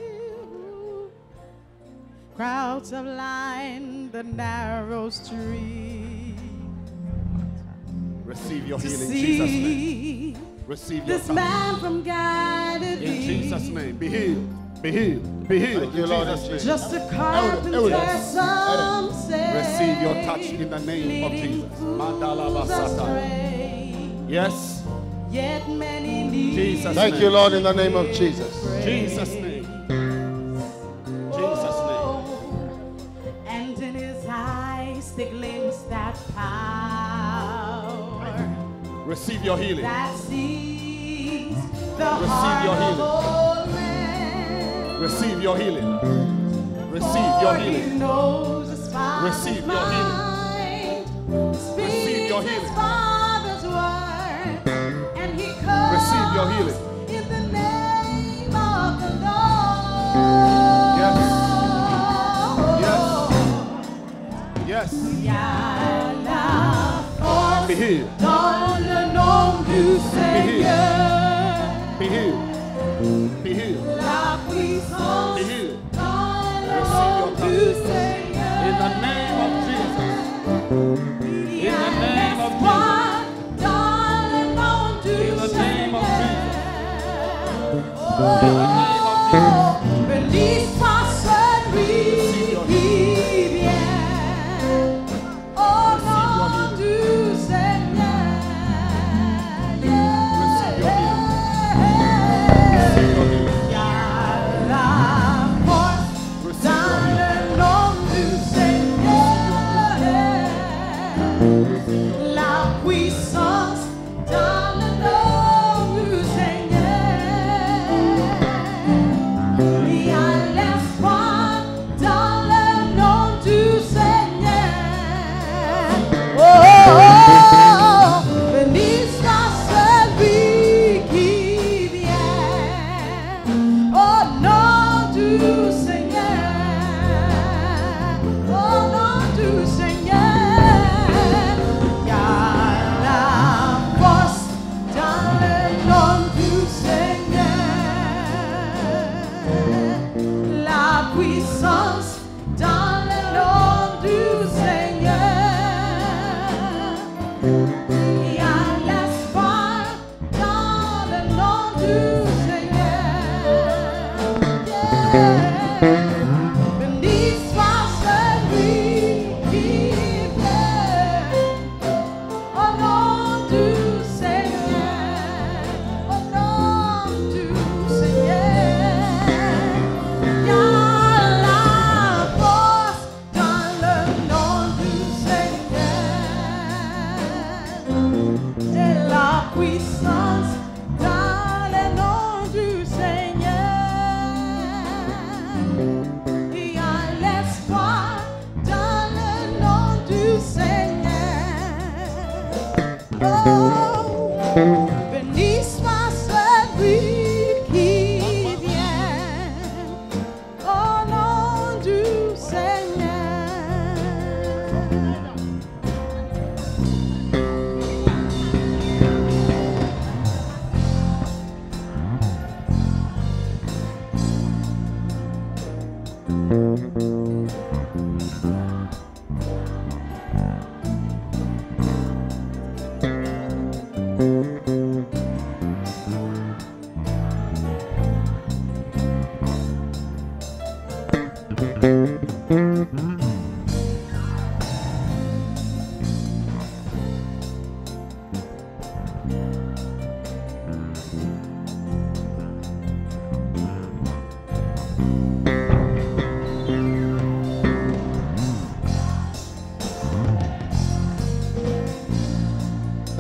Crowds have lined the narrow street Receive your to healing in Jesus' name. see Receive your this touch. man from Galilee. In Jesus' name. Be healed. Be healed. Be healed. Thank you, In Lord, Jesus' in name. Just a carpenter's son said, Receive your touch in the name of Jesus. Mandala basata. Yes. Yet many need Jesus' Thank name. you, Lord, in the name of Jesus. Jesus' name. Jesus' name. and in his eyes they glimpse that power Receive your healing. that sees the Receive heart your of healing. all men. Receive your healing. Receive your For he healing. knows his Father's Receive your healing. mind, Receive speaks your his healing. Father's word, and he comes Receive your healing. in the name of the Lord. Yes. Yes. Be healed. Dans le nom du Seigneur, Be healed. Be healed. la puissance Be healed. dans le Receive your nom touch. du Seigneur. In the name of Jesus. Il y In a the name of l'espoir dans le nom du In the name of Seigneur. Béni soit celui qui vient au nom du Seigneur. Il y a la force dans le nom du Seigneur. La puissance dans le nom du Seigneur.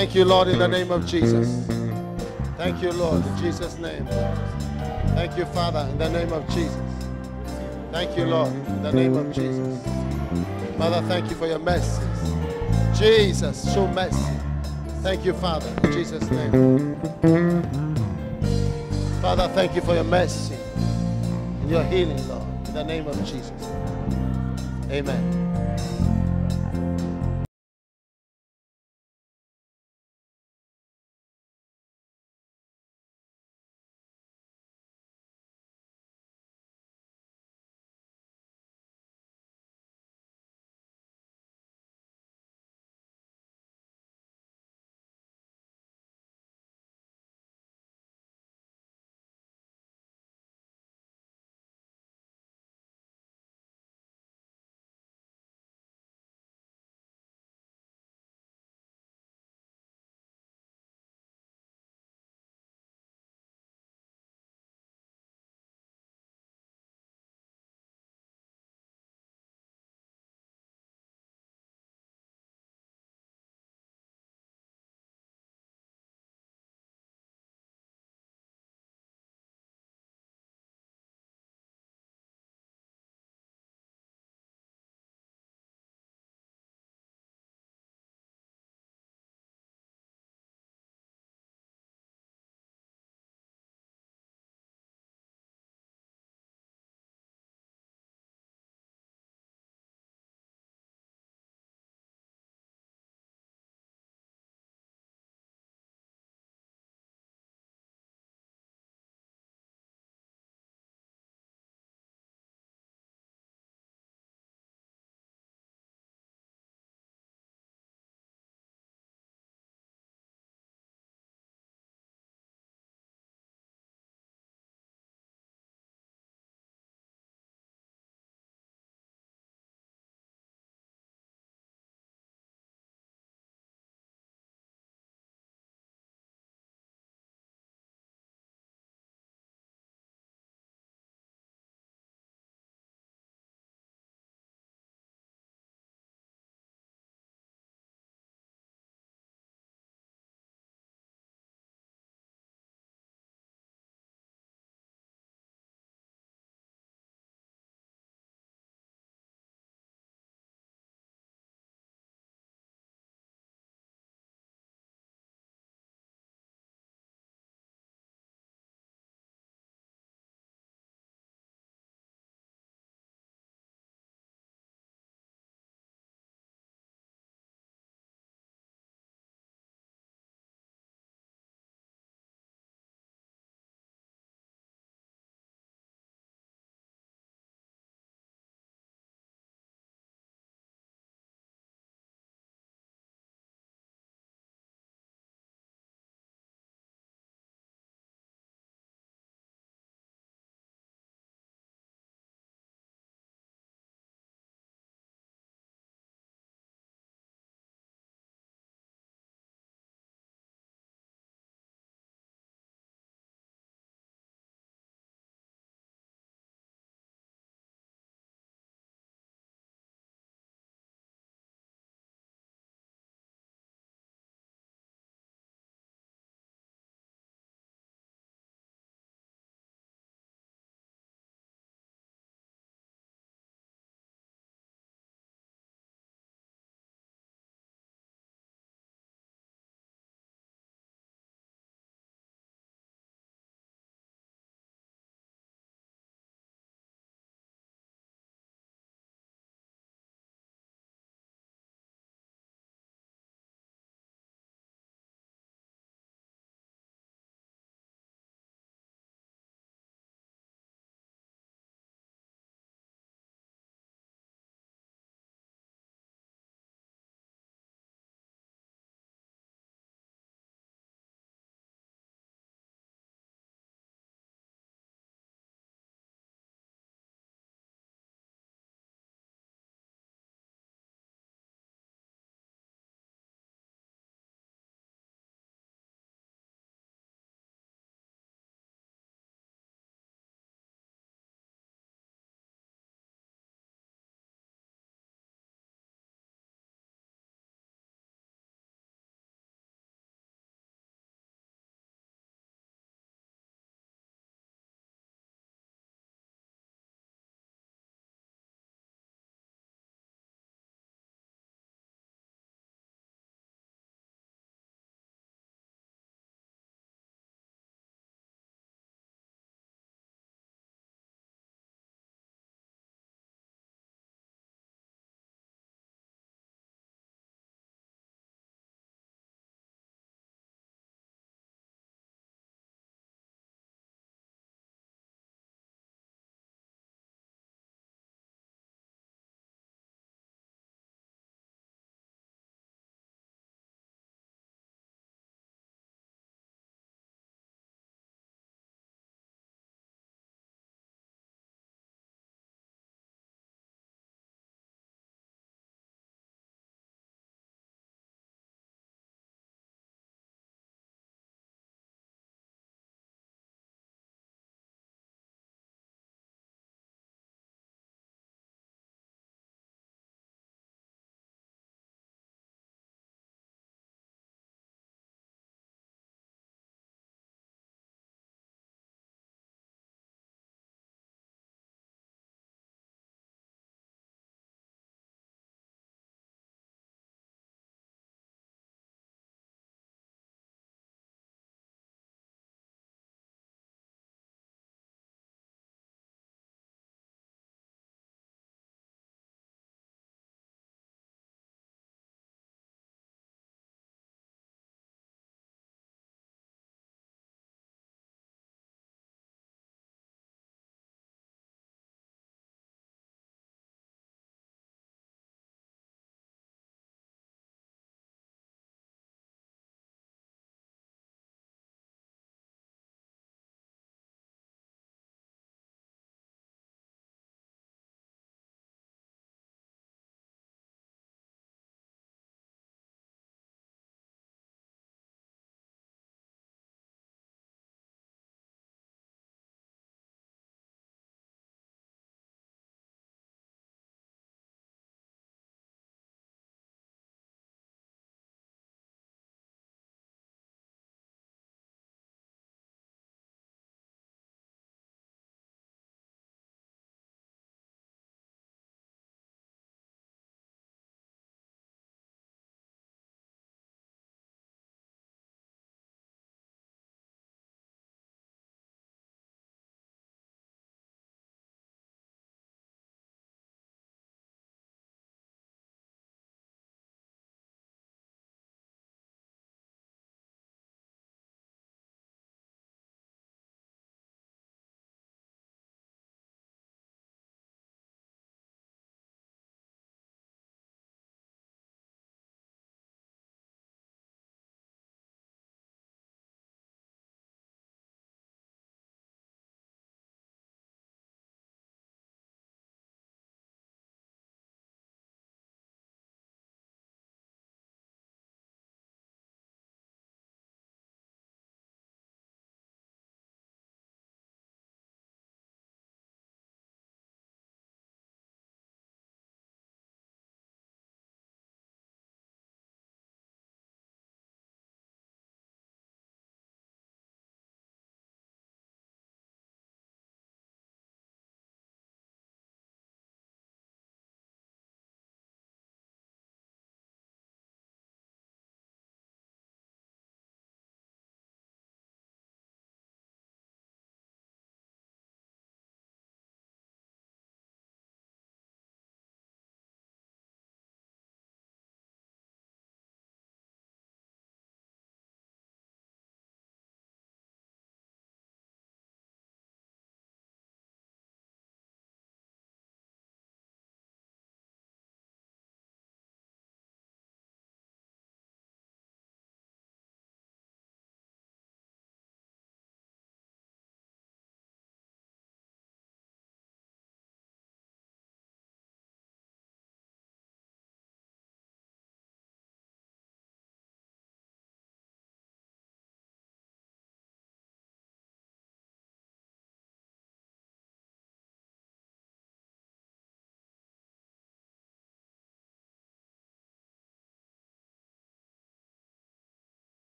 Thank you, Lord, in the name of Jesus. Thank you, Lord, in Jesus' name. Thank you, Father, in the name of Jesus. Thank you, Lord, in the name of Jesus. Father, thank you for your mercy. Jesus, show mercy. Thank you, Father, in Jesus' name. Father, thank you for your mercy and your healing, Lord, in the name of Jesus. Amen.